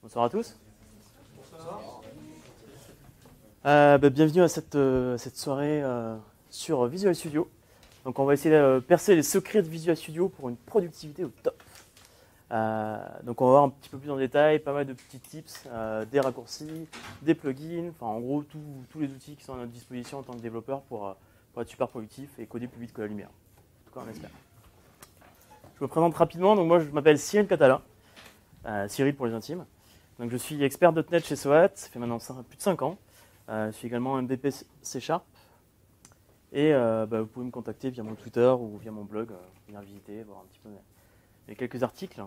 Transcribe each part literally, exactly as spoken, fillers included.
Bonsoir à tous. Euh, bah, bienvenue à cette, euh, cette soirée euh, sur Visual Studio. Donc on va essayer de percer les secrets de Visual Studio pour une productivité au top. Euh, donc on va voir un petit peu plus en détail, pas mal de petits tips, euh, des raccourcis, des plugins, enfin en gros tous les outils qui sont à notre disposition en tant que développeur pour, euh, pour être super productif et coder plus vite que la lumière. En tout cas on espère. Je me présente rapidement, donc moi je m'appelle Cyril Catala, euh, Cyril pour les intimes. Donc je suis expert .point net chez SOAT, ça fait maintenant plus de cinq ans. Euh, je suis également M V P C Sharp. Et euh, bah, vous pouvez me contacter via mon Twitter ou via mon blog, euh, venir visiter, voir un petit peu mes, mes quelques articles.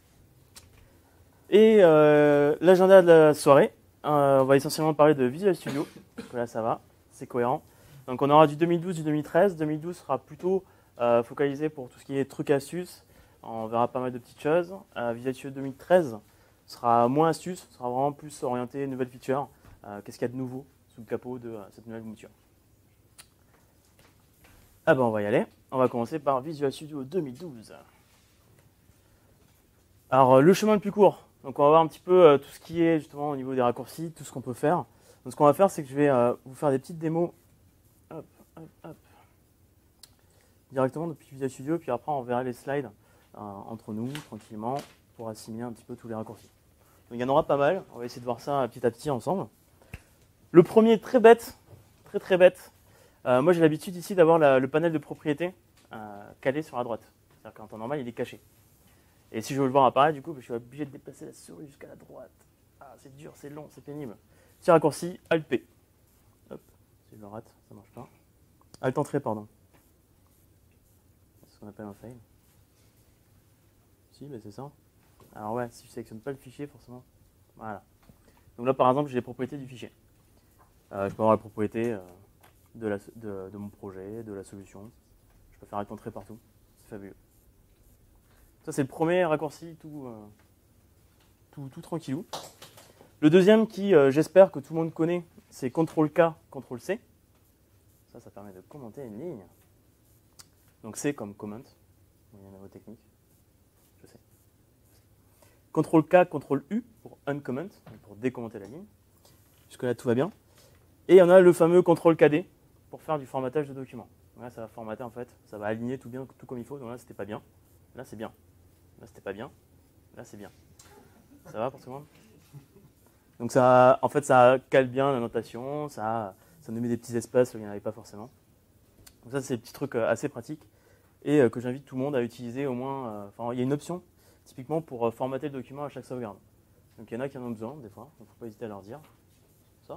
Et euh, l'agenda de la soirée, euh, on va essentiellement parler de Visual Studio. Donc là ça va, c'est cohérent. Donc on aura du deux mille douze, du deux mille treize. deux mille douze sera plutôt euh, focalisé pour tout ce qui est trucs astuces. On verra pas mal de petites choses. Euh, Visual Studio deux mille treize sera moins astuce, sera vraiment plus orienté nouvelles features. Euh, Qu'est-ce qu'il y a de nouveau sous le capot de euh, cette nouvelle mouture. Ah ben on va y aller. On va commencer par Visual Studio deux mille douze. Alors le chemin le plus court. Donc on va voir un petit peu euh, tout ce qui est justement au niveau des raccourcis, tout ce qu'on peut faire. Donc ce qu'on va faire, c'est que je vais euh, vous faire des petites démos hop, hop, hop, directement depuis Visual Studio, puis après on verra les slides euh, entre nous, tranquillement, pour assimiler un petit peu tous les raccourcis. Donc il y en aura pas mal, on va essayer de voir ça petit à petit ensemble. Le premier, très bête, très très bête. Euh, moi j'ai l'habitude ici d'avoir le panel de propriétés euh, calé sur la droite. C'est-à-dire qu'en temps normal il est caché. Et si je veux le voir apparaître, du coup, je suis obligé de déplacer la souris jusqu'à la droite. Ah, c'est dur, c'est long, c'est pénible. Petit raccourci, Alt P. Hop, si je le rate, ça marche pas. Alt Entrée, pardon. C'est ce qu'on appelle un fail. Si, mais c'est ça. Alors ouais, si je sélectionne pas le fichier, forcément. Voilà. Donc là, par exemple, j'ai les propriétés du fichier. Euh, je peux avoir la propriété euh, de, la, de, de mon projet, de la solution. Je peux faire Alt Entrée partout. C'est fabuleux. Ça, c'est le premier raccourci tout, euh, tout, tout tranquillou. Le deuxième qui, euh, j'espère que tout le monde connaît, c'est contrôle K, contrôle C. Ça, ça permet de commenter une ligne. Donc C comme comment. Il y a un mot technique. Je sais. contrôle K, contrôle U pour uncomment, pour décommenter la ligne. Jusque-là, tout va bien. Et on a le fameux contrôle K D pour faire du formatage de documents. Là, ça va formater en fait, ça va aligner tout bien, tout comme il faut. Donc là, c'était pas bien. Là, c'est bien. Là, c'était pas bien. Là, c'est bien. Ça va pour tout le monde? Donc ça, en fait, ça cale bien la notation, ça, ça nous met des petits espaces où il n'y en avait pas forcément. Donc ça, c'est des petits trucs assez pratiques et que j'invite tout le monde à utiliser au moins. Enfin, il y a une option typiquement pour formater le document à chaque sauvegarde. Donc il y en a qui en ont besoin des fois, donc il ne faut pas hésiter à leur dire. Ça.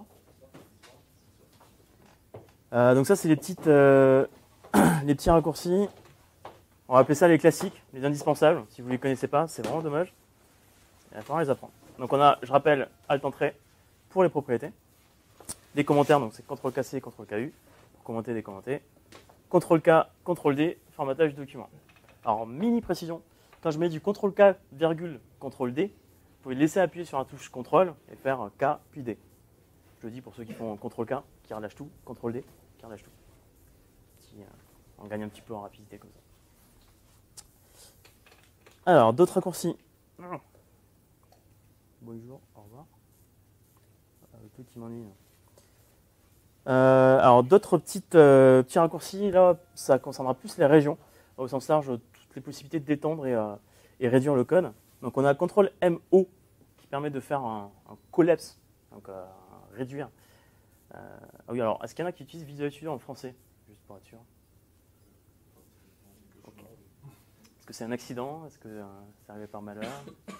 Euh, donc ça, c'est les petites, euh, les petits raccourcis. On va appeler ça les classiques, les indispensables. Si vous ne les connaissez pas, c'est vraiment dommage. Il va falloir les apprendre. Donc on a, je rappelle, Alt Entrée pour les propriétés. Les commentaires, donc c'est contrôle K C, contrôle K U pour commenter, décommenter. contrôle K, contrôle D, formatage du document. Alors, mini précision, quand je mets du contrôle K, virgule, contrôle D, vous pouvez laisser appuyer sur la touche contrôle et faire K puis D. Je le dis pour ceux qui font contrôle K, qui relâchent tout, contrôle D, qui relâchent tout. Petit, euh, on gagne un petit peu en rapidité comme ça. Alors, d'autres raccourcis. Bonjour, au revoir. Le truc qui m'ennuie. Euh, alors, d'autres petites, euh, petits raccourcis, là, ça concernera plus les régions. Au sens large, toutes les possibilités d'étendre et, euh, et réduire le code. Donc, on a contrôle M O qui permet de faire un, un collapse, donc euh, réduire. Euh, ah oui, alors, est-ce qu'il y en a qui utilisent Visual Studio en français? Juste pour être sûr. Okay. Est-ce que c'est un accident? Est-ce que euh, c'est arrivé par malheur?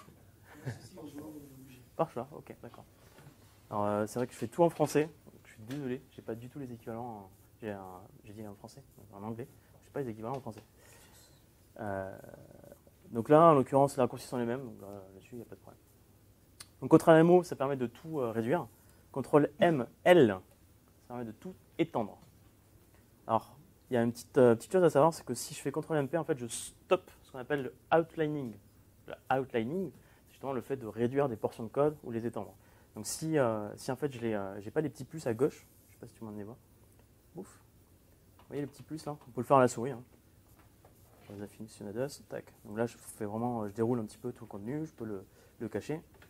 Par choix, ok, d'accord. Alors, euh, c'est vrai que je fais tout en français. Je suis désolé, j'ai pas du tout les équivalents. J'ai, j'ai dit en français, en anglais. Je n'ai pas les équivalents en français. Euh, donc là, en l'occurrence, les raccourcis sont les mêmes. Donc là-dessus, il n'y a pas de problème. Donc contrôle M O, ça permet de tout euh, réduire. contrôle M L, ça permet de tout étendre. Alors, il y a une petite, euh, petite chose à savoir, c'est que si je fais contrôle M P, en fait, je stoppe ce qu'on appelle le outlining. Le outlining, c'est justement le fait de réduire des portions de code ou les étendre. Donc si, euh, si en fait je n'ai euh, pas les petits plus à gauche, je ne sais pas si tu m'en les vois. Ouf. Vous voyez les petits plus là? On peut le faire à la souris. Hein. Les aficionados, tac. Donc là je fais vraiment, je déroule un petit peu tout le contenu, je peux le, le cacher.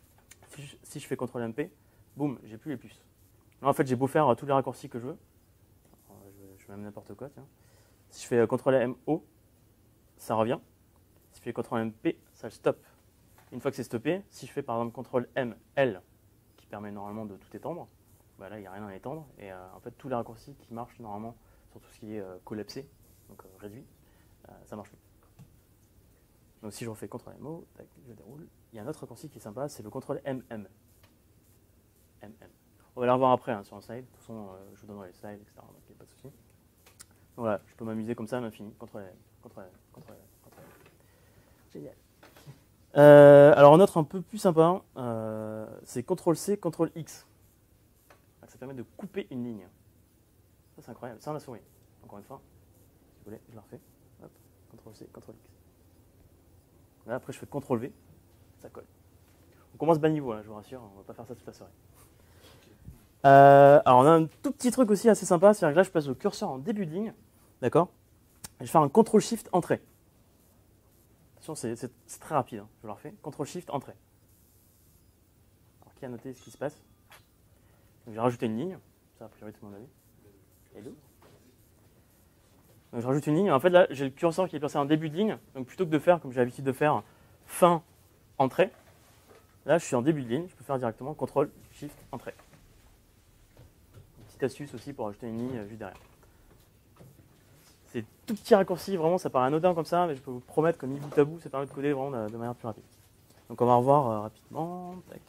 si je, si je fais contrôle M P, boum, j'ai plus les puces. Là, en fait, j'ai beau faire tous les raccourcis que je veux. Alors, je, je fais même n'importe quoi, tiens. Si je fais contrôle M O, ça revient. Si je fais contrôle M P, ça le stoppe. Une fois que c'est stoppé, si je fais par exemple contrôle M L, qui permet normalement de tout étendre, bah là, il n'y a rien à étendre. Et euh, en fait, tous les raccourcis qui marchent normalement sur tout ce qui est euh, collapsé, donc euh, réduit, euh, ça marche plus. Donc si je refais contrôle M O, tac, je déroule. Il y a un autre raccourci qui est sympa, c'est le contrôle M M. M M. On va les revoir après hein, sur un slide. De toute façon, euh, je vous donnerai les slides, et cetera. Donc il n'y a pas de souci. Donc voilà, je peux m'amuser comme ça à l'infini. contrôle M, contrôle M, contrôle M, contrôle M. Génial. Euh, alors un autre un peu plus sympa, euh, c'est contrôle C, contrôle X. Ça permet de couper une ligne. Ça c'est incroyable, c'est la souris. Encore une fois, si vous voulez, je la refais. Hop, contrôle C, contrôle X. Là, après je fais contrôle V, ça colle. On commence bas niveau, là, je vous rassure, on ne va pas faire ça toute la soirée. Euh, alors on a un tout petit truc aussi assez sympa, c'est-à-dire que là je place le curseur en début de ligne, d'accord. Je vais faire un contrôle shift entrée. Attention, c'est très rapide, hein. Je le refais. contrôle shift entrée. Alors qui a noté ce qui se passe? Donc j'ai rajouté une ligne, ça a priori tout le monde a vu. Et deux. Donc je rajoute une ligne, en fait là j'ai le curseur qui est placé en début de ligne, donc plutôt que de faire comme j'ai l'habitude de faire fin entrée, là je suis en début de ligne, je peux faire directement contrôle shift entrée. Une petite astuce aussi pour ajouter une ligne juste derrière. C'est tout petit raccourci, vraiment ça paraît anodin comme ça, mais je peux vous promettre que mis bout à bout, ça permet de coder vraiment de, de manière plus rapide. Donc on va revoir euh, rapidement. Tac.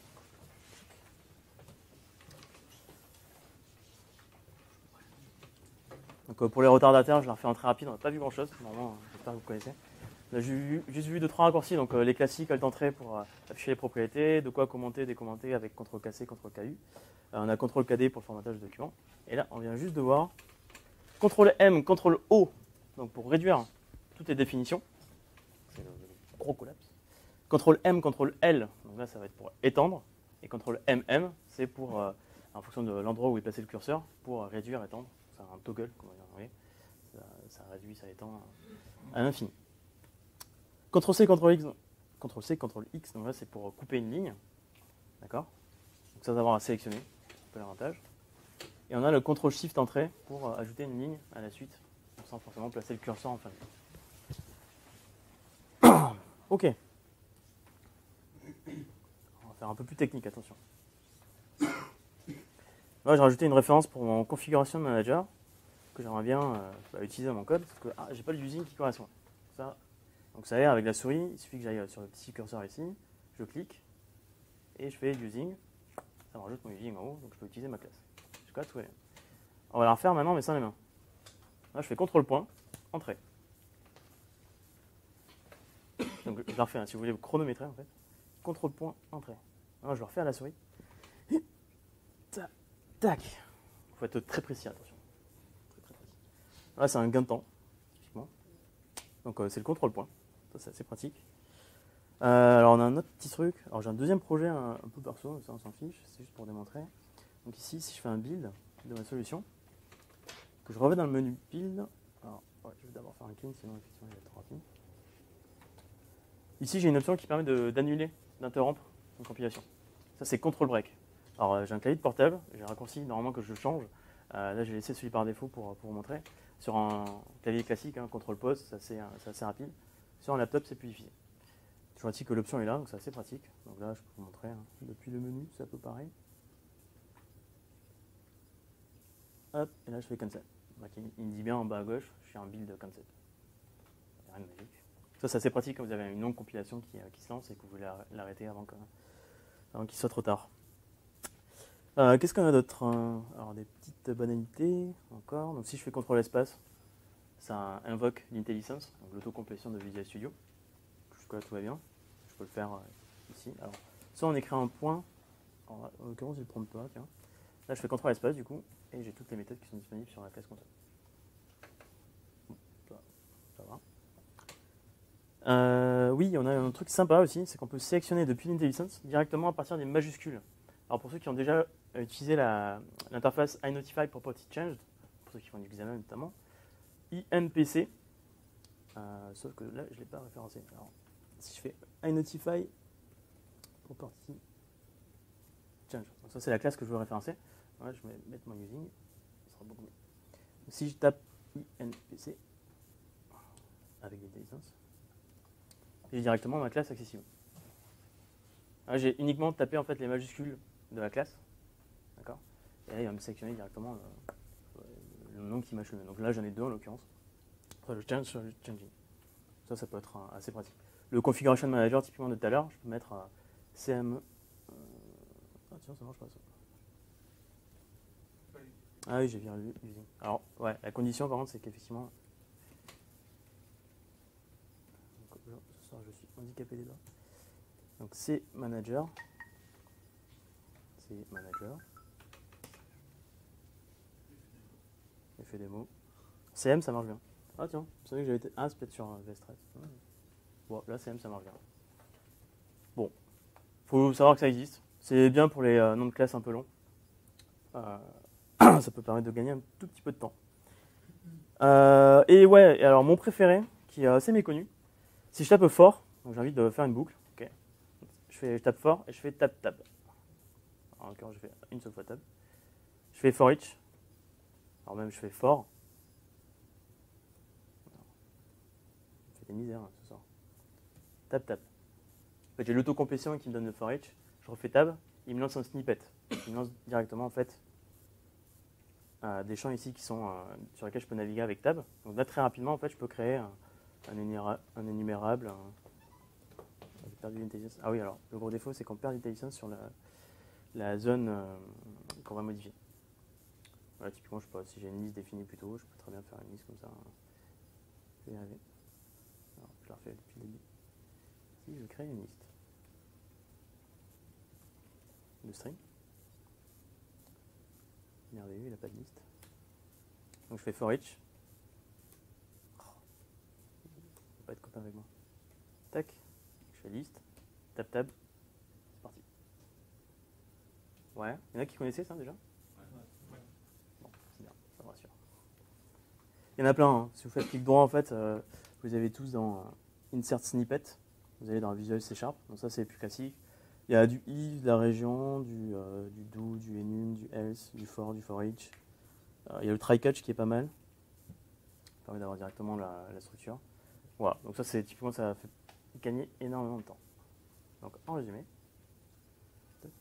Donc euh, pour les retardataires, je leur fais en très rapide, on n'a pas vu grand chose, normalement, j'espère que vous connaissez. On a ju juste vu deux trois raccourcis, donc euh, les classiques, alt entrée pour euh, afficher les propriétés, de quoi commenter, décommenter avec contrôle K C, contrôle K U. Euh, on a contrôle K D pour le formatage de document. Et là, on vient juste de voir contrôle M, contrôle O, donc pour réduire toutes les définitions. C'est le gros collapse. contrôle M, contrôle L, donc là ça va être pour étendre. Et contrôle M M, c'est pour, euh, en fonction de l'endroit où est placé le curseur, pour réduire, étendre. C'est un toggle, comme on va dire. Ça, ça réduit, ça étend à l'infini. contrôle C, contrôle X, contrôle C, contrôle X, donc là c'est pour couper une ligne. D'accord. Donc ça, d'avoir à sélectionner, c'est un peu l'avantage. Et on a le contrôle shift entrée pour ajouter une ligne à la suite, sans forcément placer le curseur en fin de ligne. Ok. On va faire un peu plus technique, attention. Là, j'ai rajouté une référence pour mon configuration de manager que j'aimerais bien euh, bah, utiliser dans mon code, parce que ah, j'ai pas l'usine qui correspond. Ça, donc ça y est, avec la souris, il suffit que j'aille sur le petit curseur ici, je clique, et je fais using. Ça me rajoute mon using en haut, donc je peux utiliser ma classe. Jusqu'à tout va bien. On va la refaire maintenant, mais sans les mains. Là, je fais contrôle point, entrée. Donc je la refais, hein, si vous voulez vous chronométrer en fait. contrôle point, entrée. Là, je le refais à la souris. Tac. Il faut être très précis, attention. Très, très précis. Là, c'est un gain de temps, typiquement. Donc, euh, c'est le contrôle point. Ça, c'est assez pratique. Euh, alors, on a un autre petit truc. Alors, j'ai un deuxième projet un, un peu perso, ça, on s'en fiche. C'est juste pour démontrer. Donc, ici, si je fais un build de ma solution, que je reviens dans le menu build. Alors, ouais, je vais d'abord faire un clean, sinon, effectivement, il va être trop rapide. Ici, j'ai une option qui permet d'annuler, d'interrompre une compilation. Ça, c'est contrôle break. Alors, euh, j'ai un clavier de portable, j'ai un raccourci normalement que je change. Euh, là, j'ai laissé celui par défaut pour, pour vous montrer. Sur un clavier classique, hein, contrôle pause, c'est assez, assez rapide. Sur un laptop, c'est plus difficile. Je vois ici que l'option est là, donc c'est assez pratique. Donc là, je peux vous montrer. Hein. Depuis le menu, c'est un peu pareil. Hop, et là, je fais cancel. Donc, il, il me dit bien en bas à gauche, je suis en build cancel. Il n'y a rien de magique. Ça, c'est assez pratique quand vous avez une longue compilation qui, qui se lance et que vous voulez l'arrêter avant qu'il avant qu'il soit trop tard. Euh, Qu'est-ce qu'on a d'autre? Alors des petites banalités encore. Donc si je fais contrôle espace, ça invoque l'IntelliSense, donc l'autocomplétion de Visual Studio. Jusque-là tout va bien. Je peux le faire euh, ici. Alors, soit on écrit un point, en l'occurrence je ne le prends pas, tiens. Là je fais contrôle espace du coup, et j'ai toutes les méthodes qui sont disponibles sur la classe console. Bon, ça, ça va. Euh, oui, on a un truc sympa aussi, c'est qu'on peut sélectionner depuis l'IntelliSense directement à partir des majuscules. Alors pour ceux qui ont déjà utilisé l'interface iNotify Property Changed, pour ceux qui font du examen notamment, I N P C, euh, sauf que là je ne l'ai pas référencé. Alors si je fais iNotify Property change. Donc ça, c'est la classe que je veux référencer. Ouais, je vais mettre mon using. Ce sera beaucoup mieux. Donc, si je tape inpc avec des licences, j'ai directement ma classe accessible. J'ai uniquement tapé en fait les majuscules de la classe. D'accord. Et là, il va me sélectionner directement le, le nom qui match le mieux. Donc là, j'en ai deux en l'occurrence. Soit le change, soit le changing. Ça, ça peut être euh, assez pratique. Le configuration manager, typiquement de tout à l'heure, je peux mettre euh, C M. Euh, ah tiens, ça marche pas ça. Ah oui, j'ai viré l'usine. Alors, ouais, la condition par contre, c'est qu'effectivement. Ce soir, je suis handicapé des doigts. Donc, c'est manager. C'est manager. Effet démo. C M, ça marche bien. Ah tiens, vous savez que j'avais été. Ah, c'est peut-être sur euh, V S treize. Ouais. Bon, là, C M, ça marche bien. Bon, faut savoir que ça existe. C'est bien pour les euh, noms de classe un peu longs. Euh, ça peut permettre de gagner un tout petit peu de temps. Euh, et ouais, et alors mon préféré, qui est assez méconnu, si je tape fort, donc j'ai envie de faire une boucle, okay. je, fais, je tape fort et je fais tab tab. En l'occurrence, je fais une seule fois tab. Je fais for each, alors même je fais for. Je fais des misères hein, ce soir. Tab tab. En fait, j'ai l'autocomplétion qui me donne le for each. Je refais tab, il me lance un snippet. Il me lance directement en fait euh, des champs ici qui sont euh, sur lesquels je peux naviguer avec tab. Donc là très rapidement en fait je peux créer un, un, énuméra un énumérable. Un... Ah oui alors le gros défaut c'est qu'on perd l'intelligence sur la, la zone euh, qu'on va modifier. Voilà, typiquement je sais pas si j'ai une liste définie plus tôt, je peux très bien faire une liste comme ça. Je vais y arriver. Alors, je la refais depuis le début. Si je crée une liste de string. Merveilleux, il n'a pas de liste. Donc je fais for each. Oh, il ne va pas être copain avec moi. Tac, je fais liste, tab tab, c'est parti. Ouais, il y en a qui connaissaient ça déjà? Ouais. Bon, c'est bien, ça me rassure. Il y en a plein, hein. Si vous faites clic droit en fait, euh, vous avez tous dans euh, Insert Snippet, vous allez dans Visual C Sharp, donc ça c'est plus classique. Il y a du if, de la région, du, euh, du do, du enum, du else, du for, du for each. Euh, il y a le try-catch qui est pas mal. Ça permet d'avoir directement la, la structure. Voilà, donc ça c'est typiquement ça fait gagner énormément de temps. Donc en résumé. Toc,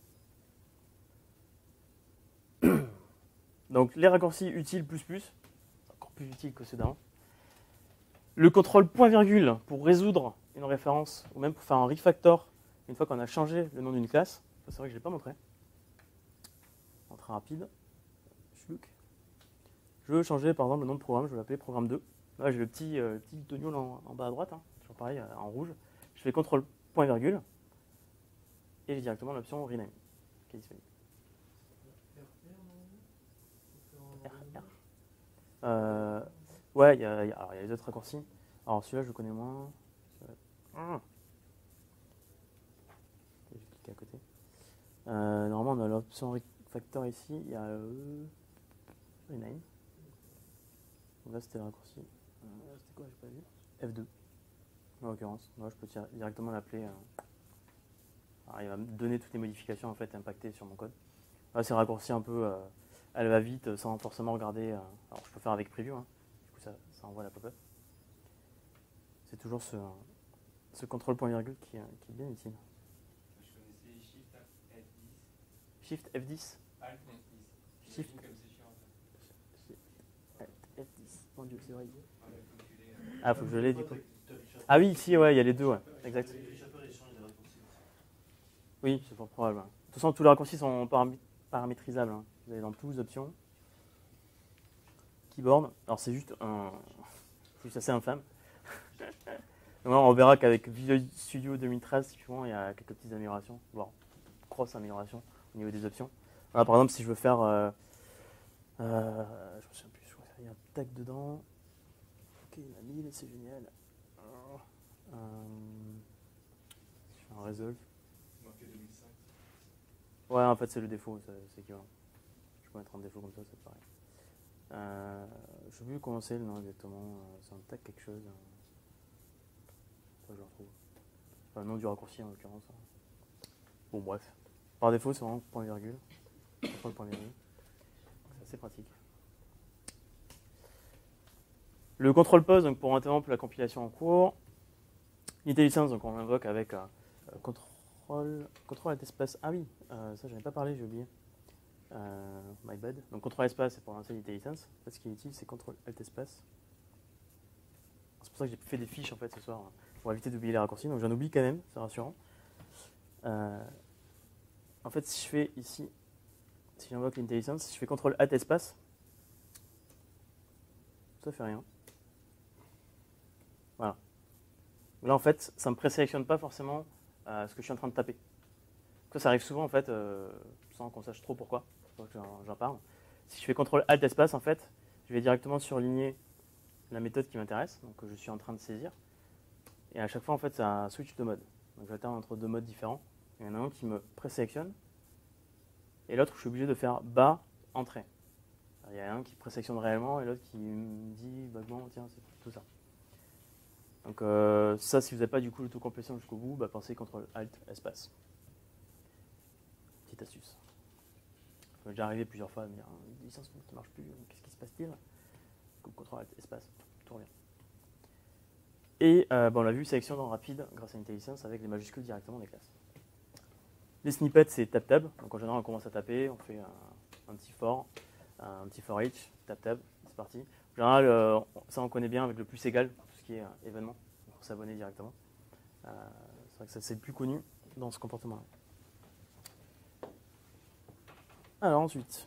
toc. Donc les raccourcis utiles plus plus, encore plus utiles que ceux d'avant. Le contrôle point virgule pour résoudre une référence, ou même pour faire un refactor une fois qu'on a changé le nom d'une classe. C'est vrai que je ne l'ai pas montré. En très rapide. Je veux changer par exemple le nom de programme, je vais l'appeler programme deux. Là j'ai le petit, euh, petit oignon en, en bas à droite, hein. Toujours pareil, euh, en rouge. Je fais contrôle point virgule et j'ai directement l'option rename qui est disponible. R R. Euh, ouais, il y, y, y a les autres raccourcis. Alors celui-là je le connais moins. Mmh. Je vais cliquer à côté. Euh, normalement on a l'option refactor ici, il y a euh, rename. Donc là c'était le raccourci. Euh, c'était quoi, j'ai pas vu. F deux. En l'occurrence. Moi je peux directement l'appeler. Euh... Alors il va me donner toutes les modifications en fait impactées sur mon code. Là c'est raccourci un peu. Euh, elle va vite sans forcément regarder. Euh... Alors je peux faire avec preview. Hein. Du coup ça, ça envoie la pop-up. C'est toujours ce, ce contrôle point virgule qui, euh, qui est bien utile. Je connaissais Shift F dix. Shift F dix. Alt F dix. Shift comme c'est chiant. Alt F dix. Mon dieu, c'est vrai. Ah, ah, faut que je l'ai du coup. Ah oui, ici, ouais, il y a les deux, ouais. Exact. Oui, c'est fort probable. De toute façon, tous les raccourcis sont paramétrisables. Hein. Vous allez dans tools, options, keyboard. Alors c'est juste un, juste assez infâme. Donc là, on verra qu'avec Visual Studio deux mille treize, il y a quelques petites améliorations, voire grosse amélioration au niveau des options. Voilà, par exemple, si je veux faire, euh, euh, je me souviens plus, je crois qu'il y a un tag dedans. Ok, il a mille, c'est génial. Euh, je fais un resolve. Ouais, en fait, c'est le défaut, c'est équivalent. Je peux mettre un défaut comme ça, c'est pareil. Euh, je ne sais plus comment c'est le nom exactement. C'est un tag quelque chose. Ça, je le retrouve. Enfin, le nom du raccourci en l'occurrence. Bon, bref. par défaut, c'est vraiment point virgule. Contrôle point virgule. C'est assez pratique. Le contrôle pause, donc pour interrompre la compilation en cours. IntelliSense, donc on l'invoque avec euh, contrôle, contrôle alt espace. Ah oui, euh, ça j'en ai pas parlé, j'ai oublié. Euh, my bad. Donc contrôle espace, c'est pour lancer l'IntelliSense. En fait, ce qui est utile, c'est contrôle alt espace. C'est pour ça que j'ai fait des fiches en fait ce soir, hein, pour éviter d'oublier les raccourcis. Donc j'en oublie quand même, c'est rassurant. Euh, en fait, si je fais ici, si j'invoque l'IntelliSense, si je fais contrôle alt espace, ça fait rien. Voilà. Là, en fait, ça ne me présélectionne pas forcément euh, ce que je suis en train de taper. Ça, ça arrive souvent, en fait, euh, sans qu'on sache trop pourquoi. J'en parle. Si je fais contrôle alt espace, en fait, je vais directement surligner la méthode qui m'intéresse, donc que je suis en train de saisir. Et à chaque fois, en fait, ça switch de mode. Donc j'alterne entre deux modes différents. Il y en a un qui me présélectionne, et l'autre, je suis obligé de faire bas, entrée. Il y a un qui présélectionne réellement, et l'autre qui me dit vaguement, tiens, c'est tout ça. Donc euh, ça, si vous n'avez pas du coup l'autocomplétion jusqu'au bout, bah, pensez contrôle alt espace. Petite astuce. Ça m'est déjà arrivé plusieurs fois à me dire, licence qui ne marche plus, qu'est-ce qui se passe-t-il? contrôle alt espace, tout revient. Et euh, bon, on l'a vu, sélection dans rapide grâce à IntelliSense avec les majuscules directement des classes. Les snippets, c'est tab-tab. Donc en général, on commence à taper, on fait un, un petit for, un petit for each, tab-tab, c'est parti. En général, euh, ça on connaît bien avec le plus égal, tout ce qui est euh, événement, pour s'abonner directement. Euh, c'est vrai que ça c'est le plus connu dans ce comportement-là. Alors ensuite,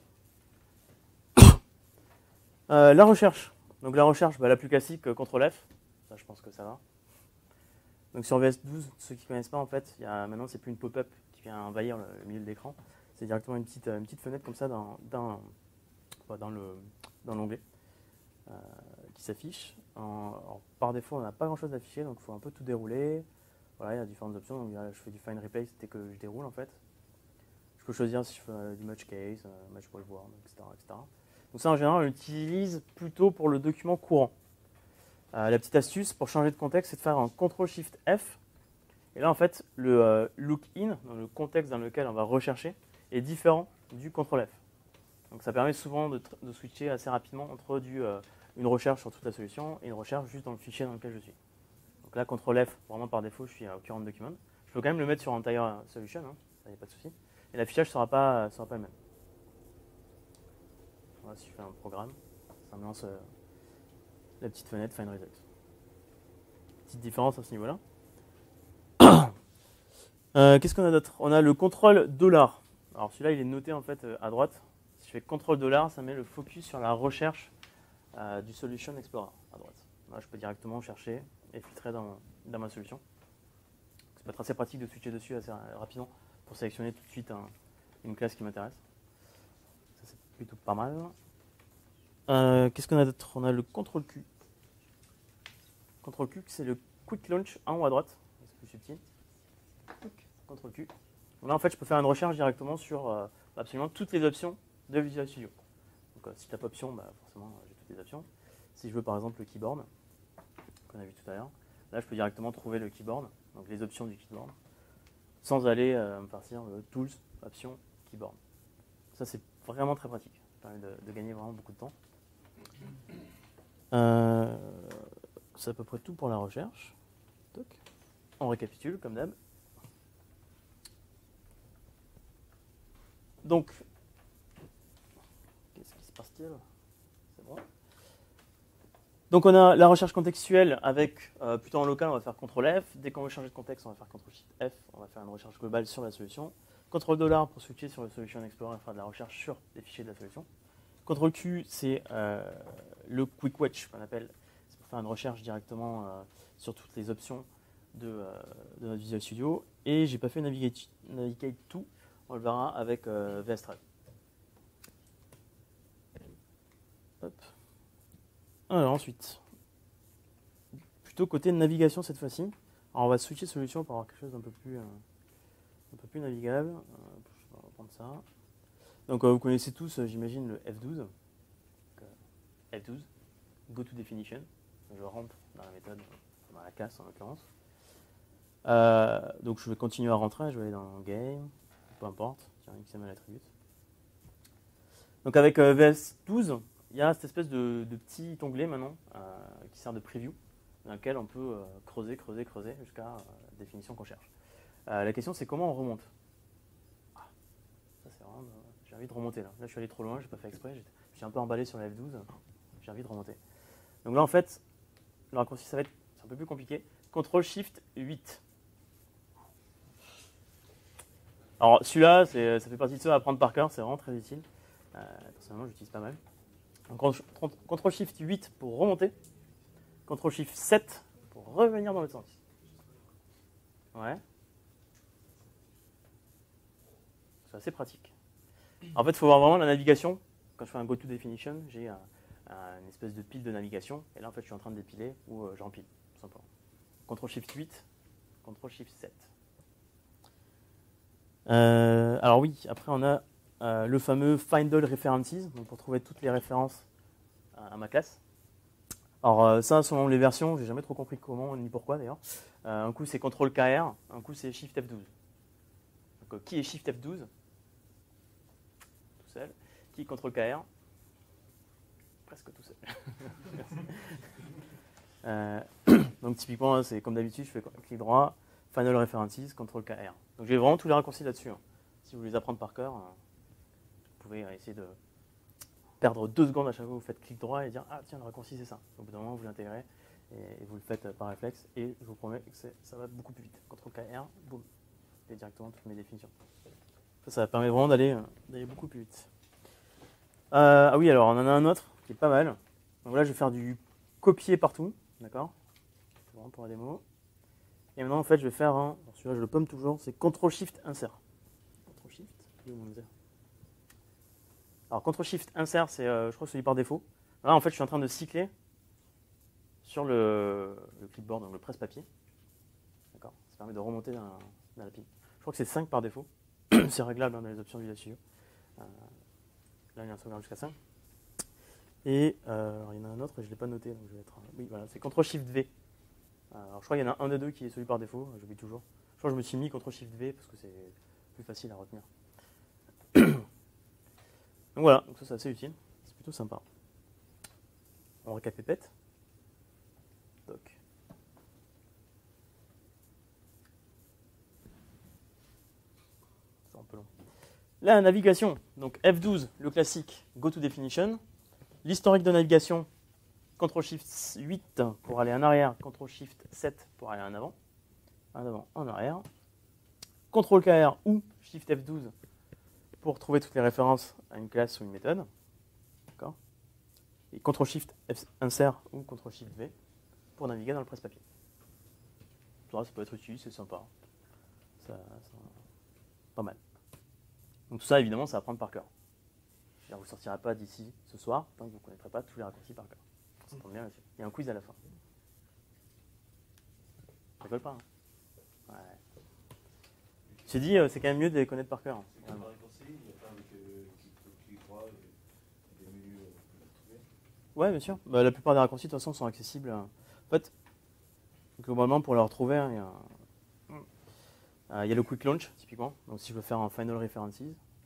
euh, la recherche. Donc la recherche, bah, la plus classique, euh, contrôle F. Ça, je pense que ça va. Donc sur V S douze, ceux qui ne connaissent pas, en fait, il y a, maintenant, c'est plus une pop-up qui vient envahir le, le milieu de l'écran. C'est directement une petite, une petite fenêtre comme ça dans, dans, dans, le, dans l'onglet euh, qui s'affiche. En, alors, par défaut, on n'a pas grand-chose à afficher, donc il faut un peu tout dérouler. Voilà, il y a différentes options. Donc, là, je fais du find replace dès que je déroule, en fait. Je peux choisir si je fais euh, du match case, euh, match wallboard, et cetera, et cetera. Donc ça, en général, on l'utilise plutôt pour le document courant. Euh, la petite astuce pour changer de contexte, c'est de faire un contrôle shift F. Et là, en fait, le euh, look in, dans le contexte dans lequel on va rechercher, est différent du contrôle F. Donc ça permet souvent de, de switcher assez rapidement entre du, euh, une recherche sur toute la solution et une recherche juste dans le fichier dans lequel je suis. Donc là, contrôle F, vraiment par défaut, je suis à current document. Je peux quand même le mettre sur entire solution, hein, ça n'y a pas de souci. Et l'affichage ne sera pas, sera pas le même. Voilà, si je fais un programme, ça me lance euh, la petite fenêtre find result. Petite différence à ce niveau-là. euh, Qu'est-ce qu'on a d'autre? On a le contrôle dollar. Alors celui-là, il est noté en fait à droite. Si je fais contrôle dollar, ça met le focus sur la recherche euh, du Solution Explorer à droite. Là, je peux directement chercher et filtrer dans, dans ma solution. Ça peut être assez pratique de switcher dessus assez rapidement pour sélectionner tout de suite un, une classe qui m'intéresse. Ça, c'est plutôt pas mal. Euh, Qu'est-ce qu'on a d'autre? On a le contrôle Q. contrôle Q, c'est le Quick Launch en haut à droite. C'est plus subtil. contrôle Q. Donc là, en fait, je peux faire une recherche directement sur euh, absolument toutes les options de Visual Studio. Donc, euh, si je tape option, bah, forcément, euh, j'ai toutes les options. Si je veux, par exemple, le keyboard, qu'on a vu tout à l'heure, là, je peux directement trouver le keyboard, donc les options du keyboard, sans aller euh, me partir de Tools, Options, Keyboard. Ça, c'est vraiment très pratique. Ça permet de, de gagner vraiment beaucoup de temps. Euh, c'est à peu près tout pour la recherche. Donc, on récapitule, comme d'hab. Donc, qu'est-ce qui se passe-t-il? C'est bon. Donc, on a la recherche contextuelle avec, euh, plutôt en local, on va faire contrôle F. Dès qu'on veut changer de contexte, on va faire contrôle shift F. On va faire une recherche globale sur la solution. contrôle dollar pour switcher sur le Solution Explorer et faire de la recherche sur les fichiers de la solution. contrôle Q, c'est euh, le Quick Watch qu'on appelle. C'est pour faire une recherche directement euh, sur toutes les options de, euh, de notre Visual Studio. Et j'ai pas fait Navigate, Navigate To. On le verra avec euh, V S Thread. Hop. Alors ensuite, plutôt côté navigation cette fois-ci. Alors on va switcher solution pour avoir quelque chose d'un peu plus, euh, un peu plus navigable. Euh, je vais reprendre ça. Donc euh, vous connaissez tous, euh, j'imagine, le F douze. Donc, euh, F douze, Go to Definition. Je rentre dans la méthode, dans la classe en l'occurrence. Euh, donc je vais continuer à rentrer, je vais aller dans Game, peu importe. Tiens, X M L attribute. Donc avec euh, V S douze, il y a cette espèce de, de petit onglet maintenant euh, qui sert de preview, dans lequel on peut euh, creuser, creuser, creuser jusqu'à euh, la définition qu'on cherche. Euh, la question c'est comment on remonte. Ah, ça c'est vraiment. Euh, j'ai envie de remonter là. Là je suis allé trop loin, j'ai pas fait exprès. Je suis un peu emballé sur la F douze. J'ai envie de remonter. Donc là en fait, le raccourci ça va être un peu plus compliqué. contrôle shift huit. Alors celui-là, ça fait partie de ceux à apprendre par cœur, c'est vraiment très utile. Euh, personnellement, j'utilise pas mal. contrôle shift huit pour remonter. contrôle shift sept pour revenir dans l'autre sens. Ouais. C'est assez pratique. En fait, il faut voir vraiment la navigation. Quand je fais un go to definition, j'ai un, un, une espèce de pile de navigation. Et là, en fait, je suis en train de dépiler ou euh, j'empile, tout simplement. contrôle shift huit, contrôle shift sept. Euh, alors oui, après on a euh, le fameux find all references, donc pour trouver toutes les références à, à ma classe. Alors euh, ça, selon les versions, j'ai jamais trop compris comment ni pourquoi d'ailleurs. Euh, un coup c'est contrôle K R, un coup c'est shift F douze. Donc euh, qui est shift F douze? Tout seul. Qui est contrôle K R? Presque tout seul. euh, donc typiquement, c'est comme d'habitude, je fais clic droit, find all references, contrôle K R. Donc j'ai vraiment tous les raccourcis là-dessus. Hein. Si vous voulez les apprendre par cœur, hein, vous pouvez essayer de perdre deux secondes à chaque fois que vous faites clic droit et dire ah tiens le raccourci c'est ça. Au bout d'un moment vous l'intégrez et, et vous le faites par réflexe et je vous promets que ça va beaucoup plus vite. contrôle K R, boum, et directement toutes mes définitions. Ça, ça permet vraiment d'aller d'aller beaucoup plus vite. Euh, ah oui alors on en a un autre qui est pas mal. Donc là je vais faire du copier partout, d'accord. C'est vraiment pour la démo. Et maintenant, en fait, je vais faire un. Celui-là, je le pomme toujours. C'est contrôle shift insert. contrôle shift Alors, contrôle shift insert, c'est, euh, je crois, celui par défaut. Là, en fait, je suis en train de cycler sur le, le clipboard, donc le presse-papier. D'accord. Ça permet de remonter dans, dans la pile. Je crois que c'est cinq par défaut. C'est réglable hein, dans les options du Studio. Euh, là, il y a un sauvegarde jusqu'à cinq. Et euh, alors, il y en a un autre, je ne l'ai pas noté. Donc je vais être, oui, voilà, c'est contrôle shift V. Alors, je crois qu'il y en a un des deux qui est celui par défaut, j'oublie toujours. Je crois que je me suis mis contrôle shift V parce que c'est plus facile à retenir. Donc voilà, donc ça c'est assez utile, c'est plutôt sympa. On recapépète. Doc. C'est un peu long. La navigation, donc F douze, le classique, go to definition. L'historique de navigation, contrôle shift huit pour aller en arrière, contrôle shift sept pour aller en avant. En avant, en arrière. contrôle K R ou shift F douze pour trouver toutes les références à une classe ou une méthode. D'accord. Et contrôle shift insert ou contrôle shift V pour naviguer dans le presse-papier. Ça, ça peut être utile, c'est sympa. Ça, ça, pas mal. Donc tout ça, évidemment, ça va prendre par cœur. Vous ne sortirez pas d'ici ce soir tant que vous ne connaîtrez pas tous les raccourcis par cœur. Ça tombe bien là-dessus. Il y a un quiz à la fin. Ça colle pas. Hein. Ouais. J'ai dit, c'est quand même mieux de les connaître par cœur. Hein, il n'y a pas avec euh, clic droit et des menus euh, pour les retrouver. Ouais, bien sûr. Bah, la plupart des raccourcis, de toute façon, sont accessibles. En fait, globalement, pour les retrouver, hein, il y a, euh, il y a le Quick Launch, typiquement. Donc, si je veux faire un Final References.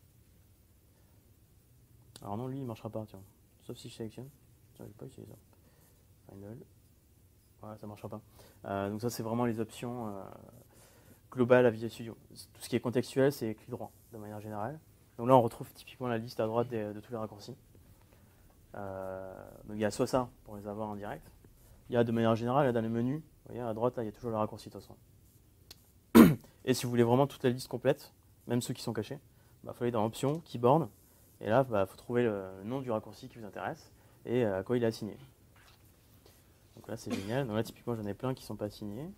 Alors non, lui, il ne marchera pas, tiens. Sauf si je sélectionne. Tiens, je vais pas utiliser ça. Final. Ouais, ça ne marchera pas. Euh, donc ça, c'est vraiment les options euh, globales à Visual Studio. Tout ce qui est contextuel, c'est clic droit, de manière générale. Donc là, on retrouve typiquement la liste à droite des, de tous les raccourcis. Euh, donc il y a soit ça, pour les avoir en direct. Il y a de manière générale, là, dans le menu, vous voyez, à droite, là, il y a toujours le raccourci de toute façon. Et si vous voulez vraiment toute la liste complète, même ceux qui sont cachés, il bah, faut aller dans Options, Keyboard, et là, il bah, faut trouver le nom du raccourci qui vous intéresse et à quoi il est assigné. Donc là, c'est génial. Donc là, typiquement, j'en ai plein qui ne sont pas assignés.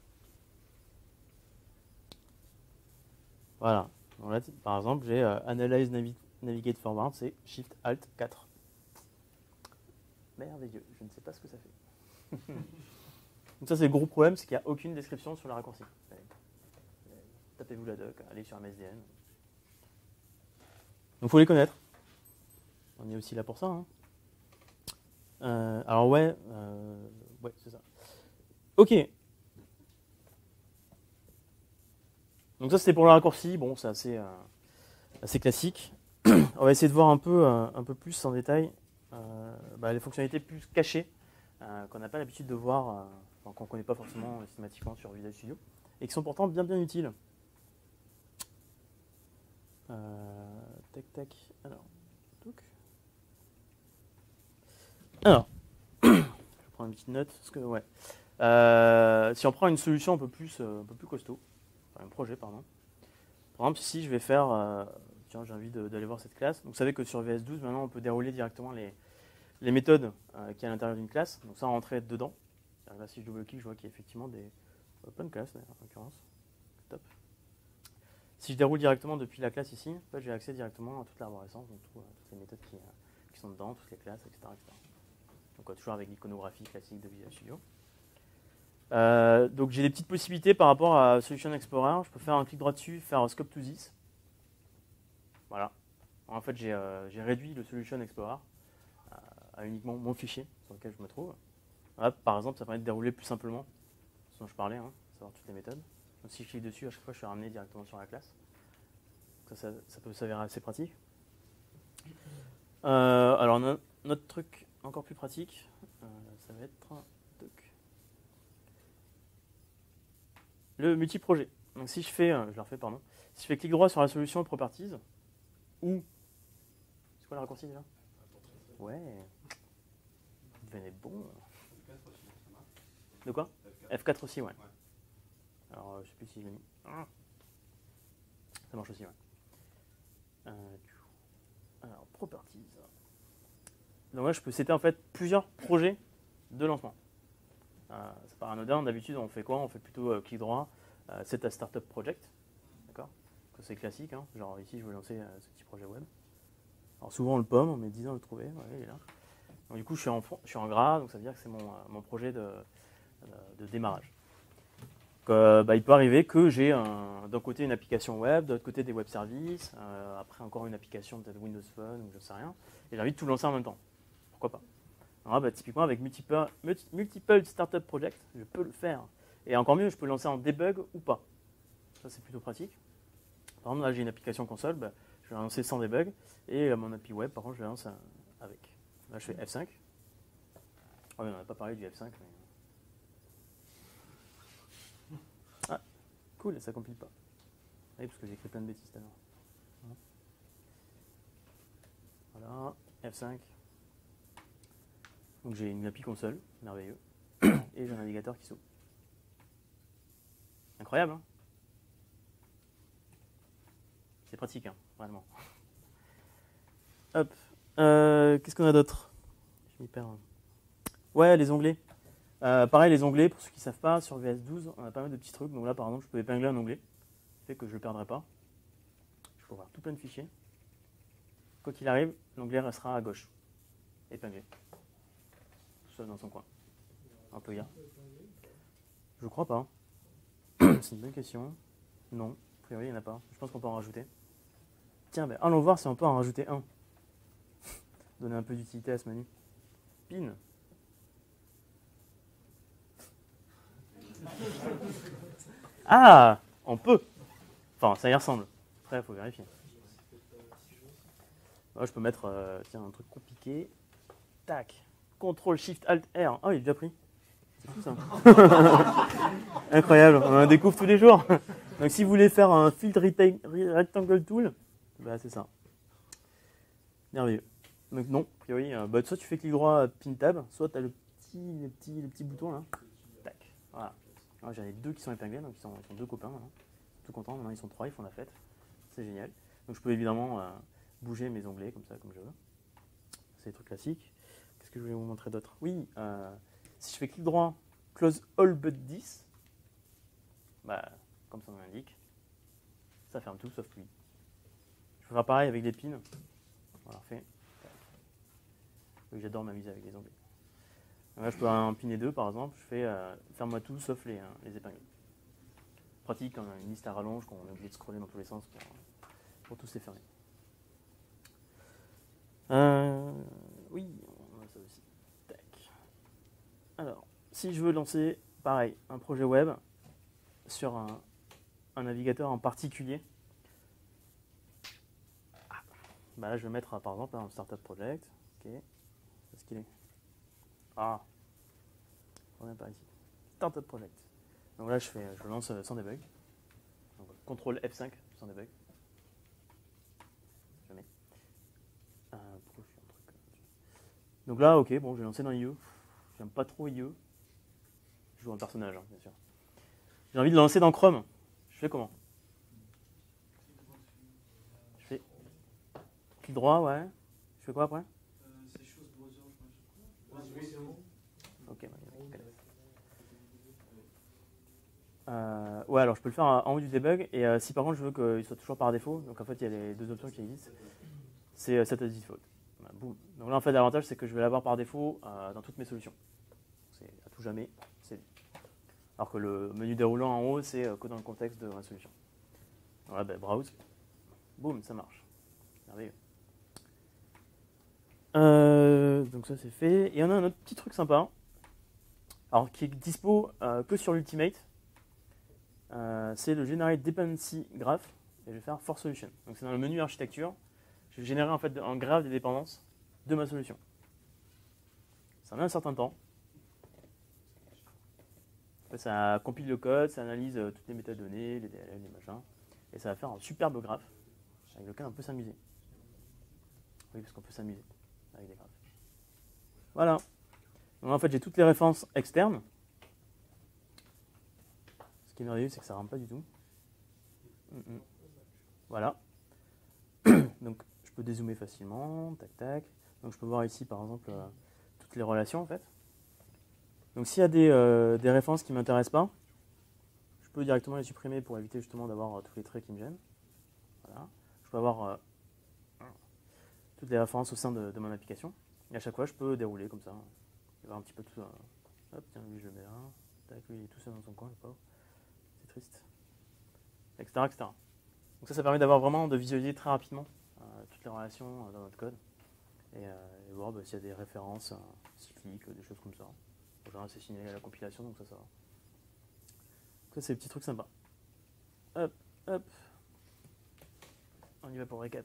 Voilà. Donc là, par exemple, j'ai euh, Analyze Navi Navigate Forward, c'est Shift Alt quatre. Merveilleux. Je ne sais pas ce que ça fait. Donc ça, c'est le gros problème, c'est qu'il n'y a aucune description sur le raccourci. Tapez-vous la doc, allez sur M S D N. Donc il faut les connaître. On est aussi là pour ça. Hein. Euh, alors ouais, euh, ouais, c'est ça. Ok. Donc ça c'était pour le raccourci. Bon, c'est assez, euh, assez classique. On va essayer de voir un peu, euh, un peu plus en détail euh, bah, les fonctionnalités plus cachées euh, qu'on n'a pas l'habitude de voir, euh, enfin, qu'on ne connaît pas forcément systématiquement sur Visual Studio, et qui sont pourtant bien bien utiles. Euh, tac tac. Alors, touc. Alors, je prends une petite note parce que ouais. Euh, si on prend une solution un peu plus, euh, un peu plus costaud, enfin un projet pardon. Par exemple, ici je vais faire, euh, tiens, j'ai envie de- d'aller voir cette classe. Donc vous savez que sur V S douze maintenant on peut dérouler directement les, les méthodes euh, qui y a à l'intérieur d'une classe. Donc ça rentrer dedans. Là si je double-clique, je vois qu'il y a effectivement des open classes en l'occurrence. Top. Si je déroule directement depuis la classe ici, en fait, j'ai accès directement à toute l'arborescence, donc tout, euh, toutes les méthodes qui, euh, qui sont dedans, toutes les classes, et cetera et cetera. Donc ouais, toujours avec l'iconographie classique de Visual Studio. Euh, donc j'ai des petites possibilités par rapport à Solution Explorer. Je peux faire un clic droit dessus, faire Scope to This. Voilà. En fait, j'ai euh, j'ai réduit le Solution Explorer à, à uniquement mon fichier sur lequel je me trouve. Voilà, par exemple, ça permet de dérouler plus simplement ce dont je parlais, hein, savoir toutes les méthodes. Donc, si je clique dessus, à chaque fois, je suis ramené directement sur la classe. Ça, ça, ça peut s'avérer assez pratique. Euh, alors, no, notre truc encore plus pratique, euh, ça va être donc, le multiprojet. Donc, si je fais, euh, je le refais, pardon. Si je fais clic droit sur la solution Properties, ou c'est quoi le raccourci déjà? Ouais, vous devenez bon. De quoi? F quatre aussi, ouais. Alors, euh, je sais plus si je l'ai mis. Ah. Ça marche aussi, ouais. Euh, alors, Properties. Donc là, je peux setter en fait plusieurs projets de lancement. Euh, c'est pas anodin. D'habitude, on fait quoi? On fait plutôt euh, clic droit, euh, set a startup project. D'accord? C'est classique. Hein. Genre ici, je veux lancer euh, ce petit projet web. Alors souvent, on le pomme, on met dix ans à le trouver. Ouais, il est là. Donc, du coup, je suis en, je suis en gras, donc ça veut dire que c'est mon, euh, mon projet de, de, de démarrage. Donc, euh, bah, il peut arriver que j'ai d'un côté une application web, de l'autre côté des web services, euh, après encore une application peut-être Windows Phone ou je sais rien, et j'ai envie de tout lancer en même temps. Pourquoi pas? Alors, bah, typiquement avec multiple, multiple startup project, je peux le faire. Et encore mieux, je peux le lancer en debug ou pas. Ça c'est plutôt pratique. Par exemple, là j'ai une application console, bah, je vais la lancer sans debug, et euh, mon appli web, par contre, je la lance euh, avec. Là je fais F cinq. Oh, on n'a pas parlé du F cinq. Mais... Ah, cool, ça compile pas. Oui, parce que j'ai écrit plein de bêtises tout à l'heure. Voilà, F cinq. Donc j'ai une appli console, merveilleux, et j'ai un navigateur qui s'ouvre. Incroyable, hein? C'est pratique, hein, vraiment. Hop. Euh, Qu'est-ce qu'on a d'autre? Je m'y perds. Ouais, les onglets. Euh, pareil, les onglets, pour ceux qui ne savent pas, sur V S douze, on a pas mal de petits trucs. Donc là, par exemple, je peux épingler un onglet. Ça fait que je ne le perdrai pas. Je peux voir tout plein de fichiers. Quoi qu'il arrive, l'onglet restera à gauche. Épinglé. Tout seul dans son coin. Un peu gars. Je crois pas. C'est une bonne question. Non, a priori, il n'y en a pas. Je pense qu'on peut en rajouter. Tiens, ben, allons voir si on peut en rajouter un. Donner un peu d'utilité à ce menu. Pin. Ah, on peut. Enfin, ça y ressemble. Après, il faut vérifier. Moi, je peux mettre euh, tiens, un truc compliqué. Tac. contrôle shift alt R. Ah, il est déjà pris. C'est fou ça. Incroyable, on en découvre tous les jours. Donc si vous voulez faire un filtre rectangle tool, bah, c'est ça. Merveilleux. Donc non, a priori, euh, bah, soit tu fais clic droit pin tab, soit tu as le petit, le, petit, le petit bouton là. Tac. Voilà. J'en ai deux qui sont épinglés, donc ils sont, ils sont deux copains maintenant. Ils sont tout contents, maintenant ils sont trois, ils font la fête. C'est génial. Donc je peux évidemment euh, bouger mes onglets comme ça, comme je veux. C'est des trucs classiques. Qu'est-ce que je voulais vous montrer d'autre? Oui, euh, si je fais clic droit, close all but this, bah, comme ça l'indique, ça ferme tout sauf lui. Je peux faire pareil avec des pins. On l'a refait. Oui, j'adore m'amuser avec les onglets. Donc là, je peux en piner deux par exemple. Je fais euh, ferme-moi tout sauf les, hein, les épingles. Pratique quand on a une liste à rallonge, qu'on est obligé de scroller dans tous les sens pour, pour tous les fermer. Euh, oui, on a ça aussi. Tac. Alors, si je veux lancer, pareil, un projet web sur un, un navigateur en particulier, bah là je vais mettre par exemple un startup project. Ok. Est-ce qu'il est Ah, on est par ici. Startup project. Donc là je fais, je lance sans debug. Donc, contrôle F cinq sans debug. Jamais. Euh, pourquoi je fais un truc Donc là, ok, bon, je vais lancer dans I E. J'aime pas trop I E. Je joue un personnage, hein, bien sûr. J'ai envie de le lancer dans Chrome. Je fais comment? Je fais clic droit, ouais. Je fais quoi après? C'est chose browser, je crois. Ok, bah, Euh, ouais, alors je peux le faire en haut du debug, et euh, si par contre je veux qu'il soit toujours par défaut, donc en fait il y a les deux options qui existent, c'est euh, set as default. Voilà, boum. Donc là en fait l'avantage c'est que je vais l'avoir par défaut euh, dans toutes mes solutions. C'est à tout jamais, c'est lui. Alors que le menu déroulant en haut c'est euh, que dans le contexte de ma solution. Voilà, ben, browse, boum, ça marche. Merveilleux. Euh, donc ça c'est fait, et on a un autre petit truc sympa, alors qui est dispo euh, que sur l'Ultimate. Euh, c'est le Generate Dependency Graph, et je vais faire For Solution. Donc c'est dans le menu architecture, je vais générer en fait un graphe des dépendances de ma solution. Ça met un certain temps. En fait, ça compile le code, ça analyse euh, toutes les métadonnées, les D L L, les machins, et ça va faire un superbe graphe avec lequel on peut s'amuser. Oui, parce qu'on peut s'amuser avec des graphes. Voilà. Donc en fait, j'ai toutes les références externes. Ce qui est merveilleux, c'est que ça ne rame pas du tout. Mm-mm. Voilà. Donc je peux dézoomer facilement, tac tac. Donc je peux voir ici par exemple euh, toutes les relations en fait. Donc s'il y a des, euh, des références qui ne m'intéressent pas, je peux directement les supprimer pour éviter justement d'avoir euh, tous les traits qui me gênent. Voilà. Je peux avoir euh, toutes les références au sein de, de mon application. Et à chaque fois je peux dérouler comme ça. Je vais voir un petit peu tout. Euh, hop, tiens, lui je le mets là. Tac, lui il est tout seul dans son coin, le pauvre. C'est triste. Etc. etc. Donc ça, ça permet d'avoir vraiment de visualiser très rapidement euh, toutes les relations euh, dans notre code et, euh, et voir bah, s'il y a des références euh, cycliques, des choses comme ça. En général, c'est signalé à la compilation, donc ça, ça va. Donc ça, c'est des petits trucs sympas. Hop, hop. On y va pour le récap.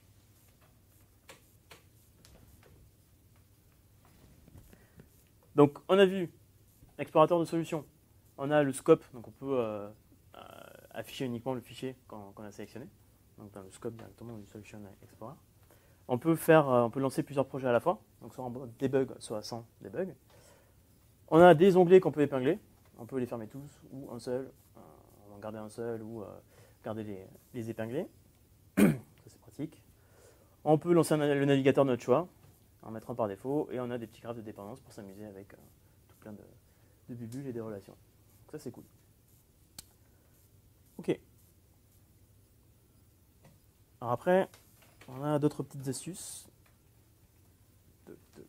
Donc, on a vu explorateur de solutions. On a le scope, donc on peut euh, euh, afficher uniquement le fichier qu'on qu'on a sélectionné. Donc dans le scope directement du Solution Explorer. On peut faire, euh, on peut lancer plusieurs projets à la fois, donc soit en mode debug, soit sans debug. On a des onglets qu'on peut épingler. On peut les fermer tous ou un seul. Euh, on va en garder un seul ou euh, garder les, les épingler. Ça c'est pratique. On peut lancer un, le navigateur de notre choix, en mettre un par défaut, et on a des petits graphes de dépendance pour s'amuser avec euh, tout plein de, de bulles et des relations. Donc ça c'est cool. Ok. Alors après, on a d'autres petites astuces. Toc, toc.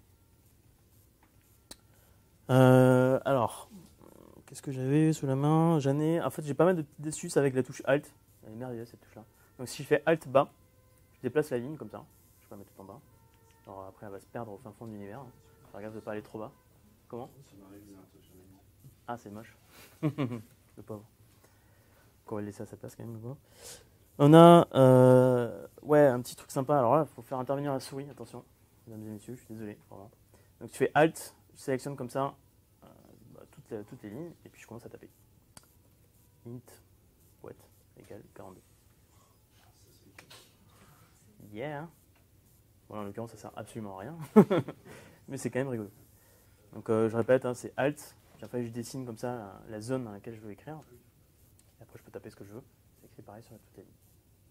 Euh, alors, qu'est-ce que j'avais sous la main? J'en ai, en fait, j'ai pas mal de petites astuces avec la touche Alt. Elle est merveilleuse cette touche-là. Donc si je fais Alt bas, je déplace la ligne comme ça. Je peux la mettre tout en bas. Alors après, elle va se perdre au fin fond de l'univers. Faire gaffe de ne pas aller trop bas. Comment? Ah, c'est moche. Le pauvre. On va le laisser à sa place quand même. Le pauvre. On a euh, ouais, un petit truc sympa. Alors là, il faut faire intervenir la souris. Attention, mesdames et messieurs, je suis désolé. Vraiment. Donc tu fais Alt, je sélectionne comme ça euh, bah, toutes, les, toutes les lignes et puis je commence à taper. Int, what, égale quarante-deux. Yeah. Bon, en l'occurrence, ça sert absolument à rien. Mais c'est quand même rigolo. Donc euh, je répète, hein, c'est Alt. Puis après, je dessine comme ça la, la zone dans laquelle je veux écrire. Et après, je peux taper ce que je veux. C'est écrit pareil sur toutes les lignes.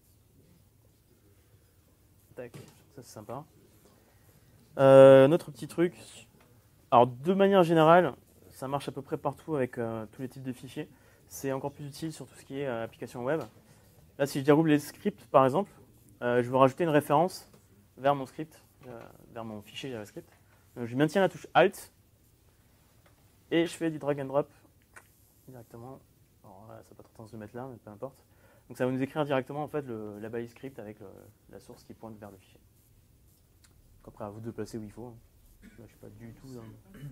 Tac, ça c'est sympa. Euh, notre petit truc. Alors, de manière générale, ça marche à peu près partout avec euh, tous les types de fichiers. C'est encore plus utile sur tout ce qui est euh, application web. Là, si je déroule les scripts, par exemple, euh, je veux rajouter une référence vers mon script, euh, vers mon fichier JavaScript. Donc, je maintiens la touche Alt et je fais du drag and drop directement. Alors là, ça n'a pas trop de sens de mettre là, mais peu importe. Donc ça va nous écrire directement en fait le, la balise script avec le, la source qui pointe vers le fichier. Donc après, à vous de placer où il faut. Là, je ne suis pas du tout dans...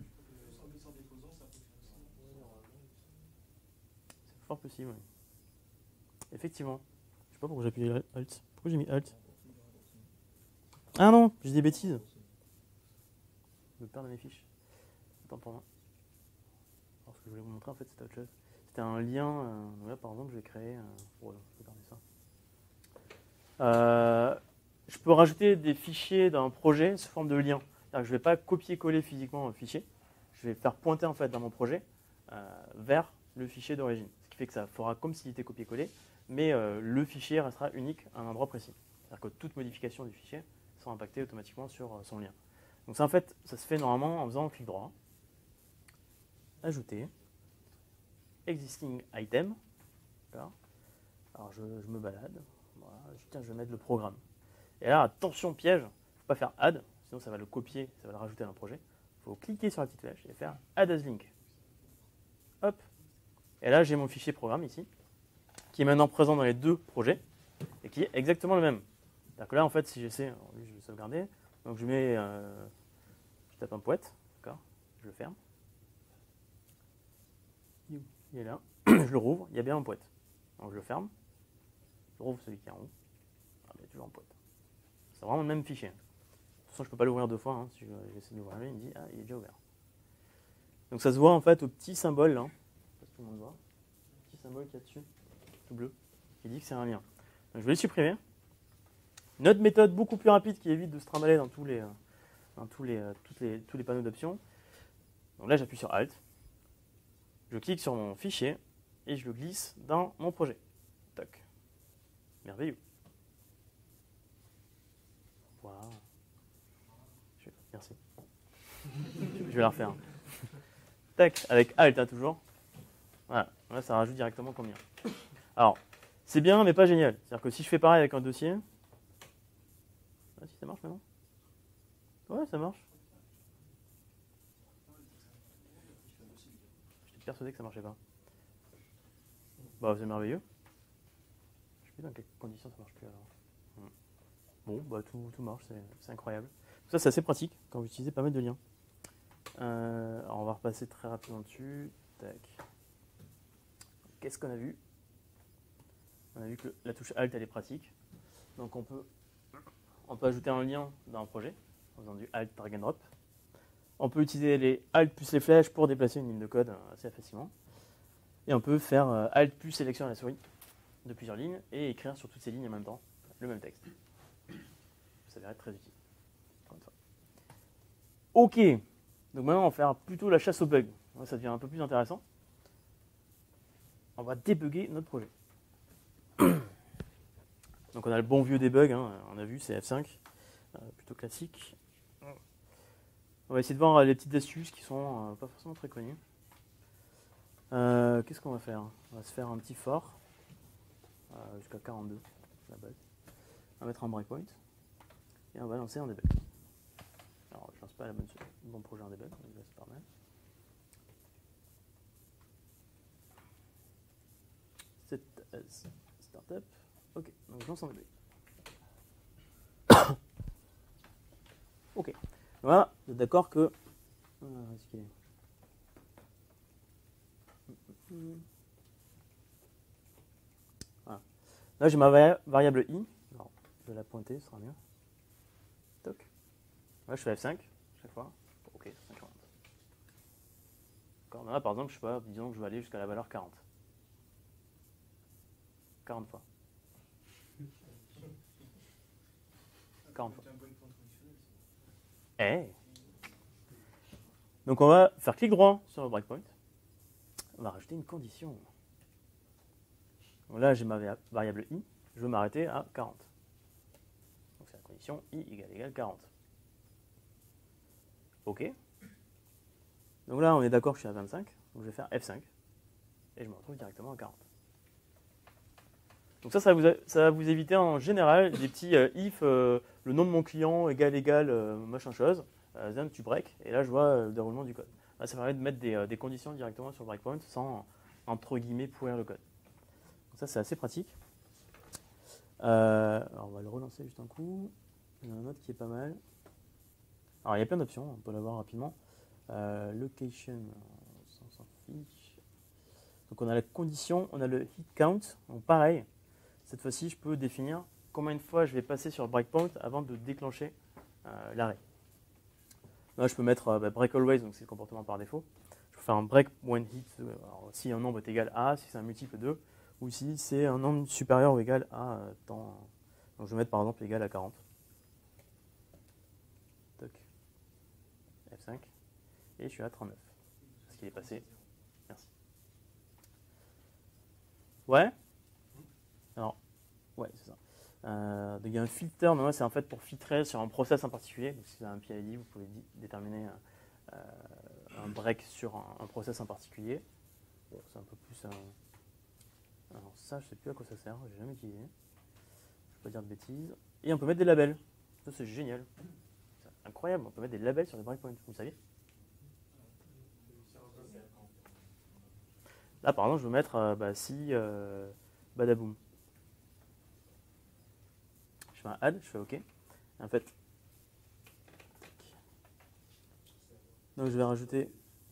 C'est fort possible, oui. Effectivement. Je sais pas pourquoi j'ai appuyé Alt. Pourquoi j'ai mis Alt? Ah non, j'ai des bêtises. Je vais perdre mes fiches. Attends pour moi. Alors, ce que je voulais vous montrer en fait c'était autre chose. C'était un lien. Euh, donc là par exemple je vais créer. Euh, oh, je vais garder ça. Euh, je peux rajouter des fichiers dans un projet sous forme de lien. C'est-à-dire que je ne vais pas copier-coller physiquement un fichier. Je vais faire pointer en fait dans mon projet euh, vers le fichier d'origine. Ce qui fait que ça fera comme s'il était copié-collé, mais euh, le fichier restera unique à un endroit précis. C'est-à-dire que toute modification du fichier sera impactée automatiquement sur euh, son lien. Donc ça en fait, ça se fait normalement en faisant un clic droit, ajouter, existing item. Alors je, je me balade. Voilà, je, tiens, je vais mettre le programme. Et là, attention piège, il ne faut pas faire add, sinon ça va le copier, ça va le rajouter dans le projet. Il faut cliquer sur la petite flèche et faire add as link. Hop. Et là, j'ai mon fichier programme ici, qui est maintenant présent dans les deux projets, et qui est exactement le même. C'est-à-dire que là, en fait, si j'essaie, lui, je vais sauvegarder, donc je mets, euh, je tape un poète, d'accord, je le ferme. Il est là, je le rouvre, il y a bien un poète. Donc je le ferme, je rouvre celui qui est en haut, ah, il y a toujours un poète. C'est vraiment le même fichier. De toute façon, je ne peux pas l'ouvrir deux fois, hein. Si j'essaie de l'ouvrir, il me dit, ah, il est déjà ouvert. Donc ça se voit en fait au petit symbole, là, je sais pas si tout le monde voit, le petit symbole qu'il y a dessus, tout bleu, qui dit que c'est un lien. Donc je vais le supprimer. Une autre méthode beaucoup plus rapide qui évite de se trimballer dans tous les, dans tous les, toutes les, tous les panneaux d'options. Donc là, j'appuie sur Alt, je clique sur mon fichier et je le glisse dans mon projet. Toc. Merveilleux. Voilà. Je... Merci. Je vais la refaire. Tac, avec Alt, hein, toujours. Voilà, là ça rajoute directement combien. Alors, c'est bien, mais pas génial. C'est-à-dire que si je fais pareil avec un dossier... Ah, si ça marche maintenant. Ouais, ça marche. J'étais persuadé que ça marchait pas. Bah, c'est merveilleux. Je sais plus dans quelles conditions ça marche plus alors. Bon, bah tout, tout marche, c'est incroyable. Ça, c'est assez pratique quand vous utilisez pas mal de liens. Euh, alors on va repasser très rapidement dessus. Tac. Qu'est-ce qu'on a vu? On a vu que la touche Alt, elle est pratique. Donc on peut, on peut ajouter un lien dans un projet en faisant du Alt drag and drop. On peut utiliser les Alt plus les flèches pour déplacer une ligne de code assez facilement. Et on peut faire Alt plus sélection à la souris de plusieurs lignes et écrire sur toutes ces lignes en même temps le même texte. Ça va être très utile. Ok, donc maintenant on va faire plutôt la chasse aux bugs. Ça devient un peu plus intéressant. On va débugger notre projet. Donc on a le bon vieux debug, hein, on a vu, c'est F cinq, euh, plutôt classique. On va essayer de voir les petites astuces qui sont euh, pas forcément très connues. Euh, Qu'est-ce qu'on va faire? On va se faire un petit for euh, jusqu'à quarante-deux, la base. On va mettre un breakpoint et on va lancer un debug. Alors je lance pas la bonne, le bon projet en debug, donc c'est pas mal. Set as startup. Ok, donc je lance un debug. Ok, voilà, vous êtes d'accord que. Euh, est-ce qu'il est... Voilà. Là j'ai ma vari variable i. Alors, je vais la pointer, ce sera mieux. Toc. Là je fais F cinq chaque fois. Ok, cinquante. D'accord, là par exemple, je sais pas, disons que je vais aller jusqu'à la valeur quarante. quarante fois. quarante fois. Eh. Donc on va faire clic droit sur le breakpoint. On va rajouter une condition. Donc là j'ai ma variable i, je veux m'arrêter à quarante. Donc c'est la condition i égale égale quarante. Ok. Donc là on est d'accord que je suis à vingt-cinq, donc je vais faire F cinq et je me retrouve directement à quarante. Donc ça, ça va, vous, ça va vous éviter en général des petits euh, if, euh, le nom de mon client égale égale euh, machin chose, euh, then tu break, et là je vois euh, le déroulement du code. Là, ça permet de mettre des, euh, des conditions directement sur le breakpoint sans, entre guillemets, pourrir le code. Donc ça, c'est assez pratique. Euh, alors on va le relancer juste un coup. Il y en a un autre qui est pas mal. Alors il y a plein d'options, on peut la voir rapidement. Euh, location, on s'en fiche. Donc on a la condition, on a le hit count, donc pareil. Cette fois-ci, je peux définir combien de fois je vais passer sur le breakpoint avant de déclencher euh, l'arrêt. Là, je peux mettre euh, bah, break always, donc c'est le comportement par défaut. Je peux faire un break when hit, euh, alors, si un nombre est égal à, si c'est un multiple de, ou si c'est un nombre supérieur ou égal à euh, temps. Donc je vais mettre par exemple égal à quarante. Toc. F cinq. Et je suis à trente-neuf. Ce qui est passé. Merci. Ouais. Alors, ouais, c'est ça. Euh, donc il y a un filter, mais moi c'est en fait pour filtrer sur un process en particulier. Donc si vous avez un P I D, vous pouvez déterminer euh, un break sur un, un process en particulier. Bon, c'est un peu plus un... Alors ça, je sais plus à quoi ça sert, j'ai jamais utilisé. Je ne vais pas dire de bêtises. Et on peut mettre des labels. Ça c'est génial. C'est incroyable, on peut mettre des labels sur les breakpoints, vous le saviez? Là par exemple, je veux mettre euh, bah, si euh, badaboum. Je fais un add, je fais OK. Et en fait, donc je vais rajouter.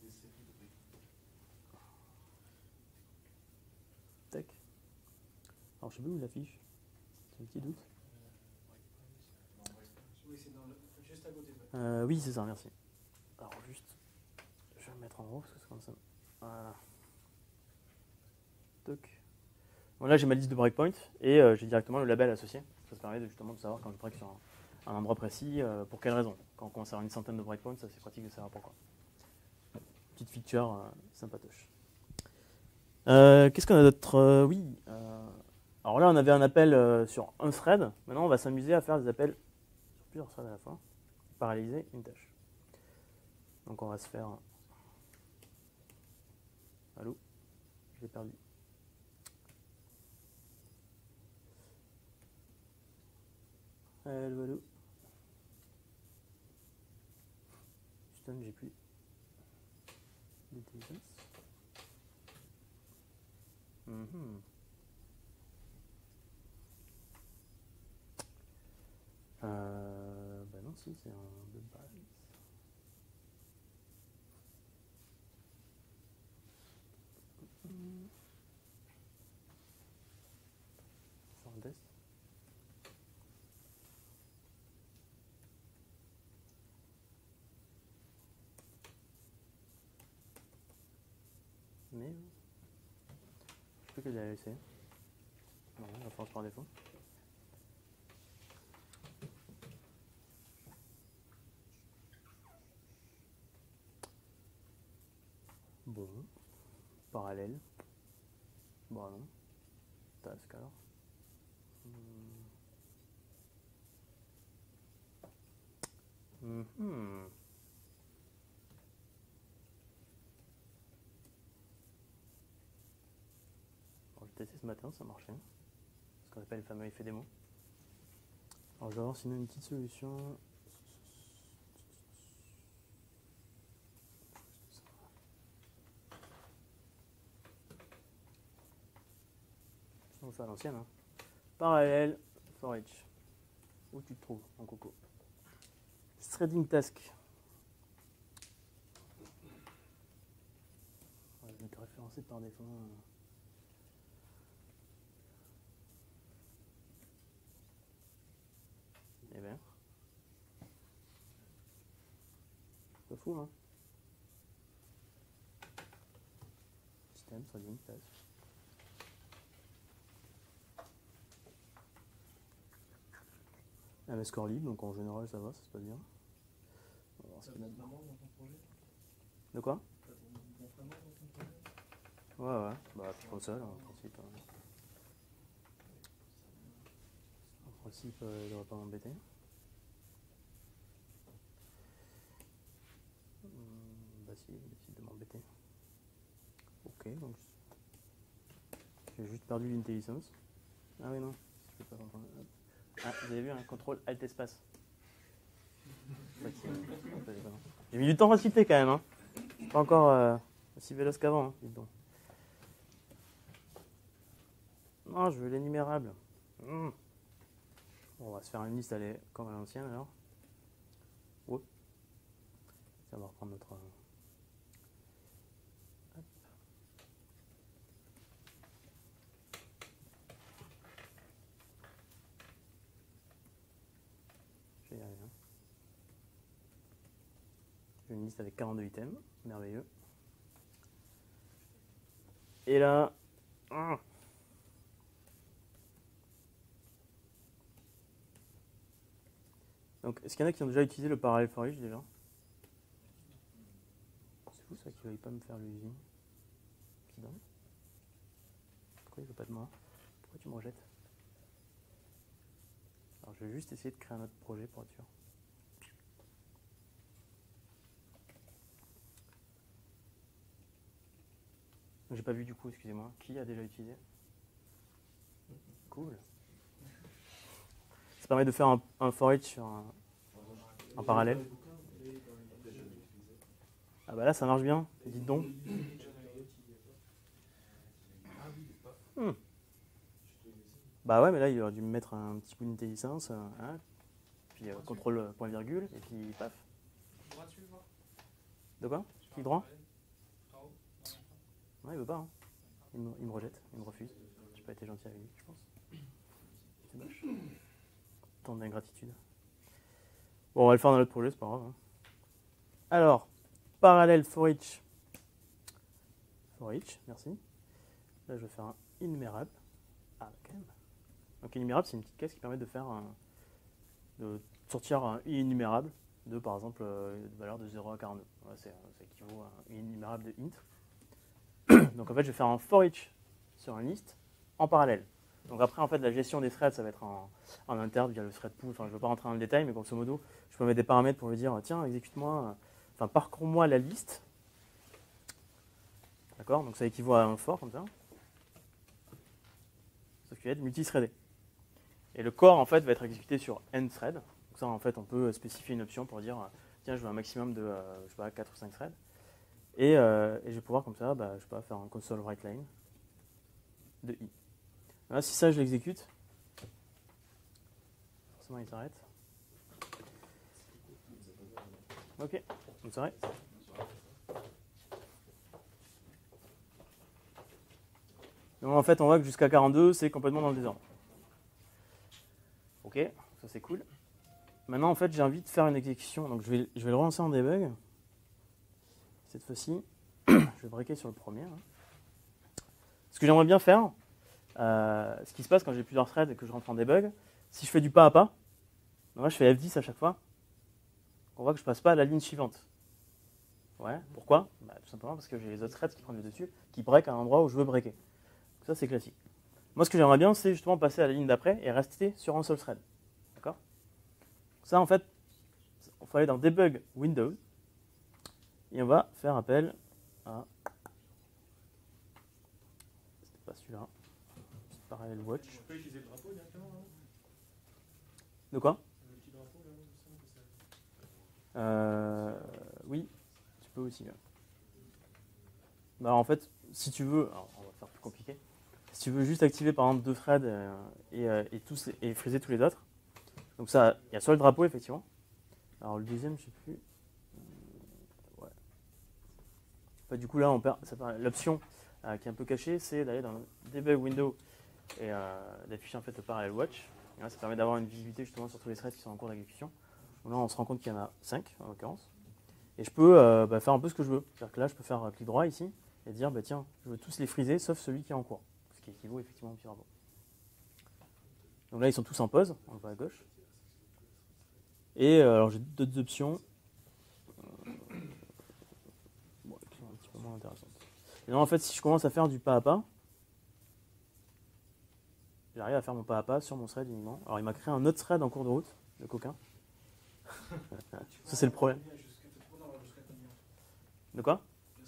Tac. Alors je sais plus où il affiche. C'est un petit doute. Oui, c'est dans le... juste à côté. Ouais. Euh, oui, c'est ça, merci. Alors juste, je vais me mettre en haut parce que c'est comme ça. Voilà. Toc. Bon, là j'ai ma liste de breakpoints et euh, j'ai directement le label associé. Ça se permet de, justement de savoir quand je break sur un, un endroit précis, euh, pour quelle raison. Quand on commence à avoir une centaine de breakpoints, ça c'est pratique de savoir pourquoi. Petite feature euh, sympatoche. Euh, Qu'est-ce qu'on a d'autre? euh, Oui. Euh, alors là on avait un appel euh, sur un thread. Maintenant on va s'amuser à faire des appels sur plusieurs threads à la fois. Paralléliser une tâche. Donc on va se faire... Allô? Je l'ai perdu. Allô, allô. Putain, j'ai plus d'intelligence. Mm-hmm. euh, bah non, si, c'est un de base. Mm. C'est un test. Mais je peux que la laisser. Non, la force par défaut. Bon, parallèle. Bon, non. Task alors. Mm. Mm-hmm. J'ai testé ce matin, ça marchait. Ce qu'on appelle le fameux effet démo. Alors je vais avoir sinon une petite solution. On fait à l'ancienne. Hein. Parallèle, for each. Où tu te trouves en coco? Threading task. Ouais, je vais te référencer par défaut. Eh bien. C'est pas fou, hein? Système, threading task. Un score libre, donc en général ça va, ça se passe bien. On va voir ce qu'il y a dedans. Dans ton projet? De quoi? T'as ton bon framework dans ton projet? Ouais, ouais, bah je suis comme ça, là, en principe. Euh, en principe, euh, il devrait pas m'embêter. Hum, bah si, il décide de m'embêter. Ok, donc j'ai juste perdu l'intelligence. Ah oui, non, je peux pas comprendre. Ah, vous avez vu un contrôle alt espace. J'ai mis du temps à citer quand même. Hein. C'est pas encore euh, aussi véloce qu'avant. Hein, dites donc. Non, je veux l'énumérable. Mmh. Bon, on va se faire une liste allez, comme à l'ancienne alors. Ouais. Ça va reprendre notre. Hop. Je vais y arriver. Hein. J'ai une liste avec quarante-deux items, merveilleux. Et là, ah. Donc, est-ce qu'il y en a qui ont déjà utilisé le parallel for each déjà? C'est fou ça qu'il ne veuille pas me faire l'usine. C'est dingue. Pourquoi il ne veut pas de moi? Pourquoi tu me rejettes? Alors, je vais juste essayer de créer un autre projet pour être sûr. J'ai pas vu du coup, excusez-moi. Qui a déjà utilisé? Cool. Ça permet de faire un, un for each sur un, un parallèle. Ah bah là ça marche bien, dites donc. Hmm. Bah ouais, mais là il aurait dû me mettre un petit bout d'unité licence, hein, puis euh, contrôle point virgule, et puis paf. De quoi? Clic droit? Non, il veut pas. Hein. Il, me, il me rejette, il me refuse. J'ai pas été gentil avec lui, je pense. C'est moche. Tant d'ingratitude. Bon, on va le faire dans l'autre projet, c'est pas grave. Hein. Alors, parallèle for each. For each, merci. Là, je vais faire un énumérable. Ah, quand même. Donc, énumérable, c'est une petite caisse qui permet de faire un, de sortir un énumérable de, par exemple, euh, une valeur de zéro à quarante-deux. Ouais, ça équivaut à un énumérable de int. Donc en fait, je vais faire un for each sur une liste en parallèle. Donc après, en fait, la gestion des threads, ça va être en, en interne via le thread pool. Enfin, je ne veux pas rentrer dans le détail, mais grosso modo, je peux mettre des paramètres pour lui dire, tiens, exécute-moi, enfin, parcours-moi la liste. D'accord? Donc ça équivaut à un for, comme ça. Sauf qu'il va être multithreadé. Et le core, en fait, va être exécuté sur n thread. Donc ça, en fait, on peut spécifier une option pour dire, tiens, je veux un maximum de, euh, je sais pas, quatre ou cinq threads. Et, euh, et je vais pouvoir comme ça, bah, je sais pas, faire un console write line de i. Là, si ça je l'exécute, forcément il s'arrête. Ok, on s'arrête. Donc en fait on voit que jusqu'à quarante-deux c'est complètement dans le désordre. Ok, ça c'est cool. Maintenant en fait j'ai envie de faire une exécution, donc je vais, je vais le relancer en debug. Cette fois-ci. Je vais breaker sur le premier. Hein. Ce que j'aimerais bien faire, euh, ce qui se passe quand j'ai plusieurs threads et que je rentre en debug, si je fais du pas à pas, moi je fais F dix à chaque fois, on voit que je passe pas à la ligne suivante. Ouais, pourquoi? Bah, tout simplement parce que j'ai les autres threads qui prennent le dessus, qui break à l'endroit où je veux breaker. Donc ça c'est classique. Moi ce que j'aimerais bien, c'est justement passer à la ligne d'après et rester sur un seul thread. D'accord? Ça en fait, il faut aller dans Debug Windows et on va faire appel à... C'était pas celui-là. Parallel watch. Tu peux utiliser le drapeau directement, non? De quoi? Le petit drapeau là, ça, euh, Oui, tu peux aussi. Ouais. Bah, en fait, si tu veux, alors, on va faire plus compliqué. Si tu veux juste activer par exemple deux threads euh, et, euh, et, tous, et friser tous les autres, donc ça, il y a soit le drapeau effectivement. Alors le deuxième, je sais plus. Ouais. Enfin, du coup là, on perd. L'option euh, qui est un peu cachée, c'est d'aller dans le debug window et euh, d'afficher en fait le parallel watch. Et là, ça permet d'avoir une visibilité justement sur tous les threads qui sont en cours d'exécution. Là, on se rend compte qu'il y en a cinq en l'occurrence. Et je peux euh, bah, faire un peu ce que je veux. C'est-à-dire que là, je peux faire clic droit ici et dire bah, tiens, je veux tous les friser sauf celui qui est en cours. Ce qui équivaut effectivement au petit drapeau. Donc là, ils sont tous en pause, on le voit à gauche. Et euh, alors j'ai d'autres options euh, bon, qui sont un petit peu moins intéressantes. Et là, en fait, si je commence à faire du pas à pas, j'arrive à faire mon pas à pas sur mon thread uniquement. Alors il m'a créé un autre thread en cours de route, le coquin. Ça c'est le problème. De quoi?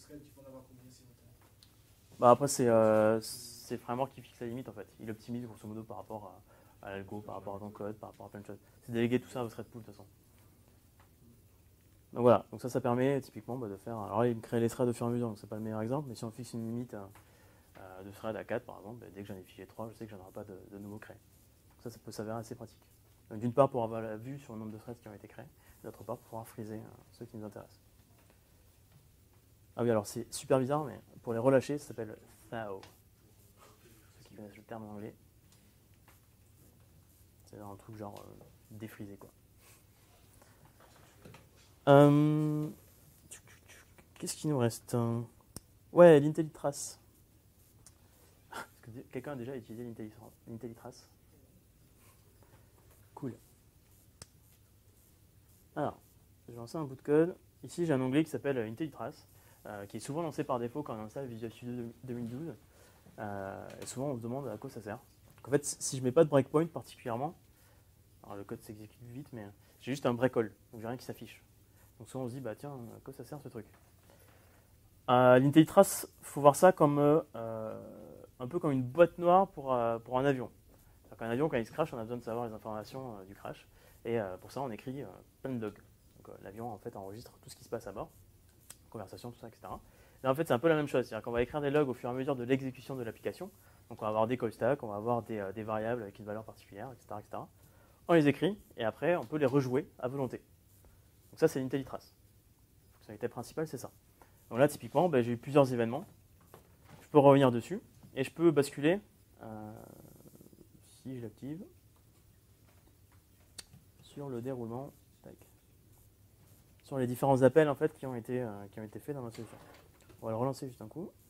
Bah après c'est euh, c'est le framework qui fixe la limite en fait. Il optimise grosso modo par rapport à, à l'algo, par rapport à ton code, par rapport à plein de choses. C'est délégué tout ça au thread pool de toute façon. Donc voilà, donc ça ça permet typiquement bah, de faire. Alors là il me crée les threads au fur et à mesure, donc c'est pas le meilleur exemple, mais si on fixe une limite euh, de thread à quatre par exemple, bah, dès que j'en ai fiché trois, je sais que j'en aurai pas de, de nouveau créé. Donc ça ça peut s'avérer assez pratique. D'une part pour avoir la vue sur le nombre de threads qui ont été créés, d'autre part pour pouvoir friser euh, ceux qui nous intéressent. Ah oui, alors c'est super bizarre, mais pour les relâcher, ça s'appelle thaw. Ceux qui connaissent le terme en anglais. C'est un truc genre euh, défrisé quoi. Euh, Qu'est-ce qui nous reste? Ouais, l'IntelliTrace. Est-ce que quelqu'un a déjà utilisé l'IntelliTrace? Cool. Alors, je vais lancer un bout de code. Ici, j'ai un onglet qui s'appelle IntelliTrace, euh, qui est souvent lancé par défaut quand on installe Visual Studio deux mille douze. Euh, et souvent, on se demande à quoi ça sert. Donc, en fait, si je ne mets pas de breakpoint particulièrement, alors le code s'exécute vite, mais j'ai juste un break all, donc j'ai rien qui s'affiche. Donc souvent, on se dit, bah tiens, à quoi ça sert ce truc? euh, L'IntelliTrace, il faut voir ça comme euh, un peu comme une boîte noire pour, euh, pour un avion. Un avion, quand il se crache, on a besoin de savoir les informations euh, du crash. Et euh, pour ça, on écrit euh, plein de logs. Donc, euh, l'avion, en fait, enregistre tout ce qui se passe à bord, conversation, tout ça, et cetera. Et en fait, c'est un peu la même chose. C'est-à-dire qu'on va écrire des logs au fur et à mesure de l'exécution de l'application. Donc, on va avoir des call stacks, on va avoir des, euh, des variables avec une valeur particulière, et cetera, et cetera. On les écrit et après, on peut les rejouer à volonté. Donc, ça, c'est l'IntelliTrace. La fonctionnalité principale, c'est ça. Donc là, typiquement, ben, j'ai eu plusieurs événements. Je peux revenir dessus et je peux basculer. Euh, si je l'active, sur le déroulement, tac, sur les différents appels en fait qui ont été, euh, qui ont été faits dans ma solution. On va le relancer juste un coup.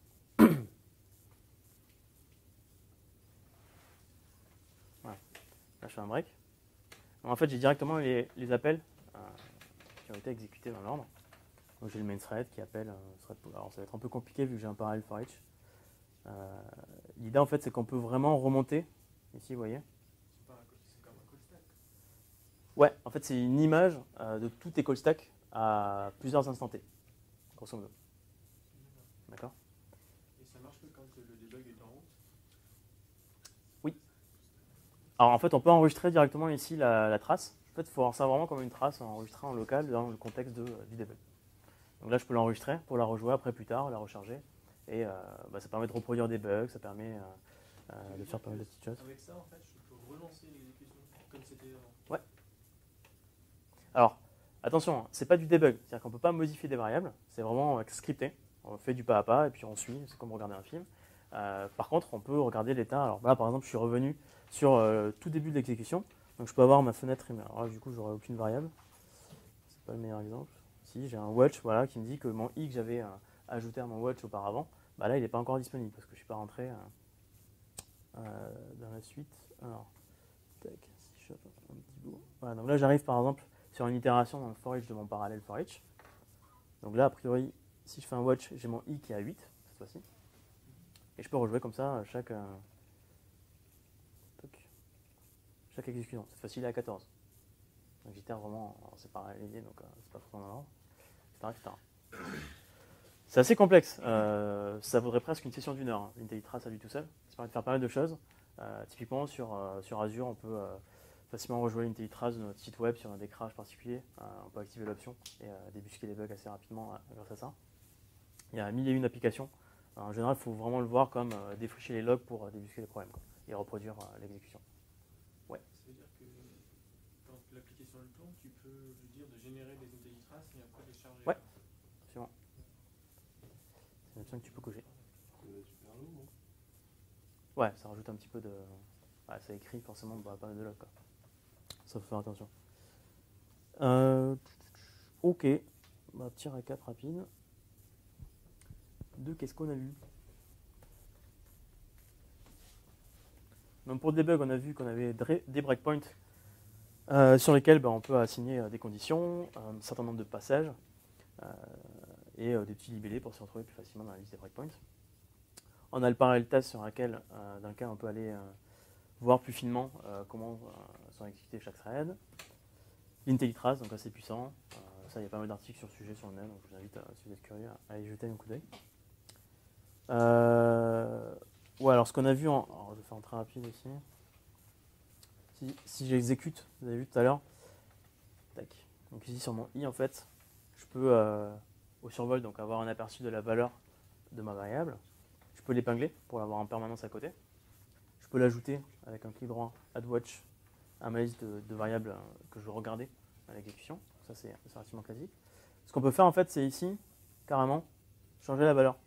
Voilà. Là, je fais un break. Donc, en fait, j'ai directement les, les appels euh, qui ont été exécutés dans l'ordre. Donc, j'ai le main thread qui appelle euh, thread pool. Alors, ça va être un peu compliqué vu que j'ai un parallèle for each. Euh, L'idée, en fait, c'est qu'on peut vraiment remonter. Ici, vous voyez. C'est comme un call stack. Ouais, en fait, c'est une image euh, de tous tes call stacks à plusieurs instants T, grosso modo. D'accord? Et ça marche que quand le debug est en route? Oui. Alors, en fait, on peut enregistrer directement ici la, la trace. En fait, il faut voir ça vraiment comme une trace enregistrée en local dans le contexte de, du debug. Donc là, je peux l'enregistrer pour la rejouer après plus tard, la recharger. Et euh, bah, ça permet de reproduire des bugs, ça permet euh, euh, de faire pas mal de petites choses. Avec ça, en fait, je peux relancer l'exécution comme c'était avant. Ouais. Alors, attention, c'est pas du debug, c'est-à-dire qu'on ne peut pas modifier des variables, c'est vraiment euh, scripté. On fait du pas à pas et puis on suit, c'est comme regarder un film. Euh, par contre, on peut regarder l'état. Alors là, par exemple, je suis revenu sur euh, tout début de l'exécution, donc je peux avoir ma fenêtre email. Alors là, du coup, j'aurai aucune variable. C'est pas le meilleur exemple. Si j'ai un watch, voilà, qui me dit que mon i que j'avais euh, ajouté à mon watch auparavant, bah là, il n'est pas encore disponible parce que je ne suis pas rentré euh, euh, dans la suite. Alors, tac, si je chope un petit bout. Voilà, donc là, j'arrive par exemple sur une itération dans le for each de mon parallèle for each. Donc là, a priori, si je fais un watch, j'ai mon i qui est à huit cette fois-ci. Et je peux rejouer comme ça chaque, euh, chaque exécution. Cette fois-ci, il est à quatorze. Donc j'itère vraiment, c'est parallélisé, donc euh, c'est pas forcément dans l'ordre, et cetera, et cetera. C'est assez complexe. Euh, ça vaudrait presque une session d'une heure, hein, l'IntelliTrace à lui tout seul. Ça permet de faire pas mal de choses. Euh, typiquement, sur, euh, sur Azure, on peut euh, facilement rejouer l'IntelliTrace de notre site web si on a des crashs particuliers. Euh, on peut activer l'option et euh, débusquer les bugs assez rapidement euh, grâce à ça. Il y a mille et une applications. Alors, en général, il faut vraiment le voir comme euh, défricher les logs pour euh, débusquer les problèmes quoi, et reproduire euh, l'exécution. Ouais. Ça veut dire que quand l'application le tourne, tu peux lui dire de générer des IntelliTrace et après les charger. Ouais. Absolument. C'est une option que tu peux cocher. Ça doit être super lourd, non? Ouais, ça rajoute un petit peu de. Ouais, ça écrit forcément bah, pas mal de logs. Quoi. Ça faut faire attention. Euh... Ok. Bah, petit récap rapide. De qu'est-ce qu'on a vu? Donc pour le debug, on a vu qu'on avait des breakpoints euh, sur lesquels bah, on peut assigner euh, des conditions, un certain nombre de passages euh, et euh, des petits libellés pour se retrouver plus facilement dans la liste des breakpoints. On a le parallel test sur lequel, euh, dans lequel on peut aller euh, voir plus finement euh, comment euh, sont exécutés chaque thread. L'IntelliTrace, donc assez puissant. Euh, ça, il y a pas mal d'articles sur le sujet sur le net, donc je vous invite, euh, si vous êtes curieux, à aller jeter un coup d'œil. Euh, ouais, alors ce qu'on a vu, en, alors je vais faire en très rapide ici. Si, si j'exécute, vous avez vu tout à l'heure, tac. Donc ici sur mon i, en fait, je peux euh, au survol donc avoir un aperçu de la valeur de ma variable. Je peux l'épingler pour l'avoir en permanence à côté. Je peux l'ajouter avec un clic droit, add watch, à ma liste de, de variables que je veux regarder à l'exécution. Ça, c'est relativement classique. Ce qu'on peut faire, en fait, c'est ici, carrément, changer la valeur.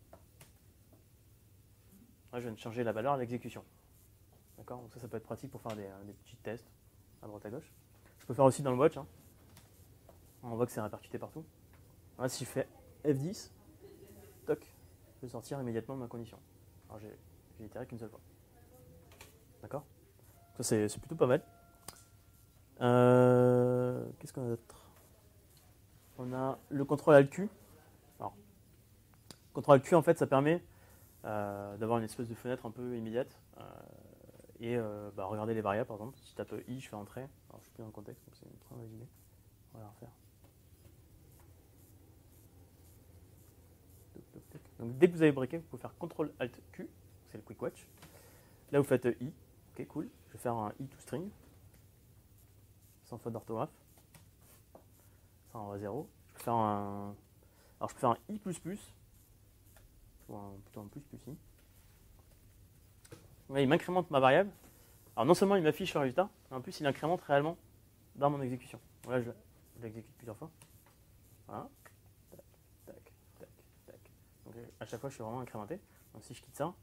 Là, je viens de changer la valeur à l'exécution. D'accord? Donc ça, ça peut être pratique pour faire des, des petits tests à droite à gauche. Je peux faire aussi dans le watch. Hein. On voit que c'est répercuté partout. Là, si je fais F dix, toc, je vais sortir immédiatement de ma condition. Alors j'ai j'ai itéré qu'une seule fois. D'accord? Ça c'est c'est plutôt pas mal. Euh, Qu'est-ce qu'on a d'autre? On a le contrôle alt Q. Alors, contrôle alt Q en fait ça permet euh, d'avoir une espèce de fenêtre un peu immédiate. Euh, et euh, bah, regarder les variables par exemple. Si je tape I, je fais entrer. Alors je suis plus dans le contexte, donc c'est une très mauvaise idée. On va la refaire. Donc dès que vous avez breaké, vous pouvez faire contrôle alt Q, c'est le quick watch. Là vous faites I, ok cool. Je vais faire un I to string, sans faute d'orthographe. Ça en va zéro. Je peux faire un. Alors je peux faire un I plus plus, ou un, plutôt un plus plus I. Là, il m'incrémente ma variable. Alors non seulement il m'affiche le résultat, mais en plus il incrémente réellement dans mon exécution. Donc là je, je l'exécute plusieurs fois. Voilà. Tac, tac, tac, tac. Donc à chaque fois je suis vraiment incrémenté. Donc si je quitte ça,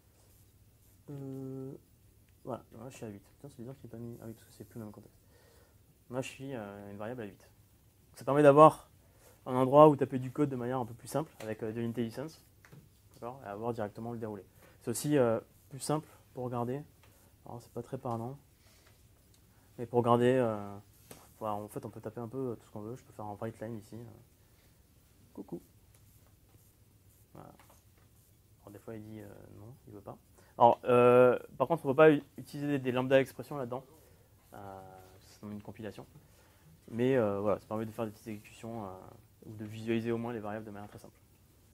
euh, voilà, là je suis à huit. Putain, c'est bizarre qu'il n'ait pas mis. Ah oui, parce que c'est plus le même contexte. Là je suis euh, une variable à huit. Ça permet d'avoir un endroit où taper du code de manière un peu plus simple avec euh, de l'intelligence, d'accord, et avoir directement le déroulé. C'est aussi euh, plus simple pour regarder. Alors c'est pas très parlant, mais pour regarder, euh, voilà, en fait on peut taper un peu tout ce qu'on veut. Je peux faire un write line ici. Euh. Coucou. Voilà. Alors des fois il dit euh, non, il veut pas. Alors euh, par contre on ne peut pas utiliser des, des lambda expressions là-dedans. Euh, c'est une compilation. Mais euh, voilà, ça permet de faire des petites exécutions euh, ou de visualiser au moins les variables de manière très simple.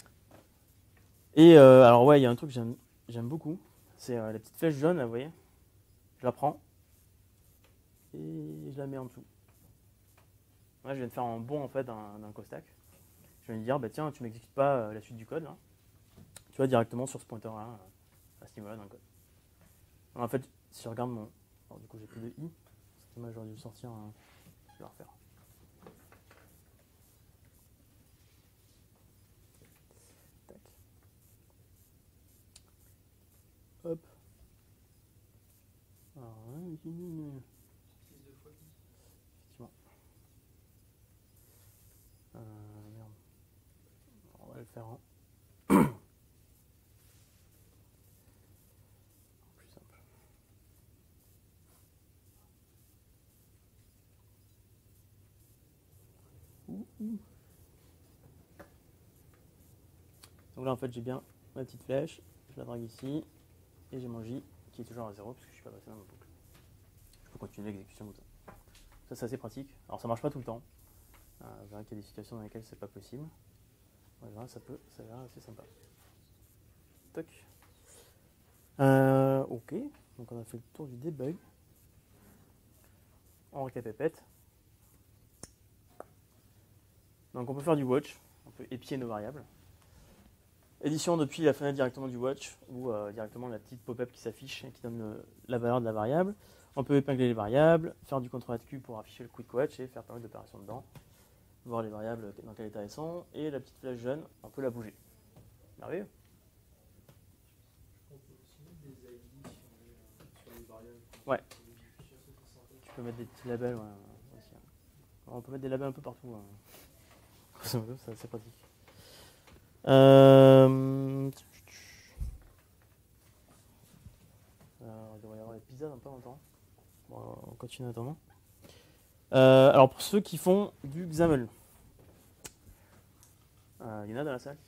Et euh, alors ouais, il y a un truc que j'aime, j'aime beaucoup, c'est euh, la petite flèche jaune, là, vous voyez. Je la prends et je la mets en dessous. Là, je viens de faire un bond en fait d'un, d'un costack. Je viens de dire, bah tiens, tu m'exécutes pas euh, la suite du code là. Tu vas directement sur ce pointeur-là, euh, à ce niveau-là dans le code. Alors, en fait, si je regarde mon, alors du coup j'ai plus de i, c'est dommage, j'aurais dû sortir un. Je vais la refaire. Tac. Hop. Alors, hein, effectivement. Euh, merde. On va le faire en plus simple. Ouh, ouh. Donc là en fait j'ai bien ma petite flèche, je la drague ici, et j'ai mon J qui est toujours à zéro parce que je suis pas passé dans ma boucle. Je peux continuer l'exécution comme ça. Ça c'est assez pratique. Alors ça marche pas tout le temps. Euh, vous verrez qu'il y a des situations dans lesquelles c'est pas possible. Voilà, ça peut, ça a l'air assez sympa. Toc. Euh, ok, donc on a fait le tour du debug. On récapépète. Donc on peut faire du watch, on peut épier nos variables. Édition depuis la fenêtre directement du watch ou euh, directement la petite pop-up qui s'affiche et qui donne le, la valeur de la variable. On peut épingler les variables, faire du contrôle alt Q pour afficher le quick watch et faire pas mal d'opérations dedans. Voir les variables dans quel état elles sont. Et la petite flèche jaune, on peut la bouger. Merveilleux. On peut aussi mettre des I D sur les, sur les variables. Ouais. Tu peux mettre des petits labels. Ouais, aussi. On peut mettre des labels un peu partout. Hein. C'est assez pratique. Euh... Alors, il devrait y avoir l'épisode dans pas longtemps. Bon, on continue en attendant. Euh, alors pour ceux qui font du XAML, euh, il y en a dans la salle?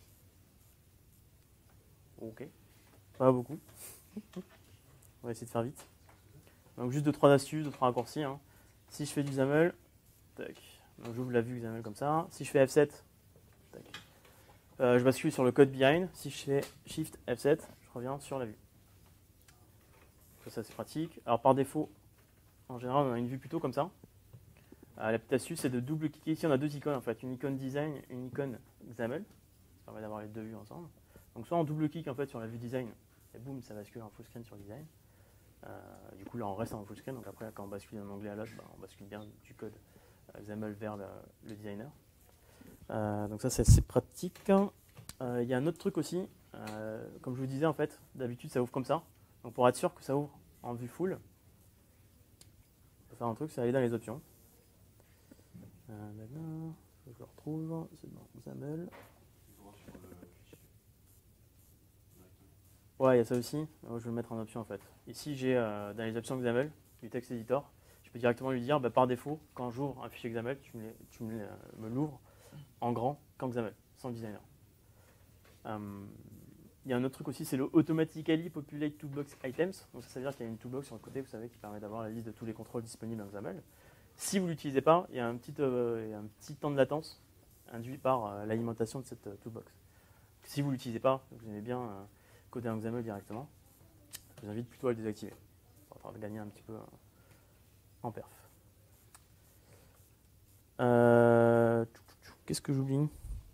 Ok. Pas beaucoup. On va essayer de faire vite. Donc juste deux trois astuces, deux trois raccourcis. Hein. Si je fais du XAML, tac. Donc j'ouvre la vue XAML comme ça. Si je fais F sept, tac. Euh, je bascule sur le code behind. Si je fais Shift F sept, je reviens sur la vue. Ça c'est pratique. Alors par défaut, en général, on a une vue plutôt comme ça. Euh, la petite astuce, c'est de double-cliquer. Ici, on a deux icônes en fait, une icône design, une icône XAML. Ça permet d'avoir les deux vues ensemble. Donc soit on double-clique en fait sur la vue design et boum, ça bascule en full screen sur design. Euh, du coup là, on reste en full screen. Donc après, quand on bascule d'un onglet à l'autre, bah, on bascule bien du code euh, XAML vers le, le designer. Euh, donc ça, c'est assez pratique. Il euh, y a un autre truc aussi. Euh, comme je vous disais en fait, d'habitude, ça ouvre comme ça. Donc pour être sûr que ça ouvre en vue full, on peut faire un truc, c'est aller dans les options. Euh, là, là, je le retrouve, c'est dans XAML. Ouais, il y a ça aussi. Euh, je vais le mettre en option en fait. Ici, j'ai euh, dans les options X M L du text editor, je peux directement lui dire bah, par défaut, quand j'ouvre un fichier X M L, tu me, les- tu me, les- euh, me l'ouvres en grand qu'en X M L, sans le designer. Euh, Il y a un autre truc aussi, c'est le Automatically Populate Toolbox Items. Donc ça, ça veut dire qu'il y a une toolbox sur le côté, vous savez, qui permet d'avoir la liste de tous les contrôles disponibles en X M L. Si vous ne l'utilisez pas, il y a un petit, euh, il y a un petit temps de latence induit par euh, l'alimentation de cette euh, toolbox. Si vous ne l'utilisez pas, vous aimez bien euh, coder en X M L directement, je vous invite plutôt à le désactiver pour gagner un petit peu euh, en perf. Euh, Qu'est-ce que j'oublie?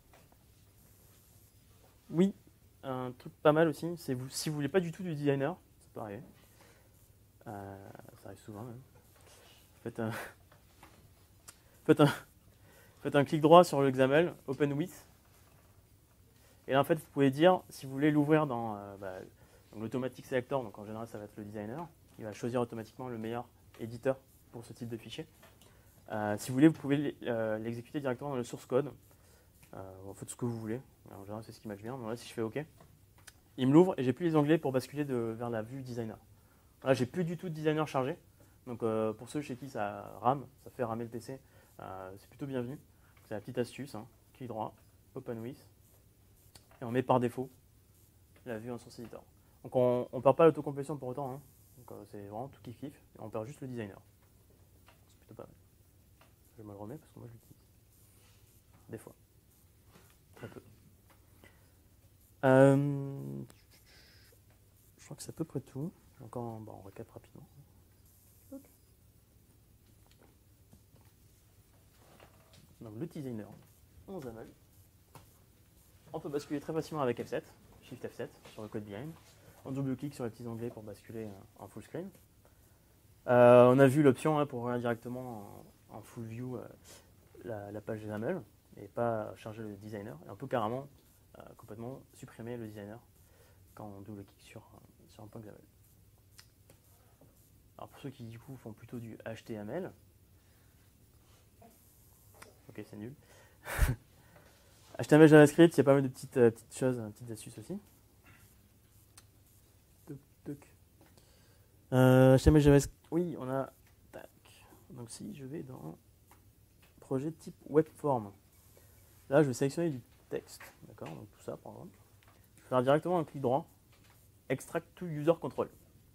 Oui, un truc pas mal aussi, c'est vous, si vous voulez pas du tout du designer, ça peut arriver. Euh, ça arrive souvent même. Faites un, faites un, faites un clic droit sur le X M L, Open With. Et là, en fait, vous pouvez dire, si vous voulez l'ouvrir dans euh, bah, l'automatic selector, donc en général, ça va être le designer, il va choisir automatiquement le meilleur éditeur pour ce type de fichier. Euh, si vous voulez, vous pouvez l'exécuter directement dans le source code. Euh, vous faites ce que vous voulez. En général, c'est ce qui match bien. Donc là, si je fais OK, il me l'ouvre et j'ai plus les onglets pour basculer de, vers la vue designer. Là, j'ai plus du tout de designer chargé. Donc euh, pour ceux chez qui ça rame, ça fait ramer le P C, euh, c'est plutôt bienvenu. C'est la petite astuce, hein. Clic droit, Open With, et on met par défaut la vue en source editor. Donc on ne perd pas l'autocomplétion pour autant, hein. Donc euh, c'est vraiment tout kiff kiff, et on perd juste le designer. C'est plutôt pas mal. Je me le remets parce que moi je l'utilise. Des fois. Très peu. Euh, je crois que c'est à peu près tout. Encore, bon, on recap rapidement. Okay. Donc le designer, on XAML. On peut basculer très facilement avec F sept, Shift F sept sur le code behind. On double-clique sur les petits onglets pour basculer en full screen. Euh, on a vu l'option hein, pour ouvrir directement en, en full view euh, la, la page XAML et pas charger le designer. Et on peut carrément euh, complètement supprimer le designer quand on double-clique sur, sur un point XAML. Alors pour ceux qui du coup font plutôt du H T M L, ok c'est nul. H T M L JavaScript, il y a pas mal de petites, euh, petites choses, euh, petites astuces aussi. Toc, toc. Euh, H T M L JavaScript, oui on a, tac. Donc si je vais dans projet type webform, là je vais sélectionner du texte, d'accord, donc tout ça par exemple. Je vais faire directement un clic droit, extract to user control.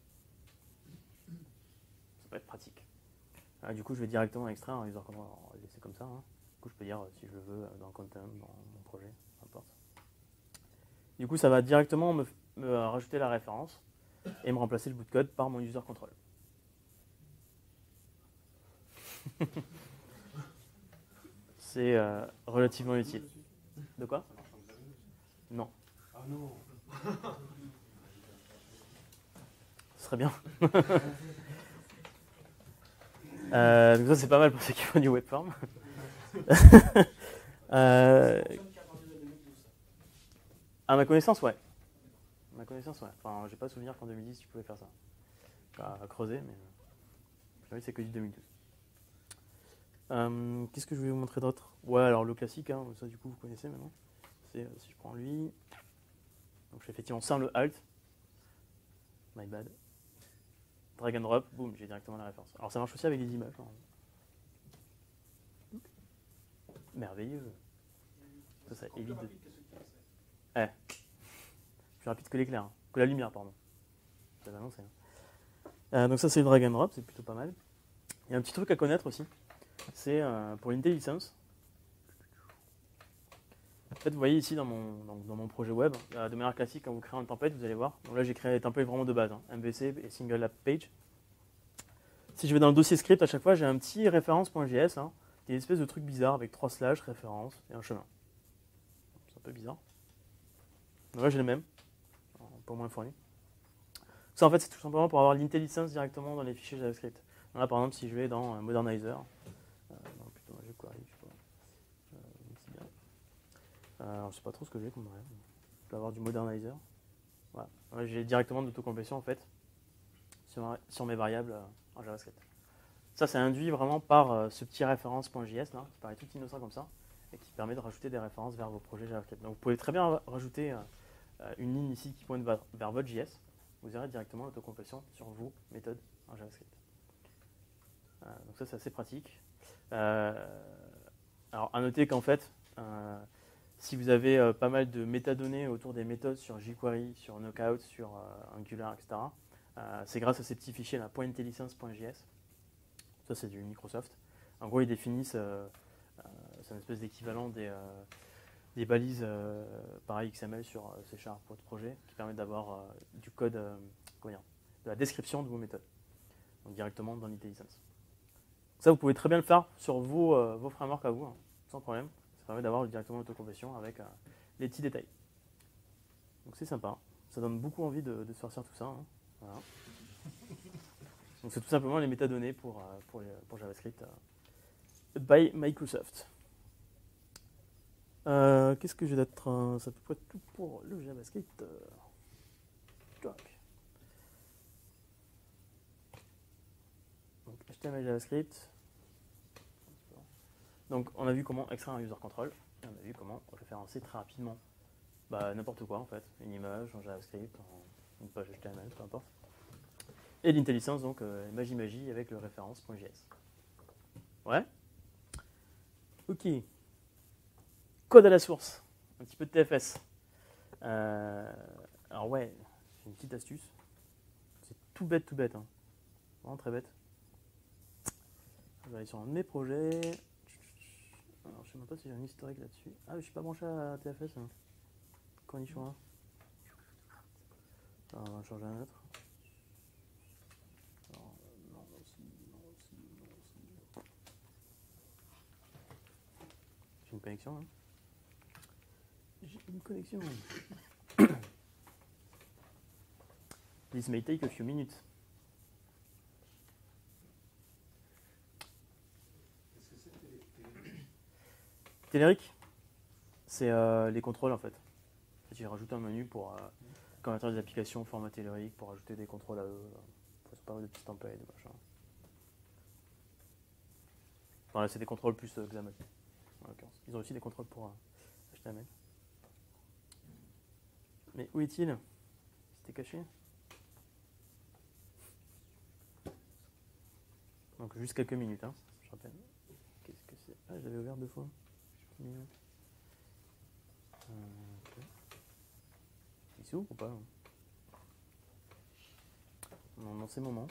Ça peut être pratique. Là, du coup je vais directement extraire un user control, alors, on va laisser comme ça. Hein. Du coup je peux dire euh, si je veux dans content, dans mon projet, peu importe. Du coup ça va directement me, me rajouter la référence et me remplacer le bout de code par mon user control. C'est euh, relativement utile. De quoi? Non. Ah non. Ce serait bien. euh, donc ça c'est pas mal pour ceux qui font du webform. euh, à ma connaissance, ouais. À ma connaissance, ouais. Enfin, j'ai pas souvenir qu'en deux mille dix tu pouvais faire ça. À, à creuser, mais oui, c'est que du deux mille douze. Euh, Qu'est-ce que je vais vous montrer d'autre? Ouais, alors le classique, hein, ça du coup vous connaissez maintenant. C'est euh, si je prends lui, donc je fais effectivement sans le alt, my bad, drag and drop, boum, j'ai directement la référence. Alors ça marche aussi avec les images. Hein. Merveilleux. Ça, ça évite de. Eh, plus rapide que l'éclair, hein. Que la lumière, pardon. Ça va annoncer. Hein. Euh, donc ça c'est le drag and drop, c'est plutôt pas mal. Il y a un petit truc à connaître aussi. C'est euh, pour l'IntelliSense. En fait, vous voyez ici dans mon, dans, dans mon projet web, euh, de manière classique, quand vous créez un template, vous allez voir. Donc là, j'ai créé des templates vraiment de base, hein, M V C et Single App Page. Si je vais dans le dossier script, à chaque fois, j'ai un petit référence.js, hein, qui est une espèce de truc bizarre avec trois slash, référence et un chemin. C'est un peu bizarre. Donc là, j'ai le même, un peu moins fourni. Ça, en fait, c'est tout simplement pour avoir l'IntelliSense directement dans les fichiers JavaScript. Donc là, par exemple, si je vais dans Modernizer, euh, non, plutôt, je quoi, je sais pas. Euh, bien. Euh, alors, je sais pas trop ce que j'ai comme variable. Je peux avoir du Modernizer. Voilà. Ouais, j'ai directement de l'autocomplétion en fait sur, sur mes variables euh, en JavaScript. Ça, c'est induit vraiment par euh, ce petit référence.js là, qui paraît tout innocent comme ça, et qui permet de rajouter des références vers vos projets JavaScript. Donc, vous pouvez très bien rajouter euh, euh, une ligne ici qui pointe vers, vers votre J S, vous aurez directement l'autocomplétion sur vos méthodes en JavaScript. Euh, donc ça, c'est assez pratique. Euh, alors, à noter qu'en fait, euh, si vous avez euh, pas mal de métadonnées autour des méthodes sur jQuery, sur Knockout, sur euh, Angular, et cetera, euh, c'est grâce à ces petits fichiers là, .intellisense.js. Ça, c'est du Microsoft. En gros, ils définissent, euh, euh, c'est une espèce d'équivalent des, euh, des balises, euh, pareil X M L sur euh, C Sharp pour votre projet, qui permettent d'avoir euh, du code, euh, comment dire, de la description de vos méthodes, donc directement dans l'IntelliSense. Ça, vous pouvez très bien le faire sur vos, euh, vos frameworks à vous, hein, sans problème. Ça permet d'avoir directement l'autocomplétion avec euh, les petits détails. Donc c'est sympa. Ça donne beaucoup envie de, de sortir tout ça. Hein. Voilà. Donc c'est tout simplement les métadonnées pour, euh, pour, les, pour JavaScript euh, by Microsoft. Euh, Qu'est-ce que j'ai d'autre? euh, C'est à peu près tout pour le JavaScript. Euh, donc H T M L JavaScript. Donc on a vu comment extraire un user control. Et on a vu comment référencer très rapidement bah, n'importe quoi en fait. Une image en JavaScript, en une page H T M L, peu importe. Et l'IntelliSense, donc euh, magie magie avec le référence.js. Ouais. Ok. Code à la source. Un petit peu de T F S. Euh, alors ouais, j'ai une petite astuce. C'est tout bête, tout bête. Hein. Vraiment très bête. Je vais aller sur un de mes projets. Alors, je ne sais même pas si j'ai un historique là-dessus. Ah, je ne suis pas branché à T F S. Hein. Condition un. Alors, on va changer un autre. Alors, non, non, aussi, non, aussi, non, aussi. J'ai une connexion. Hein. J'ai une connexion. This may take a few minutes. Telerik, c'est euh, les contrôles en fait. J'ai rajouté un menu pour euh, convertir les applications format Telerik, pour ajouter des contrôles à eux. Enfin, c'est pas mal de petits templates, de machin. Enfin, là, c'est des contrôles plus euh, XAML. Ils ont aussi des contrôles pour euh, H T M L. Mais où est-il? C'était caché. Donc juste quelques minutes, hein, je rappelle. Qu'est-ce que c'est? Ah, je l'avais ouvert deux fois. Euh, okay. Il s'ouvre ou pas? Non, dans ces moments.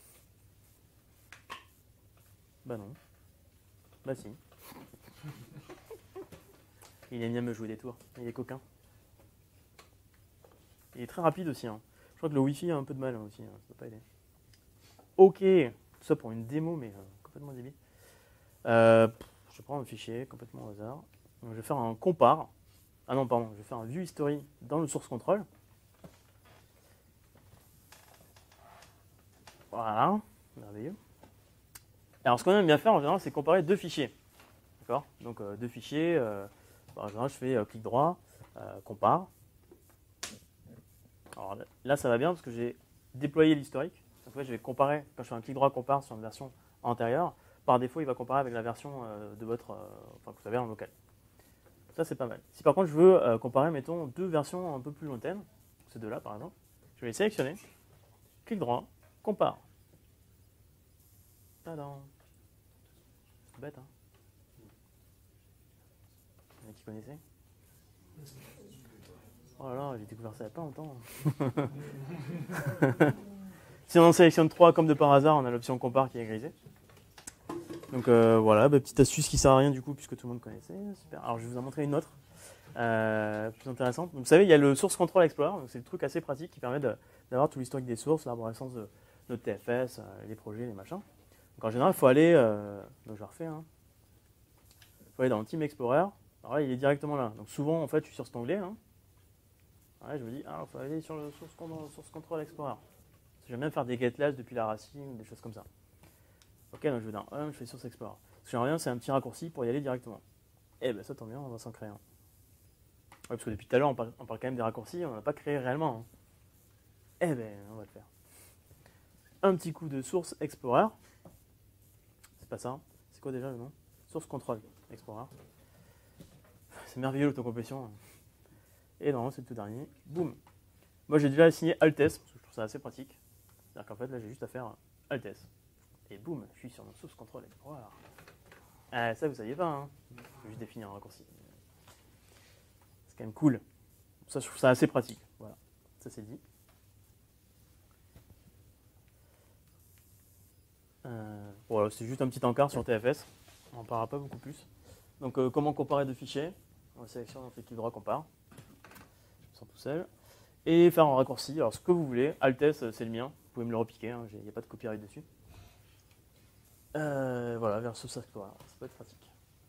Bah non. Bah si. Il aime bien me jouer des tours. Il est coquin. Il est très rapide aussi. Hein. Je crois que le Wi-Fi a un peu de mal hein, aussi. Hein. Ça peut pas aider. Ok. Tout ça pour une démo, mais euh, complètement débile. Euh, je prends un fichier complètement au hasard. Donc, je vais faire un compare. Ah non, pardon. Je vais faire un view history dans le source control. Voilà. Merveilleux. Alors, ce qu'on aime bien faire en général, c'est comparer deux fichiers. D'accord? Donc, euh, deux fichiers. Euh, en général, je fais euh, clic droit, euh, compare. Alors là, ça va bien parce que j'ai déployé l'historique. Donc, ouais, je vais comparer, quand je fais un clic droit compare sur une version antérieure, par défaut, il va comparer avec la version euh, de votre, euh, enfin, que vous avez en local. Ça, c'est pas mal. Si par contre, je veux euh, comparer, mettons, deux versions un peu plus lointaines, ces deux-là, par exemple, je vais les sélectionner, clic droit, compare. Tadam. C'est bête, hein? Il y en a qui connaissaient? Oh là là, j'ai découvert ça il n'y a pas longtemps. Si on en sélectionne trois, comme de par hasard, on a l'option compare qui est grisée. Donc euh, voilà, bah, petite astuce qui sert à rien du coup, puisque tout le monde connaissait. Super. Alors je vais vous en montrer une autre, euh, plus intéressante. Donc, vous savez, il y a le Source Control Explorer, c'est le truc assez pratique qui permet de, d'avoir tout l'historique des sources, l'arborescence de notre T F S, euh, les projets, les machins. Donc en général, il faut aller, euh, donc je refais, hein. Il faut aller dans le Team Explorer. Alors là, il est directement là. Donc souvent, en fait, je suis sur cet onglet. Hein. Ouais, je me dis, ah, il faut aller sur le Source, source Control Explorer. J'aime bien faire des getLast depuis la racine, des choses comme ça. Ok, donc je vais dans Home, je fais Source Explorer. Ce que j'aimerais bien, c'est un petit raccourci pour y aller directement. Eh bien, ça tombe bien, on va s'en créer un. Ouais, parce que depuis tout à l'heure, on parle, on parle quand même des raccourcis, on n'en a pas créé réellement. Hein. Eh bien, on va le faire. Un petit coup de Source Explorer. C'est pas ça. C'est quoi déjà le nom? Source Control Explorer. C'est merveilleux l'autocomplétion. Et normalement, c'est le tout dernier. Boum. Moi, j'ai déjà assigné Alt S, parce que je trouve ça assez pratique. C'est-à-dire qu'en fait, là, j'ai juste à faire Alt S. Et boum, je suis sur mon source control. Voilà. Ah, ça, vous saviez pas, hein. Je vais juste définir un raccourci. C'est quand même cool. Ça, je trouve ça assez pratique. Voilà. Ça, c'est dit. Euh, voilà, c'est juste un petit encart sur T F S. On n'en parlera pas beaucoup plus. Donc, euh, comment comparer deux fichiers? On sélectionne, on fait clic droit, compare. Ils sont tout seuls. Et faire un raccourci. Alors, ce que vous voulez. Alt S, c'est le mien. Vous pouvez me le repiquer. Hein, il n'y a pas de copyright dessus. Euh, voilà, versus ça, voilà, ça peut être pratique.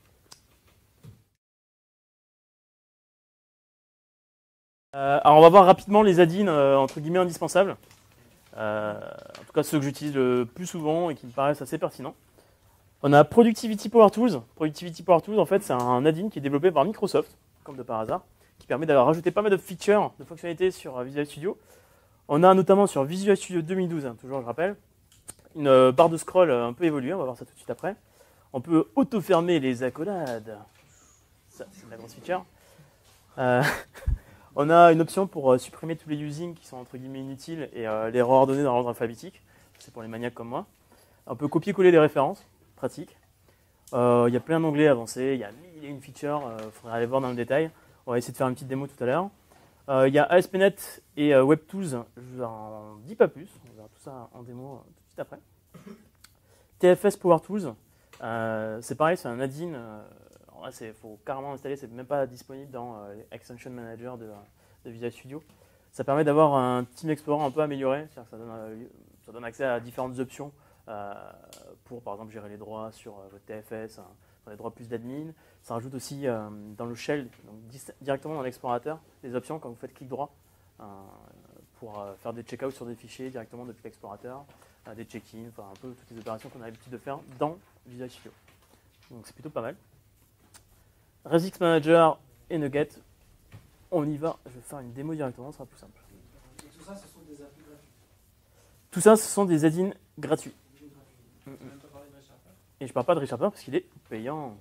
Euh, alors, on va voir rapidement les add-ins euh, entre guillemets indispensables. Euh, en tout cas, ceux que j'utilise le plus souvent et qui me paraissent assez pertinents. On a Productivity Power Tools. Productivity Power Tools, en fait, c'est un add-in qui est développé par Microsoft, comme de par hasard, qui permet d'avoir rajouté pas mal de features, de fonctionnalités sur Visual Studio. On a notamment sur Visual Studio deux mille douze, hein, toujours je rappelle, une barre de scroll un peu évoluée, on va voir ça tout de suite après. On peut auto-fermer les accolades. Ça, c'est la grosse feature. Euh, on a une option pour supprimer tous les using qui sont entre guillemets inutiles et euh, les réordonner dans l'ordre alphabétique. C'est pour les maniaques comme moi. On peut copier-coller les références, pratique. Il euh, y a plein d'onglets avancés, il y a mille et une features, il euh, faudrait aller voir dans le détail. On va essayer de faire une petite démo tout à l'heure. Il euh, y a A S P point net et euh, WebTools, je vous en dis pas plus, on verra tout ça en démo tout de suite après. T F S Power Tools, euh, c'est pareil, c'est un add-in, euh, il faut carrément l'installer, c'est même pas disponible dans euh, l'Extension Manager de, de Visual Studio. Ça permet d'avoir un Team Explorer un peu amélioré, c'est-à-dire que ça donne, euh, ça donne accès à différentes options euh, pour par exemple gérer les droits sur euh, votre T F S, hein, les droits plus d'admin. Ça rajoute aussi euh, dans le shell, donc directement dans l'explorateur, des options quand vous faites clic droit euh, pour euh, faire des check-out sur des fichiers directement depuis l'explorateur, euh, des check-in, enfin un peu toutes les opérations qu'on a l'habitude de faire dans Visual Studio. Donc c'est plutôt pas mal. Resix Manager et Nugget, on y va. Je vais faire une démo directement, ce sera plus simple. Et tout ça, ce sont des applis gratuits. Tout ça, ce sont des add-ins gratuits. Tu peux même pas parler de ReSharper. Et je parle pas de ReSharper parce qu'il est payant.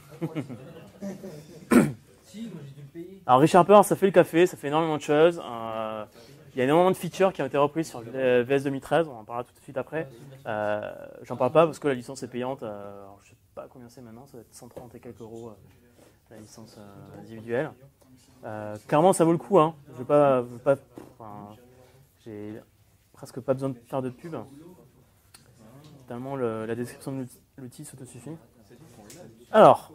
Si, moi j'ai dû le payer. Alors ReSharper, ça fait le café, ça fait énormément de choses. Euh, il y a énormément de features qui ont été reprises sur le V S deux mille treize, on en parlera tout de suite après. Euh, J'en parle pas parce que la licence est payante. Euh, alors je sais pas combien c'est maintenant, ça va être cent trente et quelques euros euh, la licence euh, individuelle. Euh, clairement, ça vaut le coup. Hein. Je vais pas, je vais pas, enfin, j'ai presque pas besoin de faire de pub. Tellement le, la description de l'outil s'autosuffit. Alors,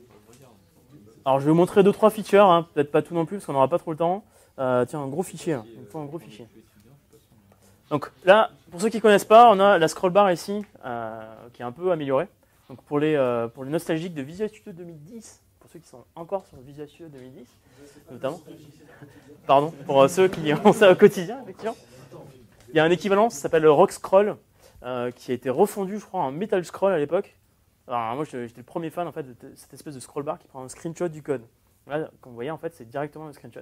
alors, je vais vous montrer deux trois features, hein, peut-être pas tout non plus parce qu'on n'aura pas trop le temps. Euh, tiens, un gros fichier, hein. Il me faut un gros fichier. Donc là, pour ceux qui ne connaissent pas, on a la scroll bar ici euh, qui est un peu améliorée. Donc pour les, euh, pour les nostalgiques de Visual Studio deux mille dix, pour ceux qui sont encore sur Visual Studio deux mille dix, notamment. Pardon, pour euh, ceux qui ont ça au quotidien, effectivement. Il y a un équivalent, ça s'appelle le Rock Scroll, euh, qui a été refondu, je crois, en Metal Scroll à l'époque. Alors moi, j'étais le premier fan en fait de cette espèce de scroll bar qui prend un screenshot du code. Là, comme vous voyez, en fait, c'est directement le screenshot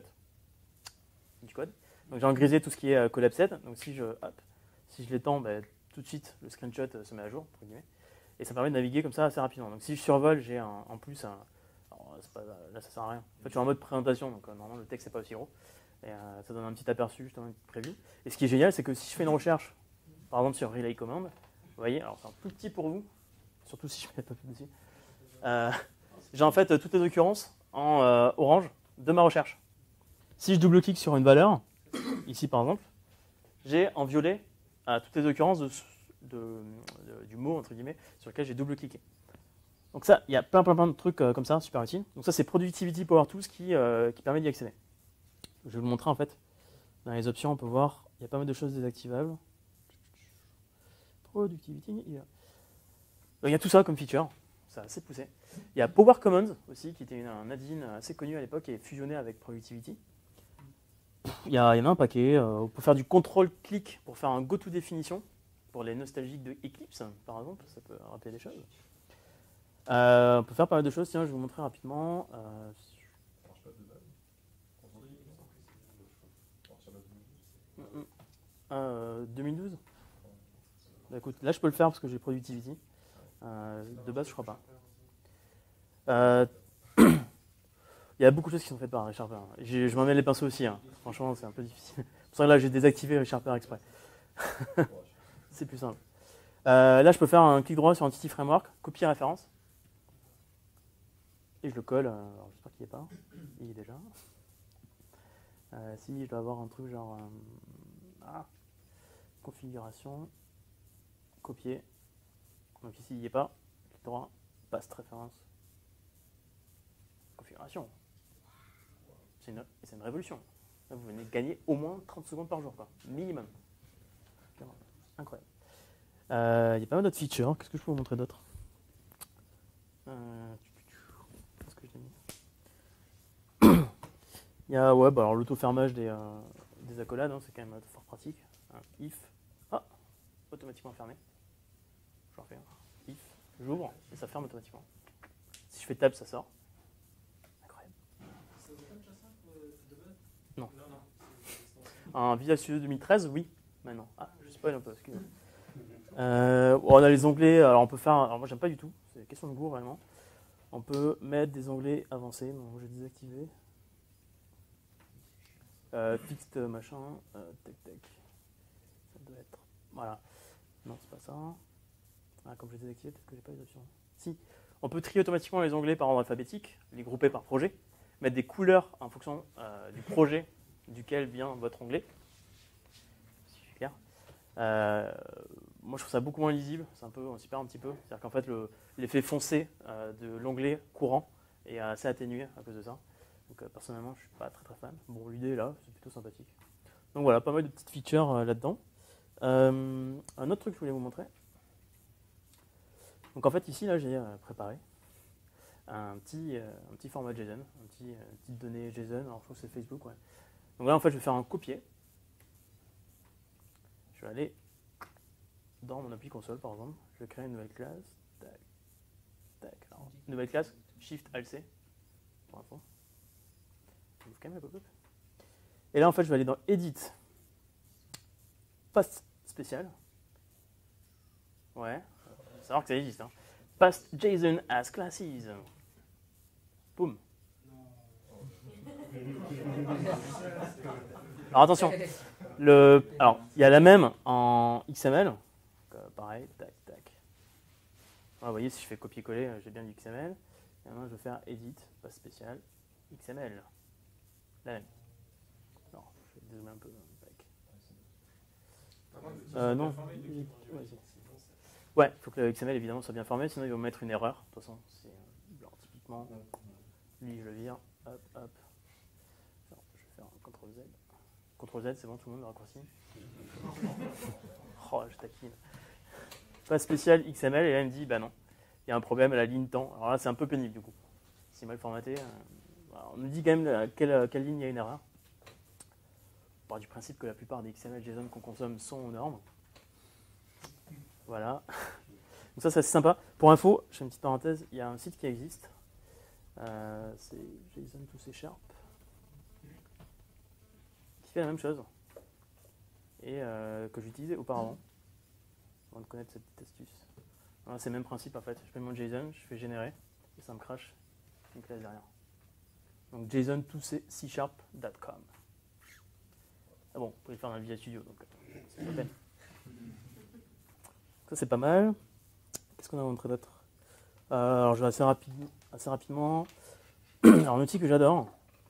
du code. Donc j'ai en grisé tout ce qui est euh, collapsed. Donc si je, hop, si je l'étends, bah, tout de suite, le screenshot euh, se met à jour, entre guillemets. Et ça permet de naviguer comme ça assez rapidement. Donc si je survole, j'ai en plus un... Alors, pas, là, ça sert à rien. En fait, je suis en mode présentation, donc euh, normalement, le texte n'est pas aussi gros. Et euh, ça donne un petit aperçu, justement, une petite prévue. Et ce qui est génial, c'est que si je fais une recherche, par exemple sur Relay Command, vous voyez, alors c'est un tout petit pour vous, surtout si je mets pas plus dessus. Euh, j'ai en fait toutes les occurrences en euh, orange de ma recherche. Si je double-clique sur une valeur, ici par exemple, j'ai en violet euh, toutes les occurrences de, de, de, du mot entre guillemets sur lequel j'ai double-cliqué. Donc ça, il y a plein plein plein de trucs euh, comme ça, super utiles. Donc ça, c'est Productivity Power Tools qui, euh, qui permet d'y accéder. Je vais vous montrer en fait. Dans les options, on peut voir, il y a pas mal de choses désactivables. Productivity, il y a, il y a tout ça comme feature. C'est assez poussé. Il y a Power Commands aussi, qui était une, un add-in assez connu à l'époque et fusionné avec Productivity. Il y, a, il y en a un paquet. Euh, on peut faire du contrôle-clic pour faire un go-to-définition. Pour les nostalgiques de Eclipse, par exemple, ça peut rappeler des choses. Euh, on peut faire pas mal de choses. Tiens, je vais vous montrer rapidement. Euh, euh, deux mille douze bah, écoute, là, je peux le faire parce que j'ai Productivity. Euh, de base, je crois pas. Euh, Il y a beaucoup de choses qui sont faites par ReSharper. Je, je m'en mets les pinceaux aussi. Hein. Franchement, c'est un peu difficile. C'est pour ça que là, j'ai désactivé ReSharper exprès. C'est plus simple. Euh, là, je peux faire un clic droit sur Entity Framework, copier référence. Et je le colle. Alors, j'espère qu'il n'y est pas. Il y est déjà. Euh, si, je dois avoir un truc genre... Euh, ah, configuration. Copier. Donc ici, il n'y est pas. Clic droit, paste référence. Configuration. C'est une, c'est une révolution. Là, vous venez de gagner au moins trente secondes par jour, quoi. Minimum. Incroyable. Euh, il y a pas mal d'autres features. Qu'est-ce que je peux vous montrer d'autre euh, Qu'est-ce que j'ai mis Il y a ouais, bah alors l'auto-fermage des, euh, des accolades, hein, c'est quand même fort pratique. Un if, ah, automatiquement fermé. Je refais un if, j'ouvre et ça ferme automatiquement. Si je fais tab, ça sort. Incroyable. Ça vous fait déjà ça de base? Non. Non, non. c'est- Un Visual Studio deux mille treize, oui. Maintenant. Ah, je spoil un peu, excusez-moi. Euh, on a les onglets, alors on peut faire, alors moi j'aime pas du tout, c'est une question de goût vraiment. On peut mettre des onglets avancés, donc je vais désactiver. Euh, fixed machin, euh, tac tac. Ça doit être, voilà. Non, c'est pas ça. Ah, comme je l'ai désactivé, peut-être que j'ai pas les options. Si, on peut trier automatiquement les onglets par ordre alphabétique, les grouper par projet, mettre des couleurs en fonction euh, du projet duquel vient votre onglet. C'est clair. Euh, moi, je trouve ça beaucoup moins lisible. C'est un peu, on s'y perd un petit peu. C'est-à-dire qu'en fait, le, l'effet foncé euh, de l'onglet courant est assez atténué à cause de ça. Donc, euh, personnellement, je suis pas très très fan. Bon, l'idée est là, c'est plutôt sympathique. Donc voilà, pas mal de petites features euh, là-dedans. Euh, un autre truc que je voulais vous montrer. Donc en fait, ici, là, j'ai euh, préparé un petit, euh, un petit format JSON, un petit, euh, une petite donnée JSON. Alors, je trouve que c'est Facebook, ouais. Donc là, en fait, je vais faire un copier. Je vais aller dans mon appli console, par exemple. Je vais créer une nouvelle classe. Tac, tac. Alors, nouvelle classe, Shift Alt C. Pour info. Je ouvre quand même la pop-up. Et là, en fait, je vais aller dans Edit. Post spécial. Ouais. Faut savoir que ça existe. Hein. Post JSON as classes. Boum. Alors attention. Le, alors, il y a la même en X M L. Donc, euh, pareil, tac, tac. Voilà, vous voyez, si je fais copier-coller, j'ai bien du X M L. Et maintenant, je vais faire Edit, post spécial, X M L. La même. Non, je vais dézoomer un peu. Tac. Par contre, Euh, non. formé depuis Ouais, quand je- c'est- c'est bon, ça. Ouais, il faut que le X M L évidemment soit bien formé, sinon il va me mettre une erreur. De toute façon, c'est euh, genre, typiquement, lui je le vire, hop, hop. Alors, je vais faire un contrôle Z. contrôle Z, c'est bon, tout le monde le raccourci. Oh, je taquine. Pas spécial X M L, et là il me dit, bah non, il y a un problème à la ligne temps. Alors là, c'est un peu pénible du coup. C'est mal formaté. euh, voilà, on nous dit quand même à quelle, quelle ligne il y a une erreur. On part du principe que la plupart des X M L JSON qu'on consomme sont aux normes. Voilà. Donc ça, c'est assez sympa. Pour info, je fais une petite parenthèse, il y a un site qui existe. Euh, c'est JSON to C Sharp. Qui fait la même chose. Et euh, que j'utilisais auparavant. Avant de connaître cette petite astuce. Voilà, c'est le même principe en fait. Je fais mon JSON, je fais générer, et ça me crache une classe derrière. Donc JSON to C Sharp dot com. Ah bon, vous pouvez le faire dans le Visual Studio, donc c'est pas la peine. Ça c'est pas mal. Qu'est-ce qu'on a montré d'autre euh, Alors je vais assez, rapide, assez rapidement. Alors un outil que j'adore.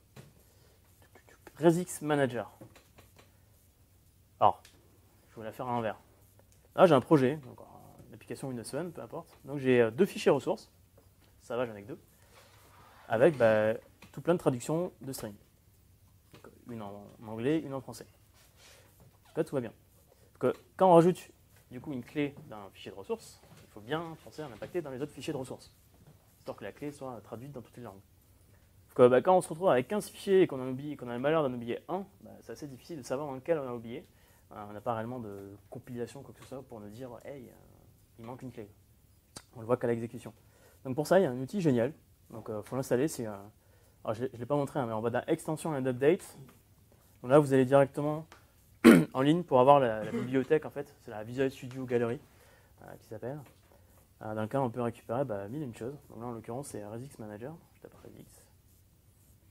Resix Manager. Alors, je vais la faire à l'envers. Là j'ai un projet, donc une application Windows sept, peu importe. Donc j'ai deux fichiers ressources. Ça va, j'en ai que deux. Avec bah, tout plein de traductions de string. Donc, une en anglais, une en français. Là tout va bien. Donc, quand on rajoute du coup une clé d'un fichier de ressources, il faut bien penser à l'impacter dans les autres fichiers de ressources, histoire que la clé soit traduite dans toutes les langues. Donc, bah, quand on se retrouve avec quinze fichiers et qu'on en oublie, qu'on a le malheur d'en oublier un, bah, c'est assez difficile de savoir dans lequel on a oublié. Euh, on n'a pas réellement de compilation quoi que ce soit pour nous dire hey, euh, il manque une clé. On le voit qu'à l'exécution. Donc pour ça, il y a un outil génial. Donc il euh, faut l'installer. C'est, euh, alors je ne l'ai pas montré, hein, mais on va dans extension and update. Donc là, vous allez directement en ligne pour avoir la, la bibliothèque, en fait, c'est la Visual Studio Gallery euh, qui s'appelle, euh, dans lequel on peut récupérer bah, mille et une choses. Donc là, en l'occurrence, c'est Resix Manager. Je tape Resix.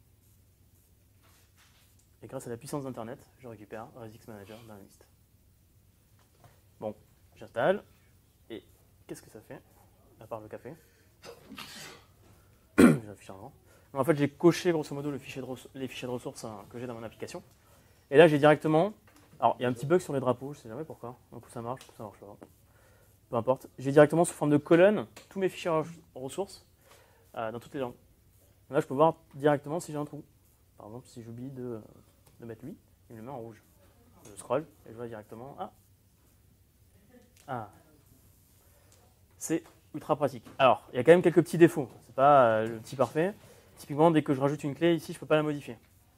grâce à la puissance d'Internet, je récupère Resix Manager dans la liste. Bon, j'installe, et qu'est-ce que ça fait, à part le café? Je vais afficher un grand. Donc, en fait, j'ai coché grosso modo le fichier de les fichiers de ressources hein, que j'ai dans mon application. Et là, j'ai directement... Alors, il y a un petit bug sur les drapeaux, je ne sais jamais pourquoi. Un coup ça marche, un coup ça marche pas. Peu importe. J'ai directement sous forme de colonne tous mes fichiers ressources euh, dans toutes les langues. Là, je peux voir directement si j'ai un trou. Par exemple, si j'oublie de, de mettre lui, il me le met en rouge. Je scroll et je vois directement... Ah, ah. C'est ultra pratique. Alors, il y a quand même quelques petits défauts. C'est pas euh, le petit parfait. Typiquement, dès que je rajoute une clé ici, je ne peux pas la modifier.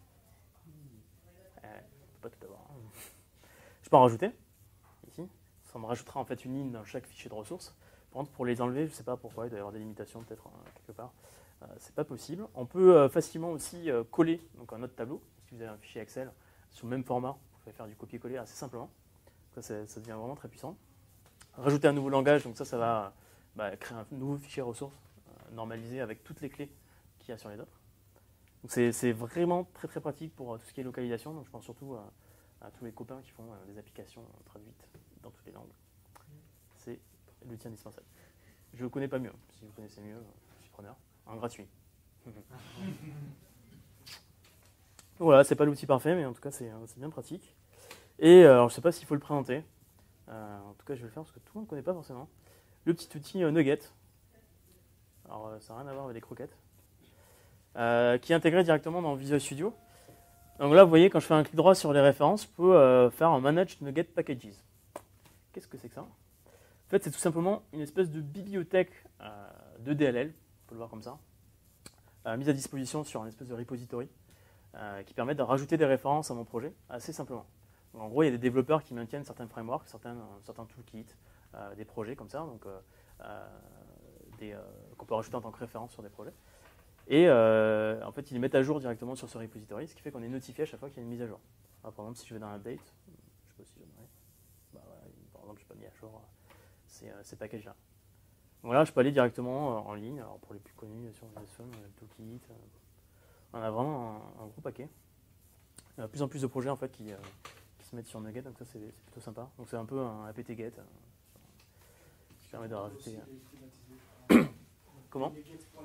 Euh, je peux pas tout avoir. Je peux en rajouter, ici. Ça me rajoutera en fait une ligne dans chaque fichier de ressources. Par contre, pour les enlever, je ne sais pas pourquoi, il doit y avoir des limitations peut-être euh, quelque part. Euh, c'est pas possible. On peut euh, facilement aussi euh, coller donc, un autre tableau. Si vous avez un fichier Excel sur le même format, vous pouvez faire du copier-coller assez simplement. Ça, ça devient vraiment très puissant. Rajouter un nouveau langage, donc ça, ça va bah, créer un nouveau fichier ressources euh, normalisé avec toutes les clés qu'il y a sur les autres. Donc c'est vraiment très très pratique pour euh, tout ce qui est localisation. Donc je pense surtout à, à tous les copains qui font euh, des applications traduites dans toutes les langues. C'est l'outil indispensable. Je ne connais pas mieux. Si vous connaissez mieux, je suis preneur. En gratuit. Voilà, c'est pas l'outil parfait, mais en tout cas c'est bien pratique. Et euh, alors, je ne sais pas s'il faut le présenter. Euh, en tout cas, je vais le faire parce que tout le monde ne connaît pas forcément. Le petit outil euh, Nugget. Alors, euh, ça n'a rien à voir avec les croquettes. Euh, qui est intégré directement dans Visual Studio. Donc là, vous voyez, quand je fais un clic droit sur les références, je peux euh, faire un Manage Nugget Packages. Qu'est-ce que c'est que ça? En fait, c'est tout simplement une espèce de bibliothèque euh, de D L L, on peut le voir comme ça, euh, mise à disposition sur un espèce de repository euh, qui permet de rajouter des références à mon projet assez simplement. Donc, en gros, il y a des développeurs qui maintiennent certains frameworks, certains, certains toolkits, euh, des projets comme ça, donc euh, euh, euh, qu'on peut rajouter en tant que référence sur des projets. Et euh, en fait, ils les mettent à jour directement sur ce repository, ce qui fait qu'on est notifié à chaque fois qu'il y a une mise à jour. Alors, par exemple, si je vais dans l'update, je ne sais pas si j'aimerais, bah, voilà, par exemple, je n'ai pas mis à jour ces, euh, ces packages-là. Voilà, je peux aller directement euh, en ligne. Alors, pour les plus connus, bien sûr, on a le toolkit. Euh, on a vraiment un, un gros paquet. Il y a de plus en plus de projets en fait, qui, euh, qui se mettent sur Nugget, donc ça, c'est plutôt sympa. Donc, c'est un peu un apt-get euh, qui permet de rajouter. Comment ?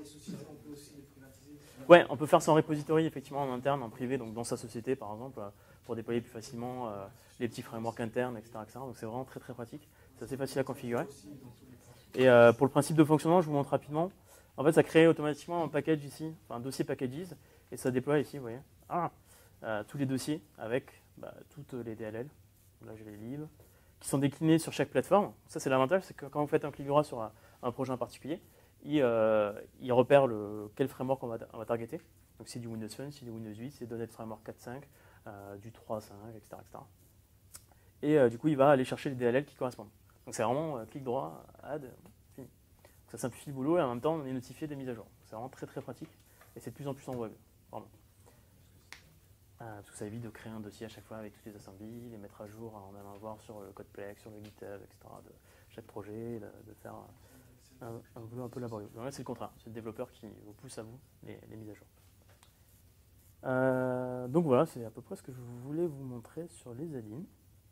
Ouais, on peut faire son repository effectivement en interne, en privé, donc dans sa société par exemple, pour déployer plus facilement euh, les petits frameworks internes, et cetera et cetera. Donc c'est vraiment très très pratique, c'est assez facile à configurer. Et euh, pour le principe de fonctionnement, je vous montre rapidement. En fait, ça crée automatiquement un package ici, enfin un dossier packages, et ça déploie ici, vous voyez, ah, euh, tous les dossiers avec bah, toutes les D L L. Là, j'ai les libs, qui sont déclinés sur chaque plateforme. Ça, c'est l'avantage, c'est que quand vous faites un clic droit sur un, un projet en particulier, Il, euh, il repère le, quel framework on va, on va targeter. Donc c'est du Windows Phone, c'est du Windows huit, c'est .NET Framework quatre point cinq, euh, du trois point cinq, et cetera et cetera. Et euh, du coup, il va aller chercher les D L L qui correspondent. Donc c'est vraiment euh, clic droit, add, fini. Donc ça simplifie le boulot et en même temps, on est notifié des mises à jour. C'est vraiment très très pratique et c'est de plus en plus en web. Vraiment. Euh, tout ça évite de créer un dossier à chaque fois avec toutes les assemblées, les mettre à jour en allant voir sur le codeplex, sur le GitHub, et cetera de chaque projet, de, de faire un, un boulot un peu laborieux. Donc là, c'est le contraire. C'est le développeur qui vous pousse à vous les, les mises à jour. Euh, donc voilà, c'est à peu près ce que je voulais vous montrer sur les add-ins.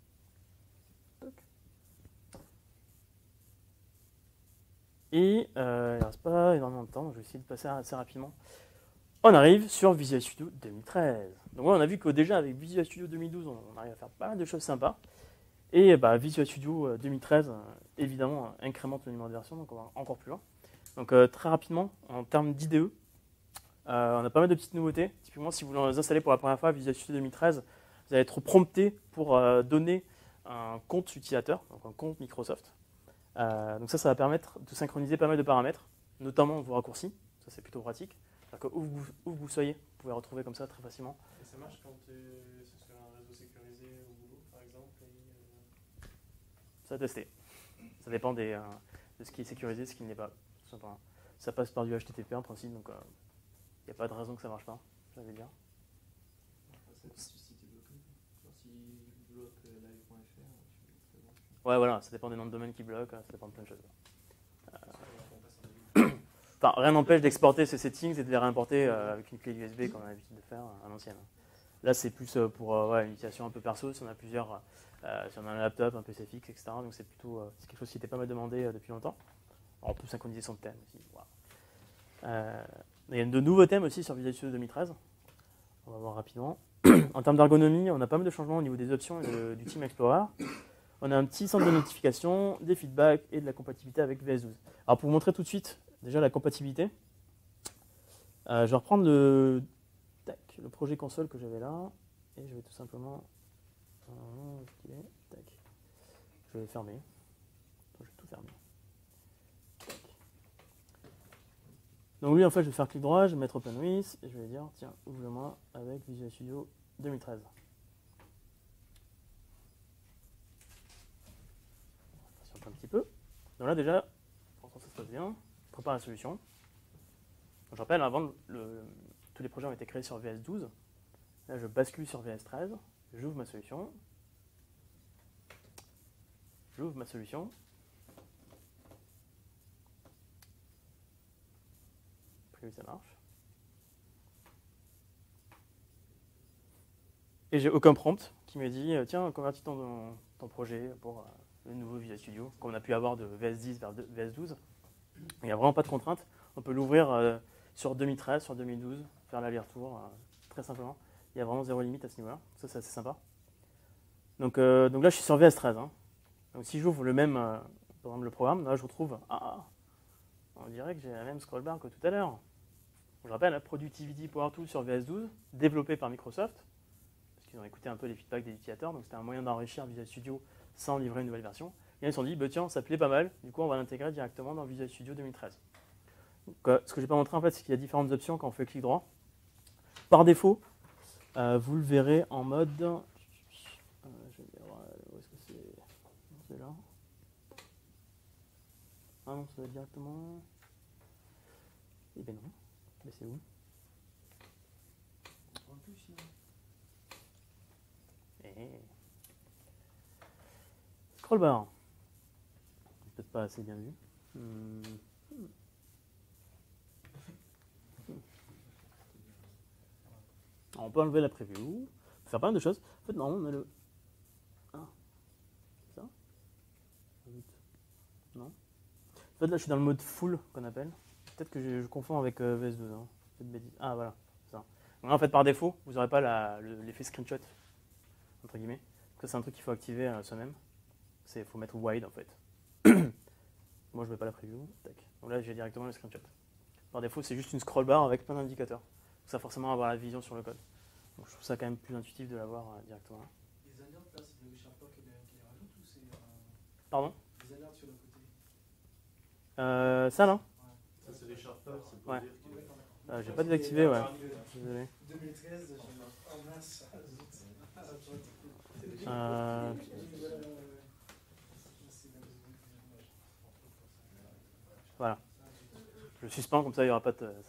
Et euh, il ne reste pas énormément de temps, donc je vais essayer de passer assez rapidement. On arrive sur Visual Studio deux mille treize. Donc ouais, on a vu que déjà avec Visual Studio deux mille douze, on arrive à faire pas mal de choses sympas. Et bah, Visual Studio deux mille treize, évidemment, incrémente le numéro de version, donc on va encore plus loin. Donc euh, très rapidement, en termes d'I D E, euh, on a pas mal de petites nouveautés. Typiquement, si vous les installez pour la première fois Visual Studio deux mille treize, vous allez être prompté pour euh, donner un compte utilisateur, donc un compte Microsoft. Euh, donc ça, ça va permettre de synchroniser pas mal de paramètres, notamment vos raccourcis. Ça, c'est plutôt pratique. C'est-à-dire que où vous, où vous soyez, vous pouvez retrouver comme ça très facilement. Et ça marche quand euh, c'est sur un réseau sécurisé au boulot, par exemple et, euh... Ça a testé. Ça dépend des, euh, de ce qui est sécurisé, ce qui ne l'est pas. Tout simplement. Ça passe par du H T T P en principe, donc il euh, n'y a pas de raison que ça ne marche pas, j'allais dire. Ouais, voilà, ça dépend des noms de domaine qui bloquent, ça dépend de plein de choses. Euh... Enfin, rien n'empêche d'exporter ces settings et de les réimporter euh, avec une clé U S B comme on a l'habitude de faire à l'ancienne. Là, c'est plus euh, pour euh, ouais, une utilisation un peu perso, si on a plusieurs, euh, si on a un laptop, un P C fixe, et cetera. Donc c'est plutôt euh, c'est quelque chose qui était pas mal demandé euh, depuis longtemps. Alors, on peut synchroniser son thème aussi. Voilà. Euh, il y a de nouveaux thèmes aussi sur Visual Studio deux mille treize. On va voir rapidement. En termes d'ergonomie, on a pas mal de changements au niveau des options et de, du Team Explorer. On a un petit centre de notification, des feedbacks et de la compatibilité avec V S douze. Alors pour vous montrer tout de suite déjà la compatibilité, euh, je vais reprendre le, tac, le projet console que j'avais là et je vais tout simplement euh, tac, je vais fermer. Je vais tout fermer. Tac. Donc lui en fait je vais faire clic droit, je vais mettre OpenWith et je vais dire tiens ouvre-le-moi avec Visual Studio deux mille treize. Un petit peu. Donc là déjà, pour ça se passe bien, je prépare la solution. Donc, je rappelle, avant, le, le, tous les projets ont été créés sur V S douze. Là, je bascule sur V S treize, j'ouvre ma solution. J'ouvre ma solution. A priori, ça marche. Et j'ai aucun prompt qui me dit tiens, convertis ton, ton projet pour le nouveau Visual Studio qu'on a pu avoir de V S dix vers V S douze. Il n'y a vraiment pas de contrainte. On peut l'ouvrir euh, sur deux mille treize, sur deux mille douze, faire l'aller-retour euh, très simplement. Il y a vraiment zéro limite à ce niveau-là. Ça, c'est assez sympa. Donc, euh, donc là, je suis sur V S treize. Hein. Donc si j'ouvre le même euh, par exemple, le programme, là, je retrouve ah, on dirait que j'ai la même scroll bar que tout à l'heure. Je rappelle, la Productivity Power Tool sur V S douze, développé par Microsoft. Ils ont écouté un peu les feedbacks des utilisateurs, donc c'était un moyen d'enrichir Visual Studio sans livrer une nouvelle version. Et ils se sont dit, bah, tiens, ça plaît pas mal, du coup on va l'intégrer directement dans Visual Studio deux mille treize. Donc, euh, ce que je n'ai pas montré en fait, c'est qu'il y a différentes options quand on fait clic droit. Par défaut, euh, vous le verrez en mode... Euh, je vais dire, où est-ce que c'est? C'est là. Ah non, ça va être directement... Eh ben non, mais c'est où? On voit plus sinon. Et... Scroll bar. Peut-être pas assez bien vu. Hmm. Alors, on peut enlever la preview. On peut faire pas mal de choses. En fait, non, on a le. Ah. C'est ça? Non. En fait, là, je suis dans le mode full qu'on appelle. Peut-être que je, je confonds avec euh, V S douze. Hein. Ah, voilà. C'est ça. Donc, en fait, par défaut, vous n'aurez pas l'effet screenshot. Entre guillemets. Ça, c'est un truc qu'il faut activer euh, soi-même. Il faut mettre wide en fait. Moi, je ne mets pas la preview. Tac. Donc là, j'ai directement le screenshot. Par défaut, c'est juste une scroll bar avec plein d'indicateurs. Ça forcément avoir la vision sur le code. Donc, je trouve ça quand même plus intuitif de l'avoir euh, directement. Les alertes, là, c'est le Sherpa qui les rajoute ou c'est. Euh, Pardon? Les alertes sur le côté. euh, Ça, là Ouais. Ça, c'est les Sherpa, c'est pour Ouais. dire que... euh, J'ai pas désactivé, ouais. Désolé. deux mille treize, j'ai oh mince. Euh, voilà. Je suspends, comme ça il n'y aura pas de.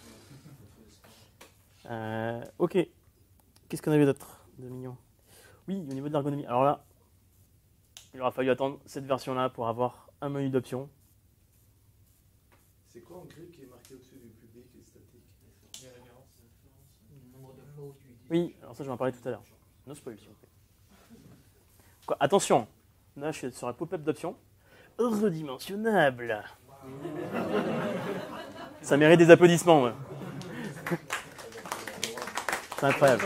Euh, ok. Qu'est-ce qu'on avait d'autre de mignon? Oui, au niveau de l'ergonomie. Alors là, il aura fallu attendre cette version-là pour avoir un menu d'options. C'est quoi en gris qui est marqué au-dessus du public et statique? Les références, les références. Le nombre de fois où tu utilises. Oui, alors ça je vais en parler tout à l'heure. No spoil, s'il vous plaît. Quoi, attention, là je suis sur la pop-up d'options. Redimensionnable. Ça mérite des applaudissements. Ouais. C'est incroyable.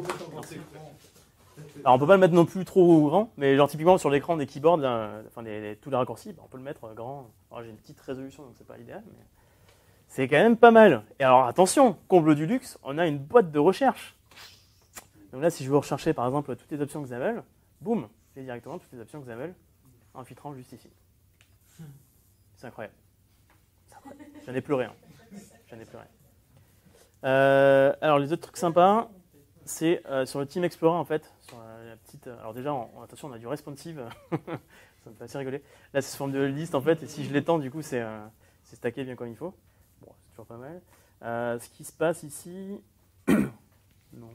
Alors on peut pas le mettre non plus trop grand, mais genre typiquement sur l'écran des keyboards, là, enfin des, des, tous les raccourcis, bah, on peut le mettre grand. Alors j'ai une petite résolution donc c'est pas idéal, mais c'est quand même pas mal. Et alors attention, comble du luxe, on a une boîte de recherche. Donc là si je veux rechercher par exemple toutes les options Xaml, boum, j'ai directement toutes les options Xaml en filtrant juste ici. C'est incroyable. J'en ai pleuré. Hein. J'en ai pleuré. Euh, alors les autres trucs sympas, c'est euh, sur le Team Explorer en fait. Sur la, la petite, alors déjà, en, en, attention, on a du responsive. Ça me fait assez rigoler. Là, c'est sous forme de liste en fait, et si je l'étends, du coup, c'est euh, stacké bien comme il faut. Bon, c'est toujours pas mal. Euh, ce qui se passe ici, non.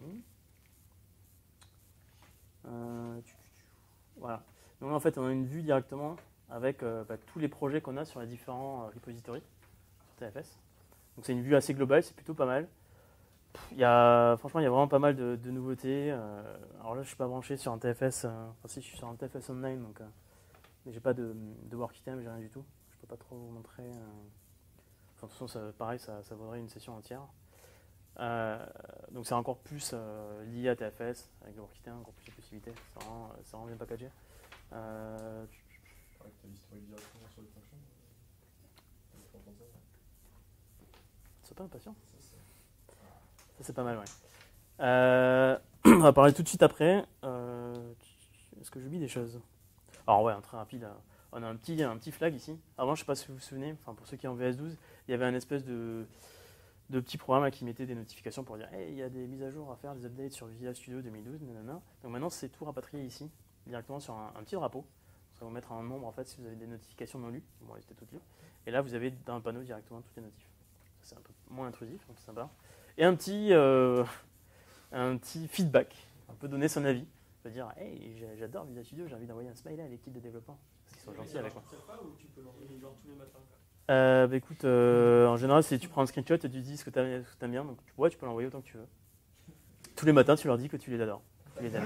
Euh, voilà. Donc en fait, on a une vue directement avec euh, bah, tous les projets qu'on a sur les différents euh, repositories sur T F S. Donc c'est une vue assez globale, c'est plutôt pas mal. Il y a, franchement, il y a vraiment pas mal de, de nouveautés. Euh, alors là, je suis pas branché sur un T F S. Euh, enfin, si, je suis sur un T F S online, donc, euh, mais j'ai pas de, de work item, j'ai rien du tout. Je peux pas trop vous montrer. Euh, enfin, de toute façon, ça, pareil, ça, ça vaudrait une session entière. Euh, donc c'est encore plus euh, lié à T F S avec le work item, encore plus de possibilités. C'est vraiment, c'est vraiment bien packagé. Euh, Ouais, t'as l'historique directement sur les fonctions. euh, pour ça. c'est pas impatient. Ça, c'est- Ça c'est pas mal, ouais. Euh, on va parler tout de suite après. Euh, Est-ce que j'oublie des choses? Alors ouais, un très rapide. euh, On a un petit, un petit flag ici. Avant, je sais pas si vous vous souvenez, enfin pour ceux qui ont V S douze, il y avait un espèce de, de petit programme là, qui mettait des notifications pour dire hey, il y a des mises à jour à faire, des updates sur Visual Studio deux mille douze, nanana. Donc maintenant, c'est tout rapatrié ici, directement sur un, un petit drapeau. Ça va vous mettre un nombre en fait si vous avez des notifications non lues. Bon, elles étaient toutes lues. Et là, vous avez dans le panneau directement toutes les notifs. C'est un peu moins intrusif, donc c'est sympa. Et un petit, euh, un petit feedback. On peut donner son avis. On peut dire hey, j'adore Visual Studio, j'ai envie d'envoyer un smiley à l'équipe de développement. Parce qu'ils sont gentils avec moi. Pas ou tu peux l'envoyer genre tous les matins quoi. Euh, bah écoute, euh, en général, si tu prends un screenshot et tu dis ce que tu aimes bien, donc tu, ouais, tu peux l'envoyer autant que tu veux. Tous les matins, tu leur dis que tu les adores. Tu les aimes.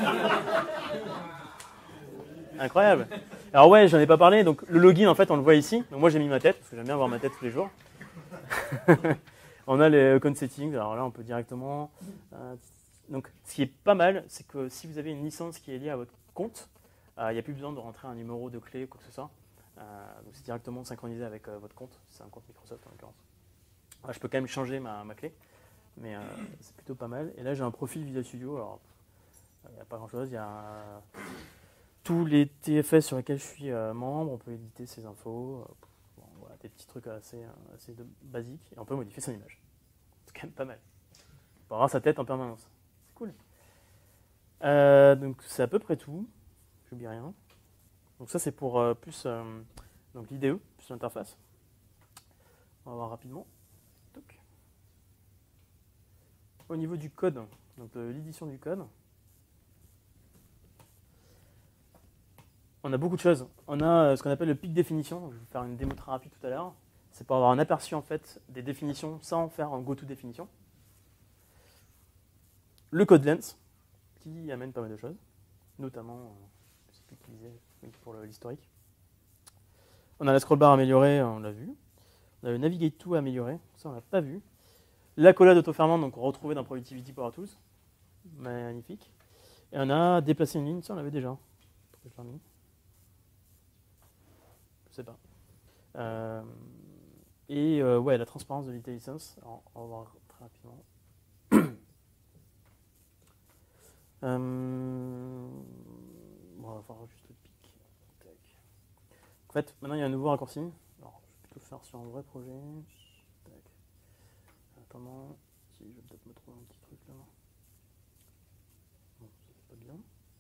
Incroyable. Alors ouais, j'en ai pas parlé. Donc le login, en fait, on le voit ici. Donc moi, j'ai mis ma tête parce que j'aime bien voir ma tête tous les jours. On a les account settings. Alors là, on peut directement. Euh, donc, ce qui est pas mal, c'est que si vous avez une licence qui est liée à votre compte, il euh, n'y a plus besoin de rentrer un numéro de clé ou quoi que ce soit. Euh, donc c'est directement synchronisé avec euh, votre compte. C'est un compte Microsoft en l'occurrence. Ah, je peux quand même changer ma, ma clé, mais euh, c'est plutôt pas mal. Et là, j'ai un profil Visual Studio. Alors, il n'y a pas grand-chose. Il y a euh, tous les T F S sur lesquels je suis euh, membre. On peut éditer ces infos. Bon, voilà, des petits trucs assez, assez de, basiques. Et on peut modifier son image. C'est quand même pas mal. On peut avoir sa tête en permanence. C'est cool. Euh, donc c'est à peu près tout. J'oublie rien. Donc ça c'est pour euh, plus euh, donc l'I D E, plus l'interface. On va voir rapidement. Donc. Au niveau du code, donc de l'édition du code, on a beaucoup de choses. On a euh, ce qu'on appelle le pic définition. Je vais vous faire une démo très rapide tout à l'heure. C'est pour avoir un aperçu en fait des définitions sans faire un go-to définition. Le code length qui amène pas mal de choses, notamment, euh, je sais plus qui disait, oui, pour l'historique. On a la scroll bar améliorée, on l'a vu. On a le navigate to amélioré, ça on l'a pas vu. L'accolade auto-fermante, donc retrouvée dans Productivity Power Tools, magnifique. Et on a déplacé une ligne, ça on l'avait déjà. Pourquoi je l'ai remis ? Je sais pas. Euh, et euh, ouais, la transparence de l'IntelliSense, on va voir très rapidement. Euh, bon, on va faire juste le pic. Tac. En fait, maintenant il y a un nouveau raccourci. Alors, je vais plutôt le faire sur un vrai projet. Tac. Attends, si je vais peut-être me trouver un petit truc là. Bon, c'est pas bien.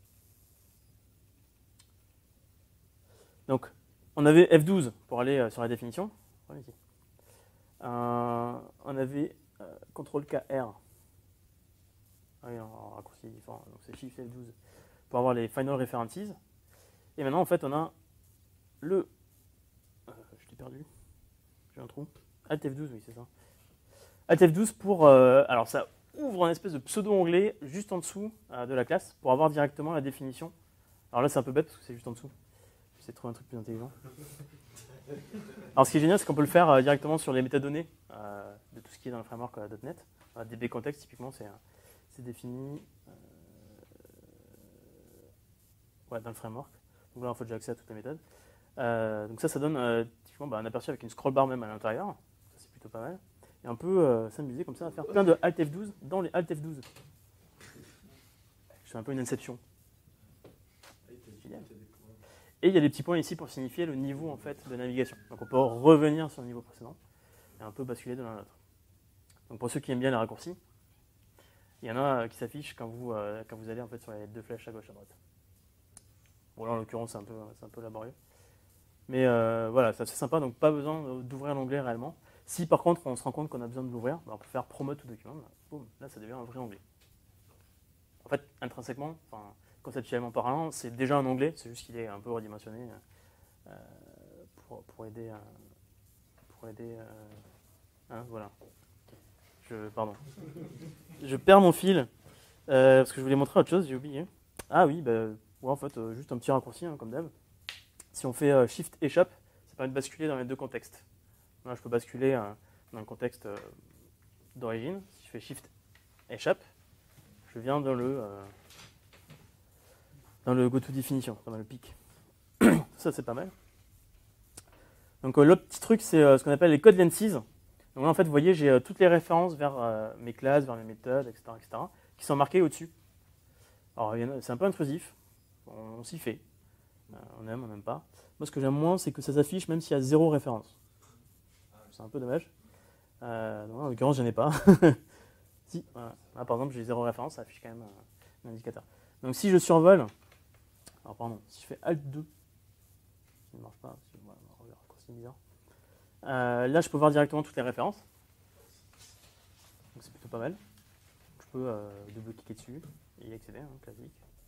Donc, on avait F douze pour aller euh, sur la définition. Voilà, ici. Euh, on avait euh, contrôle K R. Ah oui, en raccourci différent. Donc c'est Shift F douze pour avoir les final references. Et maintenant, en fait, on a le. Euh, je l'ai perdu. J'ai un trou. Alt F douze, oui, c'est ça. Alt F douze pour. Euh, alors, ça ouvre un espèce de pseudo-onglet juste en dessous euh, de la classe pour avoir directement la définition. Alors là, c'est un peu bête parce que c'est juste en dessous. J'essaie de trouver un truc plus intelligent. Alors, ce qui est génial, c'est qu'on peut le faire euh, directement sur les métadonnées euh, de tout ce qui est dans le framework euh, .NET. Euh, D B Context, typiquement, c'est. C'est défini euh, ouais, dans le framework. Donc là, il faut déjà accès à toutes les méthodes. Euh, donc ça, ça donne euh, typiquement bah, un aperçu avec une scroll bar même à l'intérieur. Ça, c'est plutôt pas mal. Et on peut euh, s'amuser comme ça à faire plein de Alt F douze dans les Alt F douze. Je fais un peu une inception. Génial. Et il y a des petits points ici pour signifier le niveau en fait, de navigation. Donc on peut revenir sur le niveau précédent et un peu basculer de l'un à l'autre. Donc pour ceux qui aiment bien les raccourcis, il y en a qui s'affichent quand vous, euh, quand vous allez en fait, sur les deux flèches à gauche et à droite. Bon là en l'occurrence c'est un peu, c'est un peu laborieux. Mais euh, voilà, c'est assez sympa, donc pas besoin d'ouvrir l'onglet réellement. Si par contre on se rend compte qu'on a besoin de l'ouvrir, bah, on peut faire Promote to Document, boum, là ça devient un vrai onglet. En fait, intrinsèquement, enfin, conceptuellement parlant, c'est déjà un onglet, c'est juste qu'il est un peu redimensionné euh, pour, pour aider, euh, pour aider euh, hein, voilà. je, pardon. Je perds mon fil, euh, parce que je voulais montrer autre chose, j'ai oublié. Ah oui, bah, ouais, en fait, euh, juste un petit raccourci, hein, comme d'hab. Si on fait euh, Shift échappe, ça permet de basculer dans les deux contextes. Là, je peux basculer euh, dans le contexte euh, d'origine. Si je fais Shift échappe, je viens dans le, euh, dans le GoToDefinition, dans le pic. Ça, c'est pas mal. Donc, euh, l'autre petit truc, c'est euh, ce qu'on appelle les code lenses. Donc là, en fait, vous voyez, j'ai euh, toutes les références vers euh, mes classes, vers mes méthodes, et cetera, et cetera, qui sont marquées au-dessus. Alors, c'est un peu intrusif. On, on s'y fait. Euh, on aime, on n'aime pas. Moi, ce que j'aime moins, c'est que ça s'affiche même s'il y a zéro référence. C'est un peu dommage. Euh, non, en l'occurrence, je n'en ai pas. Si, voilà. Là, par exemple, j'ai zéro référence, ça affiche quand même un, un indicateur. Donc, si je survole, alors pardon, si je fais Alt deux, ça ne marche pas, parce que voilà, le raccourci est bizarre. Euh, là, je peux voir directement toutes les références. Donc, c'est plutôt pas mal. Je peux euh, double-cliquer dessus et y accéder, hein, classique.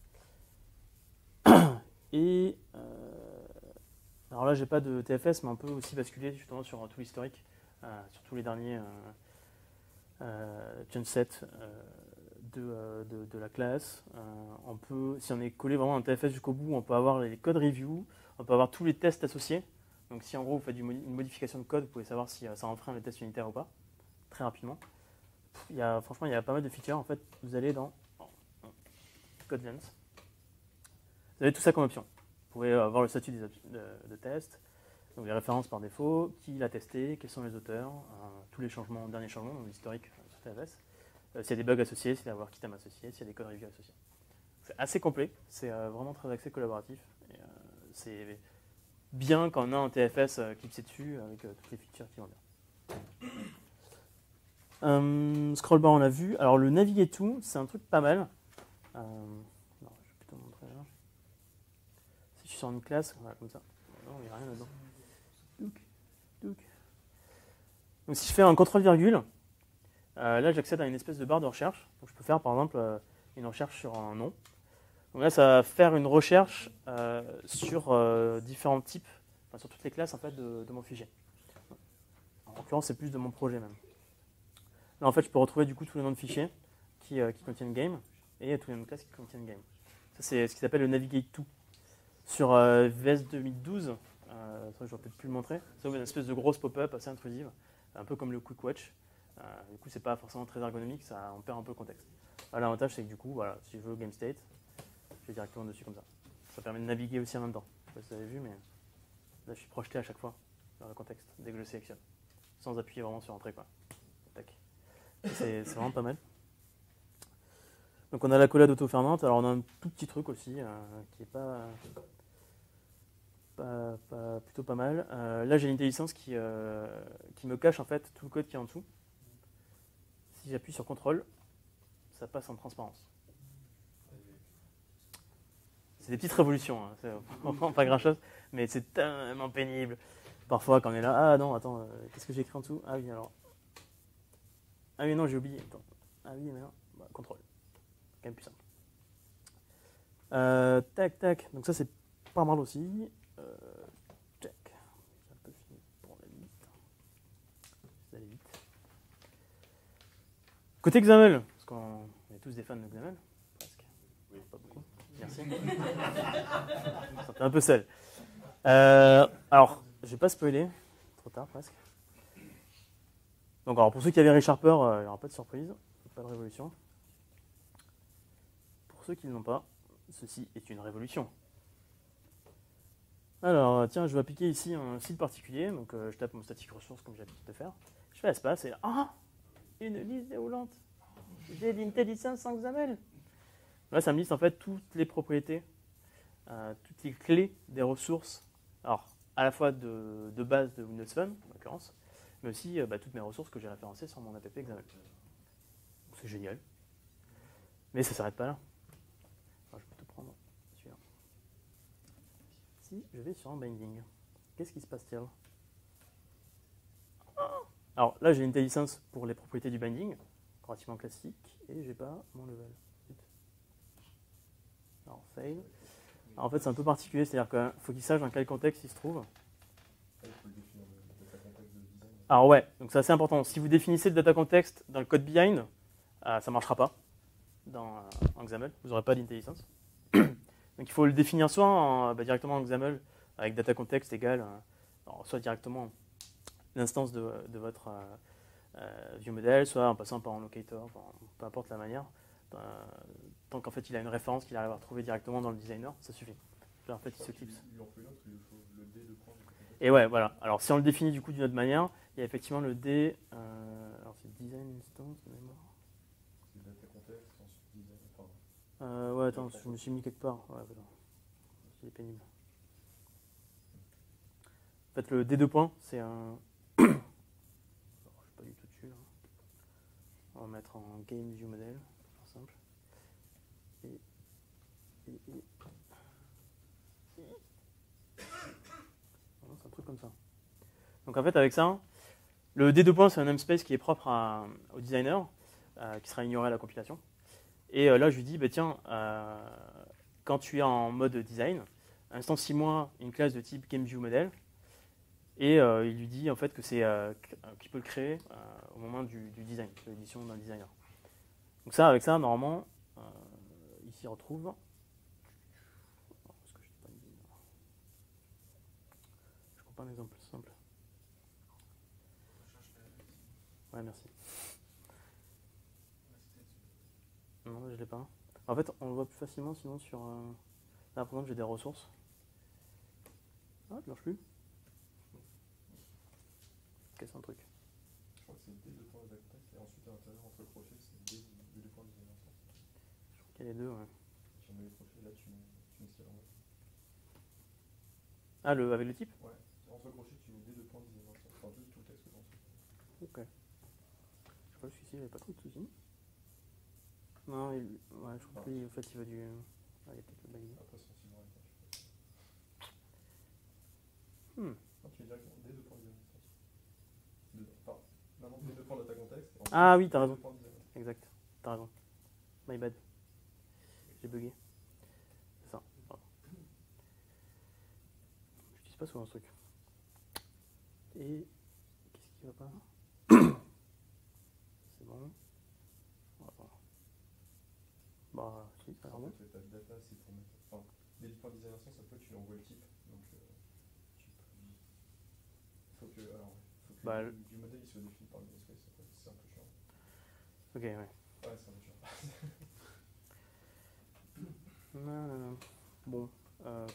Et euh, alors là, j'ai pas de T F S, mais on peut aussi basculer justement sur tout l'historique, euh, sur tous les derniers euh, euh, chunksets euh, de, euh, de, de la classe. Euh, on peut, si on est collé vraiment un T F S jusqu'au bout, on peut avoir les codes review, on peut avoir tous les tests associés. Donc si en gros vous faites une modification de code, vous pouvez savoir si ça enfreint les tests unitaires ou pas, très rapidement. Il y a, franchement, il y a pas mal de features. En fait, vous allez dans Code Lens. Vous avez tout ça comme option. Vous pouvez avoir le statut des de, de test, donc les références par défaut, qui l'a testé, quels sont les auteurs, euh, tous les changements, derniers changements, donc l'historique sur T F S, euh, s'il y a des bugs associés, s'il y a des work items associés, s'il y a des code review associés. C'est assez complet, c'est euh, vraiment très axé collaboratif. Et, euh, c'est bien quand on a un T F S euh, clipsé dessus avec euh, toutes les features qui vont bien. Euh, scroll bar on l'a vu. Alors le naviguer tout, c'est un truc pas mal. Euh, non, je vais plutôt montrer là. Si je suis sur une classe, voilà, comme ça. Non, il n'y a rien là-dedans. Douk, douk. Donc si je fais un contrôle virgule, euh, là j'accède à une espèce de barre de recherche. Donc je peux faire par exemple euh, une recherche sur un nom. Donc là ça va faire une recherche euh, sur euh, différents types, enfin sur toutes les classes en fait de, de mon fichier. En l'occurrence c'est plus de mon projet même. Là en fait je peux retrouver du coup tous les noms de fichiers qui, euh, qui contiennent game et tous les noms de classes qui contiennent game. Ça c'est ce qui s'appelle le navigate to. Sur euh, V S deux mille douze, euh, ça j'aurais peut-être pu le montrer, c'est une espèce de grosse pop-up assez intrusive, un peu comme le Quick Watch. Euh, du coup c'est pas forcément très ergonomique, ça on perd un peu le contexte. Ah, l'avantage c'est que du coup, voilà, si je veux Game State, je vais directement dessus comme ça. Ça permet de naviguer aussi en même temps. Je sais pas si vous avez vu, mais là je suis projeté à chaque fois dans le contexte, dès que je le sélectionne, sans appuyer vraiment sur Entrée, quoi. Tac. C'est vraiment pas mal. Donc on a la collade auto-fermante, alors on a un tout petit truc aussi, euh, qui est pas, pas, pas plutôt pas mal. Euh, là j'ai l'intelligence qui, euh, qui me cache en fait tout le code qui est en dessous. Si j'appuie sur contrôle, ça passe en transparence. C'est des petites révolutions, hein. C'est vraiment pas grand chose, mais c'est tellement pénible. Parfois quand on est là, ah non, attends, euh, qu'est-ce que j'ai écrit en dessous? Ah oui, alors. Ah oui, non, j'ai oublié. Attends. Ah oui, mais non, bah, contrôle. Quand même plus simple. Euh, tac, tac. Donc ça, c'est pas mal aussi. Euh, check. J'ai un peu fini pour aller vite. Je vais aller vite. Côté Xaml, parce qu'on est tous des fans de Xaml, presque. Oui, pas beaucoup. Merci. Je me sentais un peu seul. Euh, alors, je vais pas spoiler. Trop tard, presque. Donc, alors, pour ceux qui avaient ReSharper, euh, il n'y aura pas de surprise. Pas de révolution. Pour ceux qui ne l'ont pas, ceci est une révolution. Alors, tiens, je vais appliquer ici un site particulier. Donc, euh, je tape mon static resource comme j'ai l'habitude de faire. Je fais espace et ah, une liste déroulante. J'ai l'intelligence sans XAML. Là, ça me liste en fait toutes les propriétés, euh, toutes les clés des ressources. Alors, à la fois de, de base de Windows Phone, en l'occurrence, mais aussi euh, bah, toutes mes ressources que j'ai référencées sur mon app XAML. C'est génial. Mais ça ne s'arrête pas là. Alors, je peux tout prendre celui-là. Si je vais sur un binding, qu'est-ce qui se passe-t-il? Alors là, j'ai une IntelliSense pour les propriétés du binding, relativement classique, et j'ai pas mon level. Alors, fail. Alors, en fait, c'est un peu particulier, c'est-à-dire qu'il faut qu'il sache dans quel contexte il se trouve. Alors ouais, donc c'est assez important. Si vous définissez le data context dans le code behind, euh, ça ne marchera pas dans, euh, en XAML. Vous n'aurez pas d'intelligence. Donc il faut le définir soit en, bah, directement en XAML avec data context égale, euh, alors, soit directement l'instance de, de votre euh, euh, view model, soit en passant par un locator, enfin, peu importe la manière. Euh, tant qu'en fait il a une référence qu'il arrive à retrouver directement dans le designer, ça suffit. Là, en fait, il s'éclipse. Et ouais, voilà. Alors si on le définit du coup d'une autre manière, il y a effectivement le D. Euh, alors c'est design instance de mémoire. C'est data context, ensuite design. Enfin, Euh, ouais, attends, je me suis mis quelque part. Ouais, voilà. C'est pénible. En fait, le D deux points, c'est un. Alors, je suis pas du tout dessus là. On va mettre en game view model, c'est simple. Et, et, et. Non, c'est un truc comme ça. Donc en fait, avec ça, le D deux points, c'est un namespace qui est propre à, au designer, euh, qui sera ignoré à la compilation. Et euh, là, je lui dis, bah, tiens, euh, quand tu es en mode design, instancie-moi une classe de type GameViewModel. Et euh, il lui dit en fait que c'est euh, qu'il peut le créer euh, au moment du, du design, de l'édition d'un designer. Donc ça, avec ça, normalement, euh, il s'y retrouve. Est-ce que je n'ai pas une... Je prends pas un exemple simple. Ouais, merci. Non, je l'ai pas. En fait, on le voit plus facilement sinon sur... Euh... Là, par exemple, j'ai des ressources. Ah, ça marche plus. Casse un truc. je crois que c'est D deux points de contexte et ensuite à l'intérieur entre crochets c'est D deux points de design. Je crois qu'il y a les deux, ouais. Si on met les crochets là tu mets tu mets ça en bas. Ah, le, avec le type? Ouais, entre crochets tu mets D deux points de design. Enfin tout, tout le texte dans ce. Ok. Je sais pas jusqu'ici, il n'y avait pas trop de soucis. Non, il... ouais, je crois que lui, en fait, il veut du... Ah, il y a peut-être le baguette. Après sentiment et je sais pas. Hmm. Non, tu mets directement D deux points de design. De... Enfin, maintenant D deux points de data context. Et ensuite, Ah oui, t'as D raison. deux points de design. Exact, t'as raison. My bad. J'ai bugué. C'est ça. Pardon. J'utilise pas souvent ce truc. Et qu'est-ce qui va pas? C'est bon. Voilà. Bah, si, ça a l'air En bon. fait, ta data c'est pour mettre. Enfin, D deux points de design instance, après tu lui envoies le type. Donc, euh, tu peux. Faut que. Alors, faut que Bah, le, du modèle il soit défini par le namespace. C'est un peu chiant. Ok, ouais. Ouais, c'est un peu chiant. Non, non, non. Bon. Euh...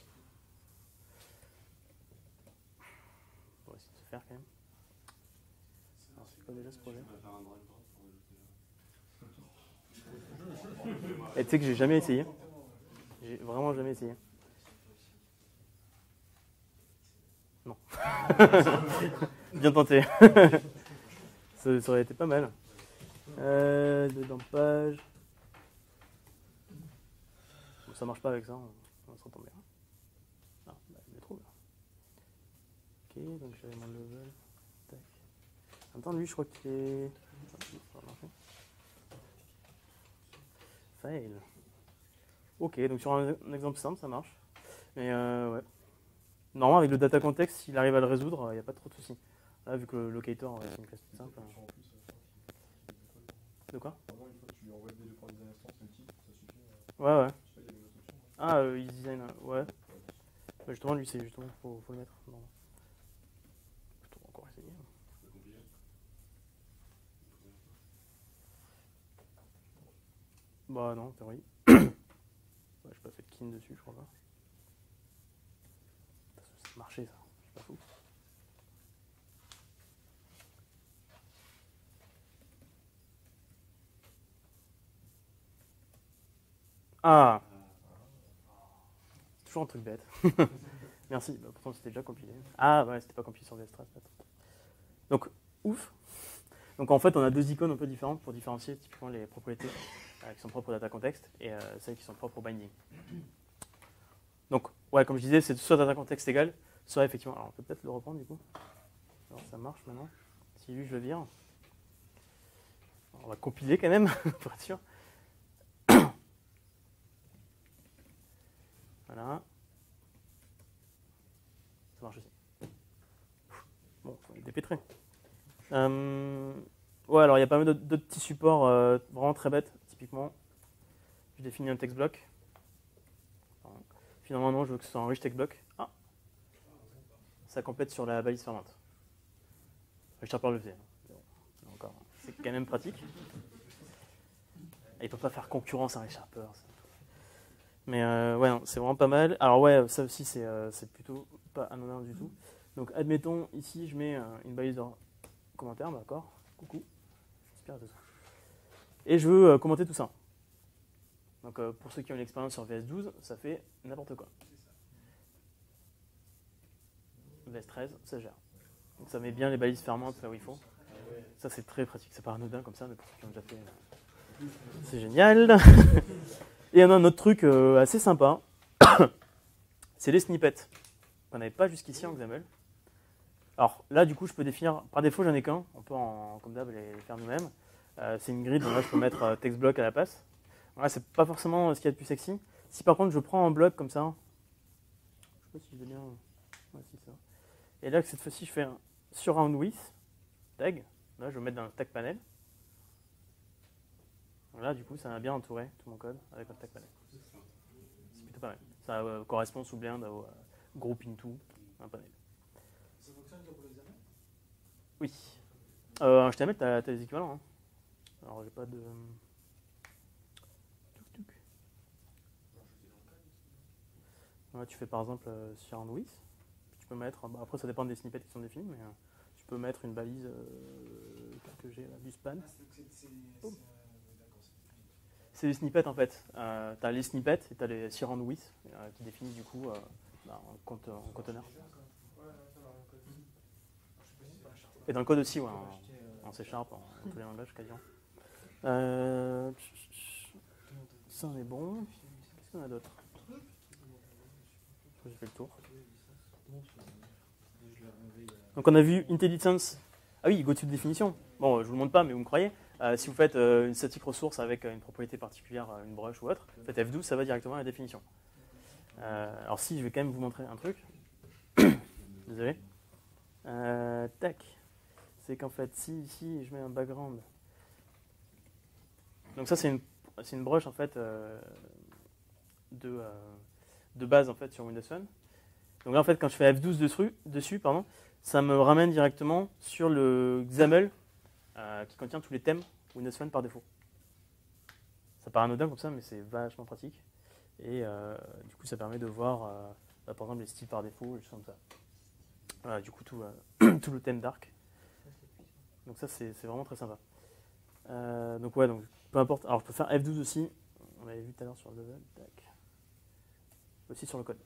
On va essayer de se faire quand même. Alors, c'est quoi déjà ce projet? Et tu sais que j'ai jamais essayé. J'ai vraiment jamais essayé. Non. Bien tenté. ça, ça aurait été pas mal. Euh, dedans page. Bon, ça marche pas avec ça, on, on s'entend bien. Ah, bah, je le trouve là. Ok, donc j'avais mon level. Tac. En même temps, lui, je crois qu'il est. Fail. Ok, donc sur un, un exemple simple, ça marche. Mais euh, ouais. Normalement, avec le data context, s'il arrive à le résoudre, il n'y a pas trop de soucis. Là, vu que le locator, ouais, c'est une classe toute simple. En plus, euh, De quoi? vraiment, une fois que tu lui envoies D deux points de design instance, le type, ça suffit. Euh, Ouais, ouais. je sais pas, il y a des autres options. Ah, euh, il design, ouais. Bah, justement, lui, c'est justement, faut, faut le mettre. Non. Je peux encore essayer. Bah non, en théorie. Ouais, j'ai pas fait de kin dessus, je crois pas. Ça a marché, ça. Je suis pas fou. Ah! Toujours un truc bête. Merci. Bah, pourtant, c'était déjà compilé. Ah, ouais, c'était pas compilé sur Vestras. Donc, ouf. Donc, en fait, on a deux icônes un peu différentes pour différencier typiquement les propriétés euh, qui sont propres au data context et euh, celles qui sont propres au binding. Donc, ouais, comme je disais, c'est soit data context égal, soit effectivement. Alors, on peut peut-être le reprendre du coup. Alors, ça marche maintenant. Si lui, je le vire. Alors, on va compiler quand même, pour être sûr. Voilà. Ça marche aussi. Bon, il faut le dépêtrer. Euh, ouais, alors il y a pas mal d'autres d'autres petits supports euh, vraiment très bêtes. Typiquement, je définis un text block. Finalement, non, je veux que ce soit un rich text block. Ah, ça complète sur la balise fermante. Rich Harper le faisait. Bon, encore, c'est quand même pratique. Il peut pas faire concurrence à Rich Harper. Ça. Mais euh, ouais, c'est vraiment pas mal. Alors ouais, ça aussi, c'est euh, c'est plutôt pas anodin du tout. Donc admettons, ici, je mets euh, une balise de commentaire, d'accord. Coucou. Et je veux euh, commenter tout ça. Donc euh, pour ceux qui ont une expérience sur V S douze, ça fait n'importe quoi. V S treize, ça gère. Donc ça met bien les balises fermantes là où il faut. Ça c'est très pratique, c'est pas anodin comme ça, mais pour ceux qui ont déjà fait, euh, c'est génial. Et on a un autre truc euh, assez sympa, c'est les snippets. On n'avait pas jusqu'ici en XAML. Alors là du coup je peux définir, par défaut j'en ai qu'un, on peut en, comme d'hab les faire nous-mêmes. Euh, c'est une grid, donc là je peux mettre euh, text block à la place. Là, c'est pas forcément ce qu'il y a de plus sexy. Si par contre je prends un bloc comme ça, je sais pas si je vais bien. Ouais, si, ça. Et là, cette fois-ci, je fais un surround with tag. Là, je vais mettre dans le tag panel. Donc là, du coup, ça va bien entourer tout mon code avec un tag panel. C'est plutôt pas mal. Ça euh, correspond sous Blend au euh, group into un panel. Ça fonctionne pour l'examen? Oui. Euh, en H T M L, tu as des équivalents. Hein. Alors, j'ai pas de. Ouais, tu fais par exemple euh, surround with. Tu peux mettre, bah, après ça dépend des snippets qui sont définis, mais euh, tu peux mettre une balise euh, que j'ai là, du span. Ah, c'est- c'est- c'est- c'est, euh, d'accord, c'est- C'est des snippets en fait. Euh, tu as les snippets et tu as les surround with euh, qui définissent du coup euh, bah, en, compte, en conteneur. Et dans le code aussi, ouais, en, en C Sharp, en, en tous les langages quasiment. Euh, ça on est bon. Qu'est-ce qu'on a d'autre? J'ai fait le tour. Donc on a vu IntelliSense. Ah oui, go to définition. Bon, je vous le montre pas, mais vous me croyez. Euh, si vous faites euh, une static ressource avec euh, une propriété particulière, euh, une brush ou autre, vous faites F douze, ça va directement à la définition. Euh, alors si, je vais quand même vous montrer un truc. Désolé. Euh, tac. C'est qu'en fait, si ici je mets un background. Donc ça c'est une, c'est une brush en fait euh, de, euh, de base en fait sur Windows Phone. Donc là en fait quand je fais F douze dessus, dessus pardon, ça me ramène directement sur le XAML euh, qui contient tous les thèmes Windows Phone par défaut. Ça paraît anodin comme ça, mais c'est vachement pratique. Et euh, du coup ça permet de voir euh, bah, par exemple les styles par défaut, des choses comme ça. Voilà, du coup tout, euh, tout le thème Dark. Donc ça c'est c'est vraiment très sympa. Euh, donc ouais, donc peu importe. Alors je peux faire F douze aussi. On l'avait vu tout à l'heure sur le level. Tac. Aussi sur le code.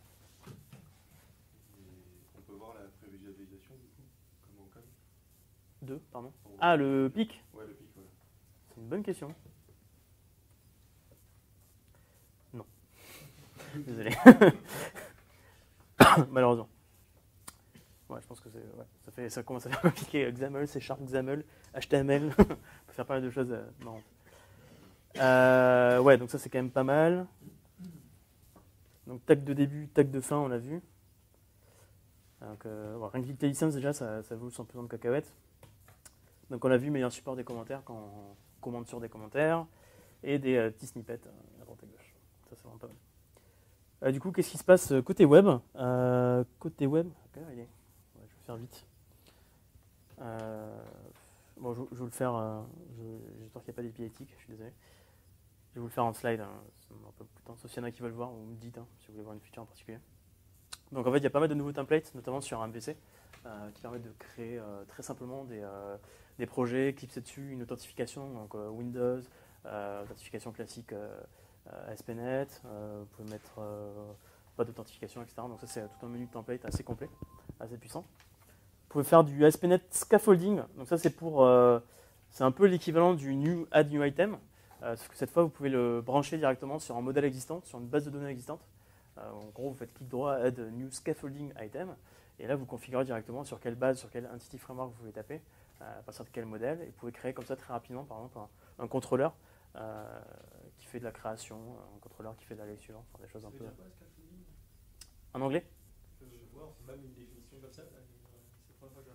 On peut voir la prévisualisation du coup, comme en code. deux, pardon. Ah, le pic. Ouais, le pic, voilà. C'est une bonne question. Non. Désolé. Malheureusement. Ouais, je pense que c'est, ouais, ça, fait, ça commence à faire compliqué. XAML, C Sharp, XAML, H T M L. On peut faire pas mal de choses euh, marrantes. Euh, ouais, donc ça c'est quand même pas mal. Donc tag de début, tag de fin, on l'a vu. Donc, euh, bon, rien que l'IntelliSense déjà, ça, ça vaut cent pour cent de cacahuètes. Donc on l'a vu, meilleur support des commentaires quand on commande sur des commentaires et des euh, petits snippets euh, à droite et gauche. Ça c'est vraiment pas mal. Euh, du coup, qu'est-ce qui se passe côté web euh, Côté web, okay, il est. Ouais, je vais faire vite. Euh, bon, je, je vais le faire. Euh, je, j'espère qu'il n'y a pas des pieds éthiques, je suis désolé. Je vais vous le faire en slide, hein, un peu plus temps. Sauf s'il y en a qui veulent voir, vous me dites hein, si vous voulez voir une feature en particulier. Donc en fait, il y a pas mal de nouveaux templates, notamment sur un M V C, euh, qui permettent de créer euh, très simplement des, euh, des projets, clipser dessus une authentification, donc euh, Windows, euh, authentification classique euh, A S P point net, euh, vous pouvez mettre euh, pas d'authentification, et cetera. Donc ça c'est tout un menu de template assez complet, assez puissant. Vous pouvez faire du A S P point net scaffolding, donc ça c'est pour, euh, c'est un peu l'équivalent du new add new item, euh, sauf que cette fois vous pouvez le brancher directement sur un modèle existant, sur une base de données existante. Euh, en gros, vous faites clic droit, add new scaffolding item, et là vous configurez directement sur quelle base, sur quel entity framework vous voulez taper, euh, à partir de quel modèle, et vous pouvez créer comme ça très rapidement, par exemple, un, un contrôleur euh, qui fait de la création, un contrôleur qui fait de la lecture, enfin des choses un peu. En anglais ? Je vois, c'est même une définition comme ça, là, c'est la première fois que je la vois.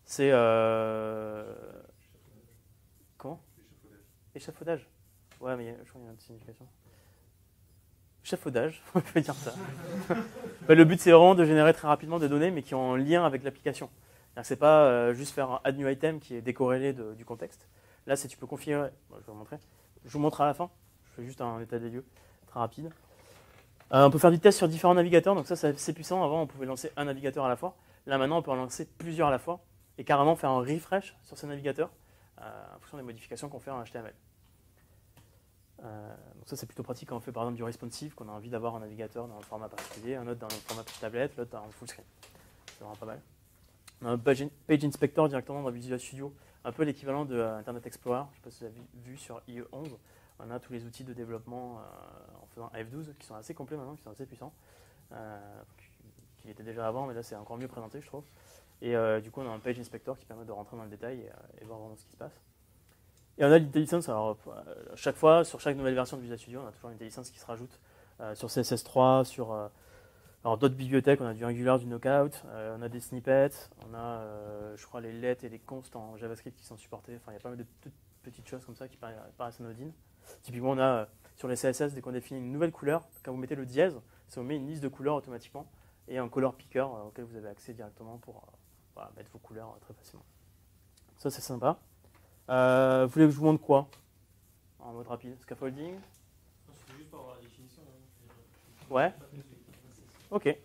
c'est... Euh... Comment? Échafaudage. Ouais, mais je crois qu'il y a une autre signification. Échafaudage, on peut dire ça. Bah, le but, c'est vraiment de générer très rapidement des données, mais qui ont un lien avec l'application. C'est pas euh, juste faire un add new item qui est décorrélé de, du contexte. Là, c'est tu peux configurer. Bon, je vais vous montrer. Je vous montre à la fin. Je fais juste un état des lieux très rapide. Euh, on peut faire du test sur différents navigateurs, donc ça, c'est assez puissant. Avant, on pouvait lancer un navigateur à la fois. Là, maintenant, on peut en lancer plusieurs à la fois et carrément faire un refresh sur ces navigateurs euh, en fonction des modifications qu'on fait en H T M L. Euh, donc ça, c'est plutôt pratique quand on fait par exemple du responsive, qu'on a envie d'avoir un navigateur dans un format particulier, un autre dans le format tablette, l'autre en full screen. C'est vraiment pas mal. On a un page, page inspector directement dans Visual Studio, un peu l'équivalent de euh, Internet Explorer. Je ne sais pas si vous avez vu sur I E onze. On a tous les outils de développement euh, en faisant F douze qui sont assez complets maintenant, qui sont assez puissants, euh, qui étaient déjà avant, mais là c'est encore mieux présenté, je trouve. Et euh, du coup, on a un page inspector qui permet de rentrer dans le détail et, euh, et voir vraiment ce qui se passe. Et on a l'IntelliSense. Alors, euh, chaque fois, sur chaque nouvelle version de Visual Studio, on a toujours l'IntelliSense qui se rajoute euh, sur C S S trois, sur euh, alors d'autres bibliothèques. On a du Angular, du Knockout, euh, on a des snippets, on a, euh, je crois, les let et les const en JavaScript qui sont supportés. Enfin, il y a pas mal de toutes petites choses comme ça qui paraissent anodines. Typiquement, on a euh, sur les C S S, dès qu'on définit une nouvelle couleur, quand vous mettez le dièse, ça vous met une liste de couleurs automatiquement et un color picker euh, auquel vous avez accès directement pour euh, voilà, mettre vos couleurs euh, très facilement. Ça, c'est sympa. Euh, vous voulez que je vous montre quoi en mode rapide? Scaffolding? C'est juste pour avoir la définition. Hein. Ouais. Ok.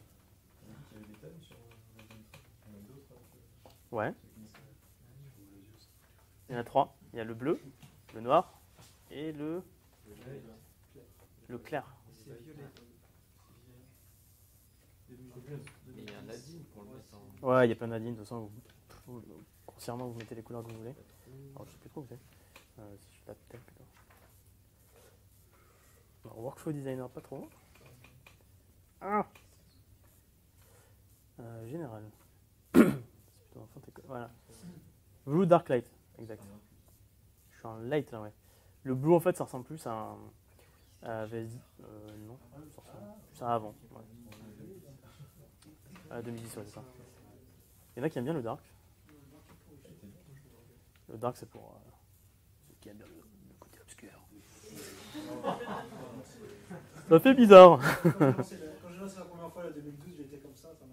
Ouais. Il y en a trois. Il y a le bleu, le noir et le, le clair. Mais il y a un Nadine pour le mettre en... Ouais, il y a plein d'adines. De toute façon, vous, vous, grossièrement, vous mettez les couleurs que vous voulez. Alors, je sais plus trop où c'est. Euh, si je tape tel plutôt. Alors, workflow designer, pas trop. Ah euh, général. C'est plutôt enfant, voilà. Blue Dark Light, exact. Je suis en light là, ouais. Le blue, en fait, ça ressemble plus à un. À V S I. Euh, non, ça ressemble plus à avant. Ouais. À deux mille dix, ouais, c'est ça. Il y en a qui aiment bien le dark. Le dark, c'est pour euh, ceux qui aiment bien le, le côté obscur. Ça fait bizarre. Quand j'ai lancé la première fois, la deux mille douze, j'étais comme ça, ça m'a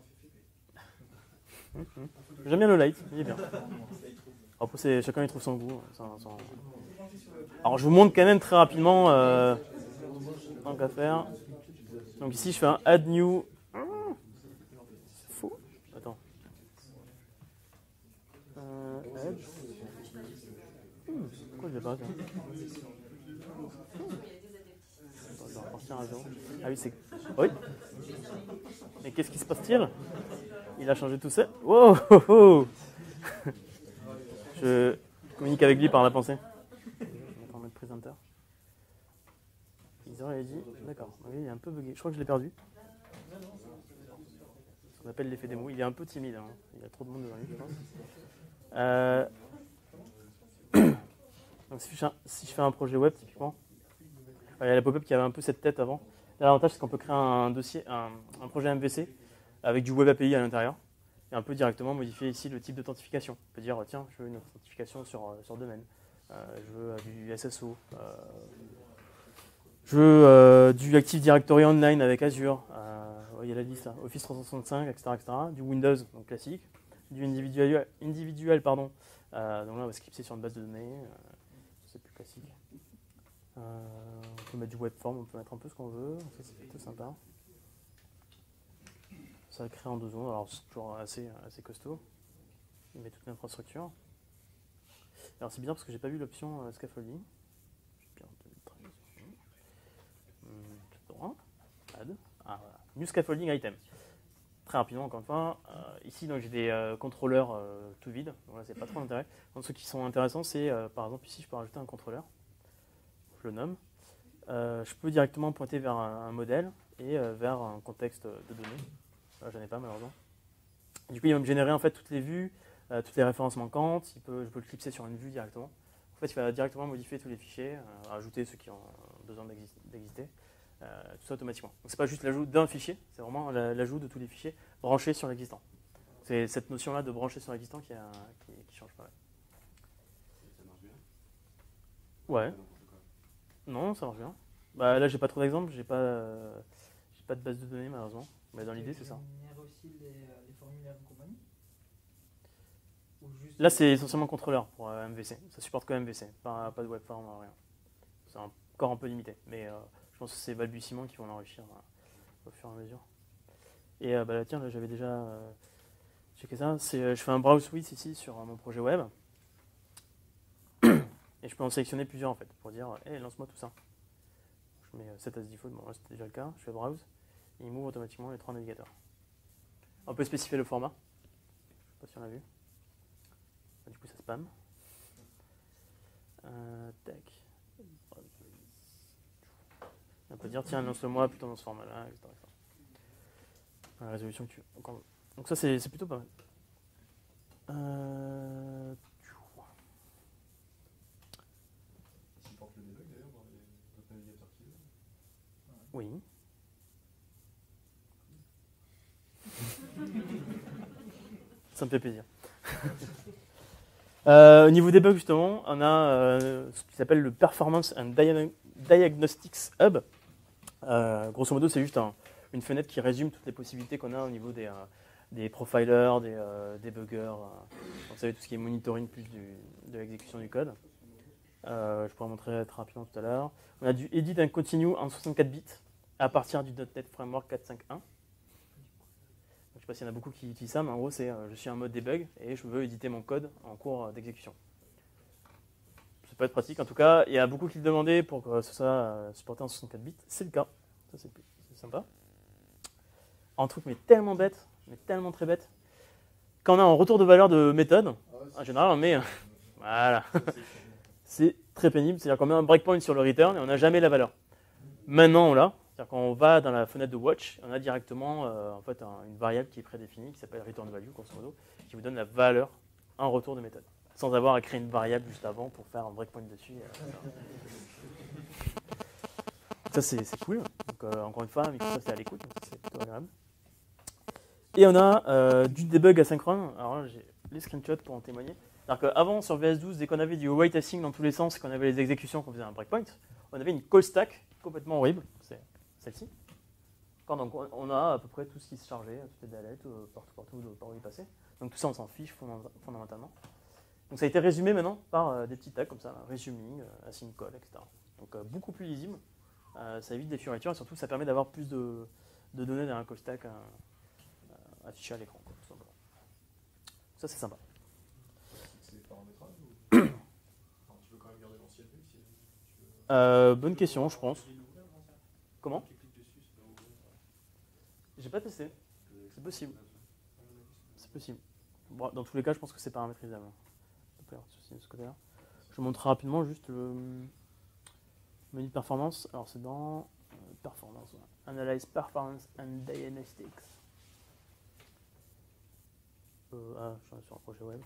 fait flipper. J'aime bien le light, il est bien. Après, c'est, chacun y trouve son goût. Sans, sans... Alors, je vous montre quand même très rapidement. Euh, tant qu'à faire. Donc ici, je fais un add new. C'est fou. Attends. Euh, add. Hmm, pourquoi je l'ai pas ça? Attends, je vais repartir à zéro. Ah oui, c'est. Oui. Mais qu'est-ce qui se passe-t-il? Il a changé tout ça. Wow, oh, oh. Je communique avec lui par la pensée. Je vais mettre presenter. Ils auraient dit. D'accord. Oui, il est un peu bugué. Je crois que je l'ai perdu. On appelle l'effet démo. Il est un peu timide. Hein. Il y a trop de monde devant lui, je pense. Euh... Donc, si je, fais un, si je fais un projet web, typiquement, il y a la pop-up qui avait un peu cette tête avant. L'avantage, c'est qu'on peut créer un dossier, un, un projet M V C avec du web A P I à l'intérieur et un peu directement modifier ici le type d'authentification. On peut dire, tiens, je veux une authentification sur, sur domaine. Euh, je veux euh, du S S O. Euh, je veux euh, du Active Directory Online avec Azure. Euh, il y a la liste, là, Office trois cent soixante-cinq, et cetera, et cetera. Du Windows, donc classique. Du individuel, individuel pardon. Euh, donc là, on va scripter sur une base de données. Euh, c'est plus classique. Euh, on peut mettre du webform, on peut mettre un peu ce qu'on veut. Ça, c'est plutôt sympa. Ça crée en deux secondes. Alors, c'est toujours assez, assez costaud. Il met toute l'infrastructure. Alors, c'est bizarre parce que j'ai pas vu l'option euh, scaffolding. Bien, tout droit. Add. Ah, voilà. New scaffolding item. Très rapidement, encore une fois. Euh, ici, donc, j'ai des euh, contrôleurs euh, tout vides. Donc là, c'est pas trop d'intérêt. Donc, ceux qui sont intéressants, c'est euh, par exemple ici, je peux rajouter un contrôleur. Je le nomme. Euh, je peux directement pointer vers un, un modèle et euh, vers un contexte de données. Là, j'en ai pas malheureusement. Du coup, il va me générer en fait toutes les vues, euh, toutes les références manquantes. Il peut, je peux le clipser sur une vue directement. En fait, il va directement modifier tous les fichiers, euh, ajouter ceux qui ont besoin d'exister, euh, tout ça automatiquement. Donc, c'est pas juste l'ajout d'un fichier, c'est vraiment l'ajout de tous les fichiers branchés sur l'existant. C'est cette notion-là de brancher sur l'existant qui, a- qui, qui change pas mal. Ça marche bien. Ouais, Pas n'importe quoi. non, ça marche bien. Bah, là, j'ai pas trop d'exemples, j'ai pas, euh, j'ai pas de base de données malheureusement. Mais dans l'idée, c'est ça. génère aussi les, euh, les formulaires et compagnie. Ou juste- Là, c'est essentiellement contrôleur pour euh, M V C. Ça supporte que M V C, pas, pas de webform, rien. C'est encore un peu limité, mais euh, je pense que c'est balbutiements qui vont l'enrichir euh, au fur et à mesure. Et euh, bah, là, tiens, là, j'avais déjà euh, checké ça. C'est, euh, je fais un browse with ici sur euh, mon projet web. Et je peux en sélectionner plusieurs en fait, pour dire, hé, lance-moi tout ça. Je mets euh, set as default, bon là c'était déjà le cas. Je fais browse, et il m'ouvre automatiquement les trois navigateurs. On peut spécifier le format. Je sais pas si on l'a vu. Du coup, ça spam. Euh, tac. On peut dire, tiens, lance-le-moi plutôt dans ce format-là, et cetera et cetera. La résolution que tu veux. Encore- Donc, ça, c'est c'est plutôt pas mal. Euh... Il supporte le debug d'ailleurs dans les autres navigateurs qui veulent. Oui. Ça me fait plaisir. Euh, au niveau des bugs, justement, on a euh, ce qui s'appelle le Performance and Dia- Diagnostics Hub. Euh, grosso modo, c'est juste un- une fenêtre qui résume toutes les possibilités qu'on a au niveau des, euh, des profilers, des euh, débuggers. Euh, vous savez, tout ce qui est monitoring plus du, de l'exécution du code. Euh, je pourrais montrer très rapidement tout à l'heure. On a du Edit and Continue en soixante-quatre bits à partir du .NET Framework quatre point cinq point un. Je ne sais pas s'il y en a beaucoup qui utilisent ça, mais en gros, c'est euh, je suis en mode debug et je veux éditer mon code en cours euh, d'exécution. Ça peut être pratique. En tout cas, il y a beaucoup qui le demandaient pour que ce soit euh, supporté en soixante-quatre bits. C'est le cas. Ça, c'est c'est sympa. Un truc, mais tellement bête, mais tellement très bête. Quand on a un retour de valeur de méthode, en général, on met. Voilà. C'est très pénible. C'est-à-dire qu'on met un breakpoint sur le return et on n'a jamais la valeur. Maintenant, on l'a. C'est-à-dire qu'on va dans la fenêtre de watch, on a directement euh, en fait, un- une variable qui est prédéfinie, qui s'appelle return value, grosso modo, qui vous donne la valeur en retour de méthode, sans avoir à créer une variable juste avant pour faire un breakpoint dessus. euh, ça, c'est c'est cool. Donc, euh, encore une fois, Microsoft est à l'écoute, donc c'est plutôt agréable. Et on a euh, du debug asynchrone. Alors là, j'ai les screenshots pour en témoigner. C'est-à-dire qu'avant, sur V S douze, dès qu'on avait du await async dans tous les sens et qu'on avait les exécutions, qu'on faisait un breakpoint, on avait une call stack complètement horrible. C'est celle-ci. D'accord, donc on- on a à peu près tout ce qui se chargeait, toutes les dalettes, euh, partout, partout, de- par où il passait. Donc tout ça, on s'en fiche fondam- fondamentalement. Donc ça a été résumé maintenant par euh, des petits tags comme ça, resuming, euh, async call, et cetera. Donc euh, beaucoup plus lisible. Euh, ça évite des fioritures et surtout ça permet d'avoir plus de, de données dans un call stack euh, euh, affiché à l'écran, quoi, tout simplement. Ça, c'est sympa. C'est paramétrable ou enfin, tu veux quand même garder l'ancienne vue si tu veux... Euh, bonne question, je pense. Comment? Tu cliques dessus, ça va ouvrir. J'ai pas testé. C'est possible. C'est possible. Bon, dans tous les cas, je pense que c'est paramétrisable. Il peut y avoir de soucis de ce côté-là. Je vous montre rapidement juste le menu de performance. Alors, c'est dans euh, Performance. Voilà. Analyze Performance and Diagnostics. Euh, ah, je suis sur un projet web.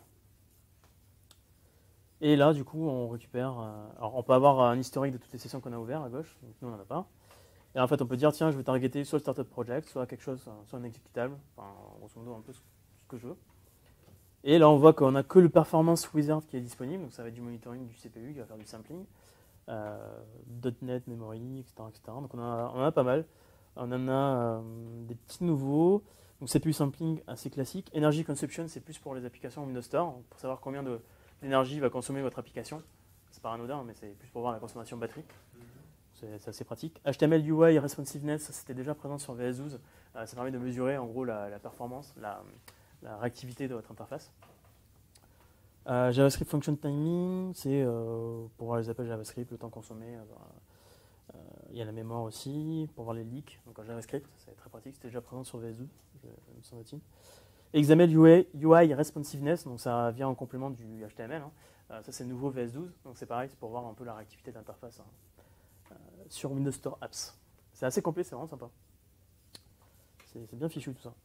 Et là, du coup, on récupère. euh, alors, on peut avoir un historique de toutes les sessions qu'on a ouvertes à gauche. Donc, nous, on n'en a pas. Et en fait, on peut dire, tiens, je vais targeter soit le startup project, soit quelque chose, soit un exécutable, enfin, grosso modo, un peu ce ce que je veux. Et là, on voit qu'on n'a que le Performance Wizard qui est disponible, donc ça va être du monitoring du C P U qui va faire du sampling, euh, .NET, Memory, et cetera, et cetera. Donc on en a, on en a pas mal. On en a euh, des petits nouveaux. Donc C P U sampling assez classique. Energy Consumption, c'est plus pour les applications Windows Store, pour savoir combien de- d'énergie va consommer votre application. C'est pas anodin, mais c'est plus pour voir la consommation batterie. C'est c'est assez pratique. H T M L U I Responsiveness, ça, c'était déjà présent sur V S douze. Euh, ça permet de mesurer en gros la, la performance, la, la réactivité de votre interface. Euh, JavaScript Function Timing, c'est euh, pour voir les appels JavaScript, le temps consommé. euh, euh, Il y a la mémoire aussi, pour voir les leaks. Donc en JavaScript, c'est très pratique, c'était déjà présent sur V S douze, je- me semble-t-il. X M L U I, U I Responsiveness, donc ça vient en complément du H T M L. Hein. Euh, ça c'est le nouveau V S douze, donc c'est pareil, c'est pour voir un peu la réactivité d'interface. Hein. Sur Windows Store Apps. C'est assez complet, c'est vraiment sympa. C'est c'est bien fichu tout ça.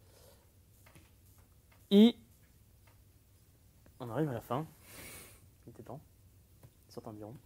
Et on arrive à la fin. Il était temps. Certains diront.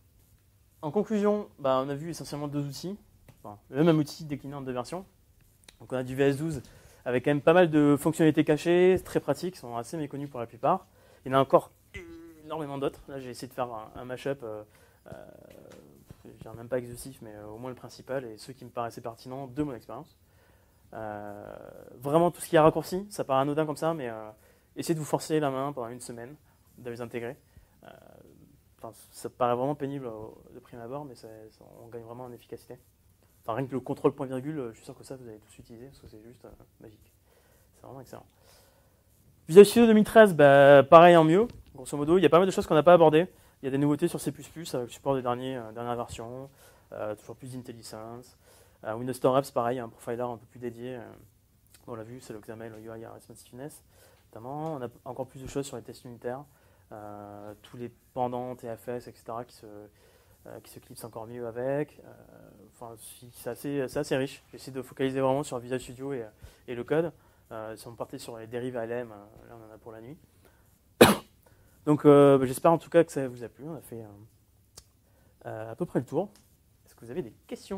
En conclusion, bah, on a vu essentiellement deux outils. Enfin, le même outil décliné en deux versions. Donc on a du V S douze avec quand même pas mal de fonctionnalités cachées, très pratiques, sont assez méconnues pour la plupart. Il y en a encore énormément d'autres. Là j'ai essayé de faire un, un mashup, euh, euh, je dirais même pas exhaustif, mais euh, au moins le principal et ceux qui me paraissaient pertinents de mon expérience. Euh, vraiment tout ce qui est raccourci, ça paraît anodin comme ça, mais euh, essayez de vous forcer la main pendant une semaine, de les intégrer. Euh, enfin, ça paraît vraiment pénible au, de prime abord, mais ça, ça, on gagne vraiment en efficacité. Enfin, rien que le contrôle point virgule, je suis sûr que ça vous allez tous utiliser parce que c'est juste euh, magique. C'est vraiment excellent. Visual Studio deux mille treize, bah, pareil en mieux. Grosso modo, il y a pas mal de choses qu'on n'a pas abordées. Il y a des nouveautés sur C plus plus avec le support des derniers, euh, dernières versions, euh, toujours plus d'IntelliSense. Euh, Windows Store Apps, pareil, un profiler un peu plus dédié. Euh, on l'a vu, c'est le X M L, le U I, Responsiveness. Notamment, on a encore plus de choses sur les tests unitaires, euh, tous les pendants, T F S, et cetera qui se, euh, qui se clipsent encore mieux avec. Euh, enfin, c'est assez, c'est assez riche. J'essaie de focaliser vraiment sur Visual Studio et, et le code. Euh, si on partait sur les dérives A L M, euh, là on en a pour la nuit. Donc euh, bah, j'espère en tout cas que ça vous a plu. On a fait euh, euh, à peu près le tour. Est-ce que vous avez des questions ?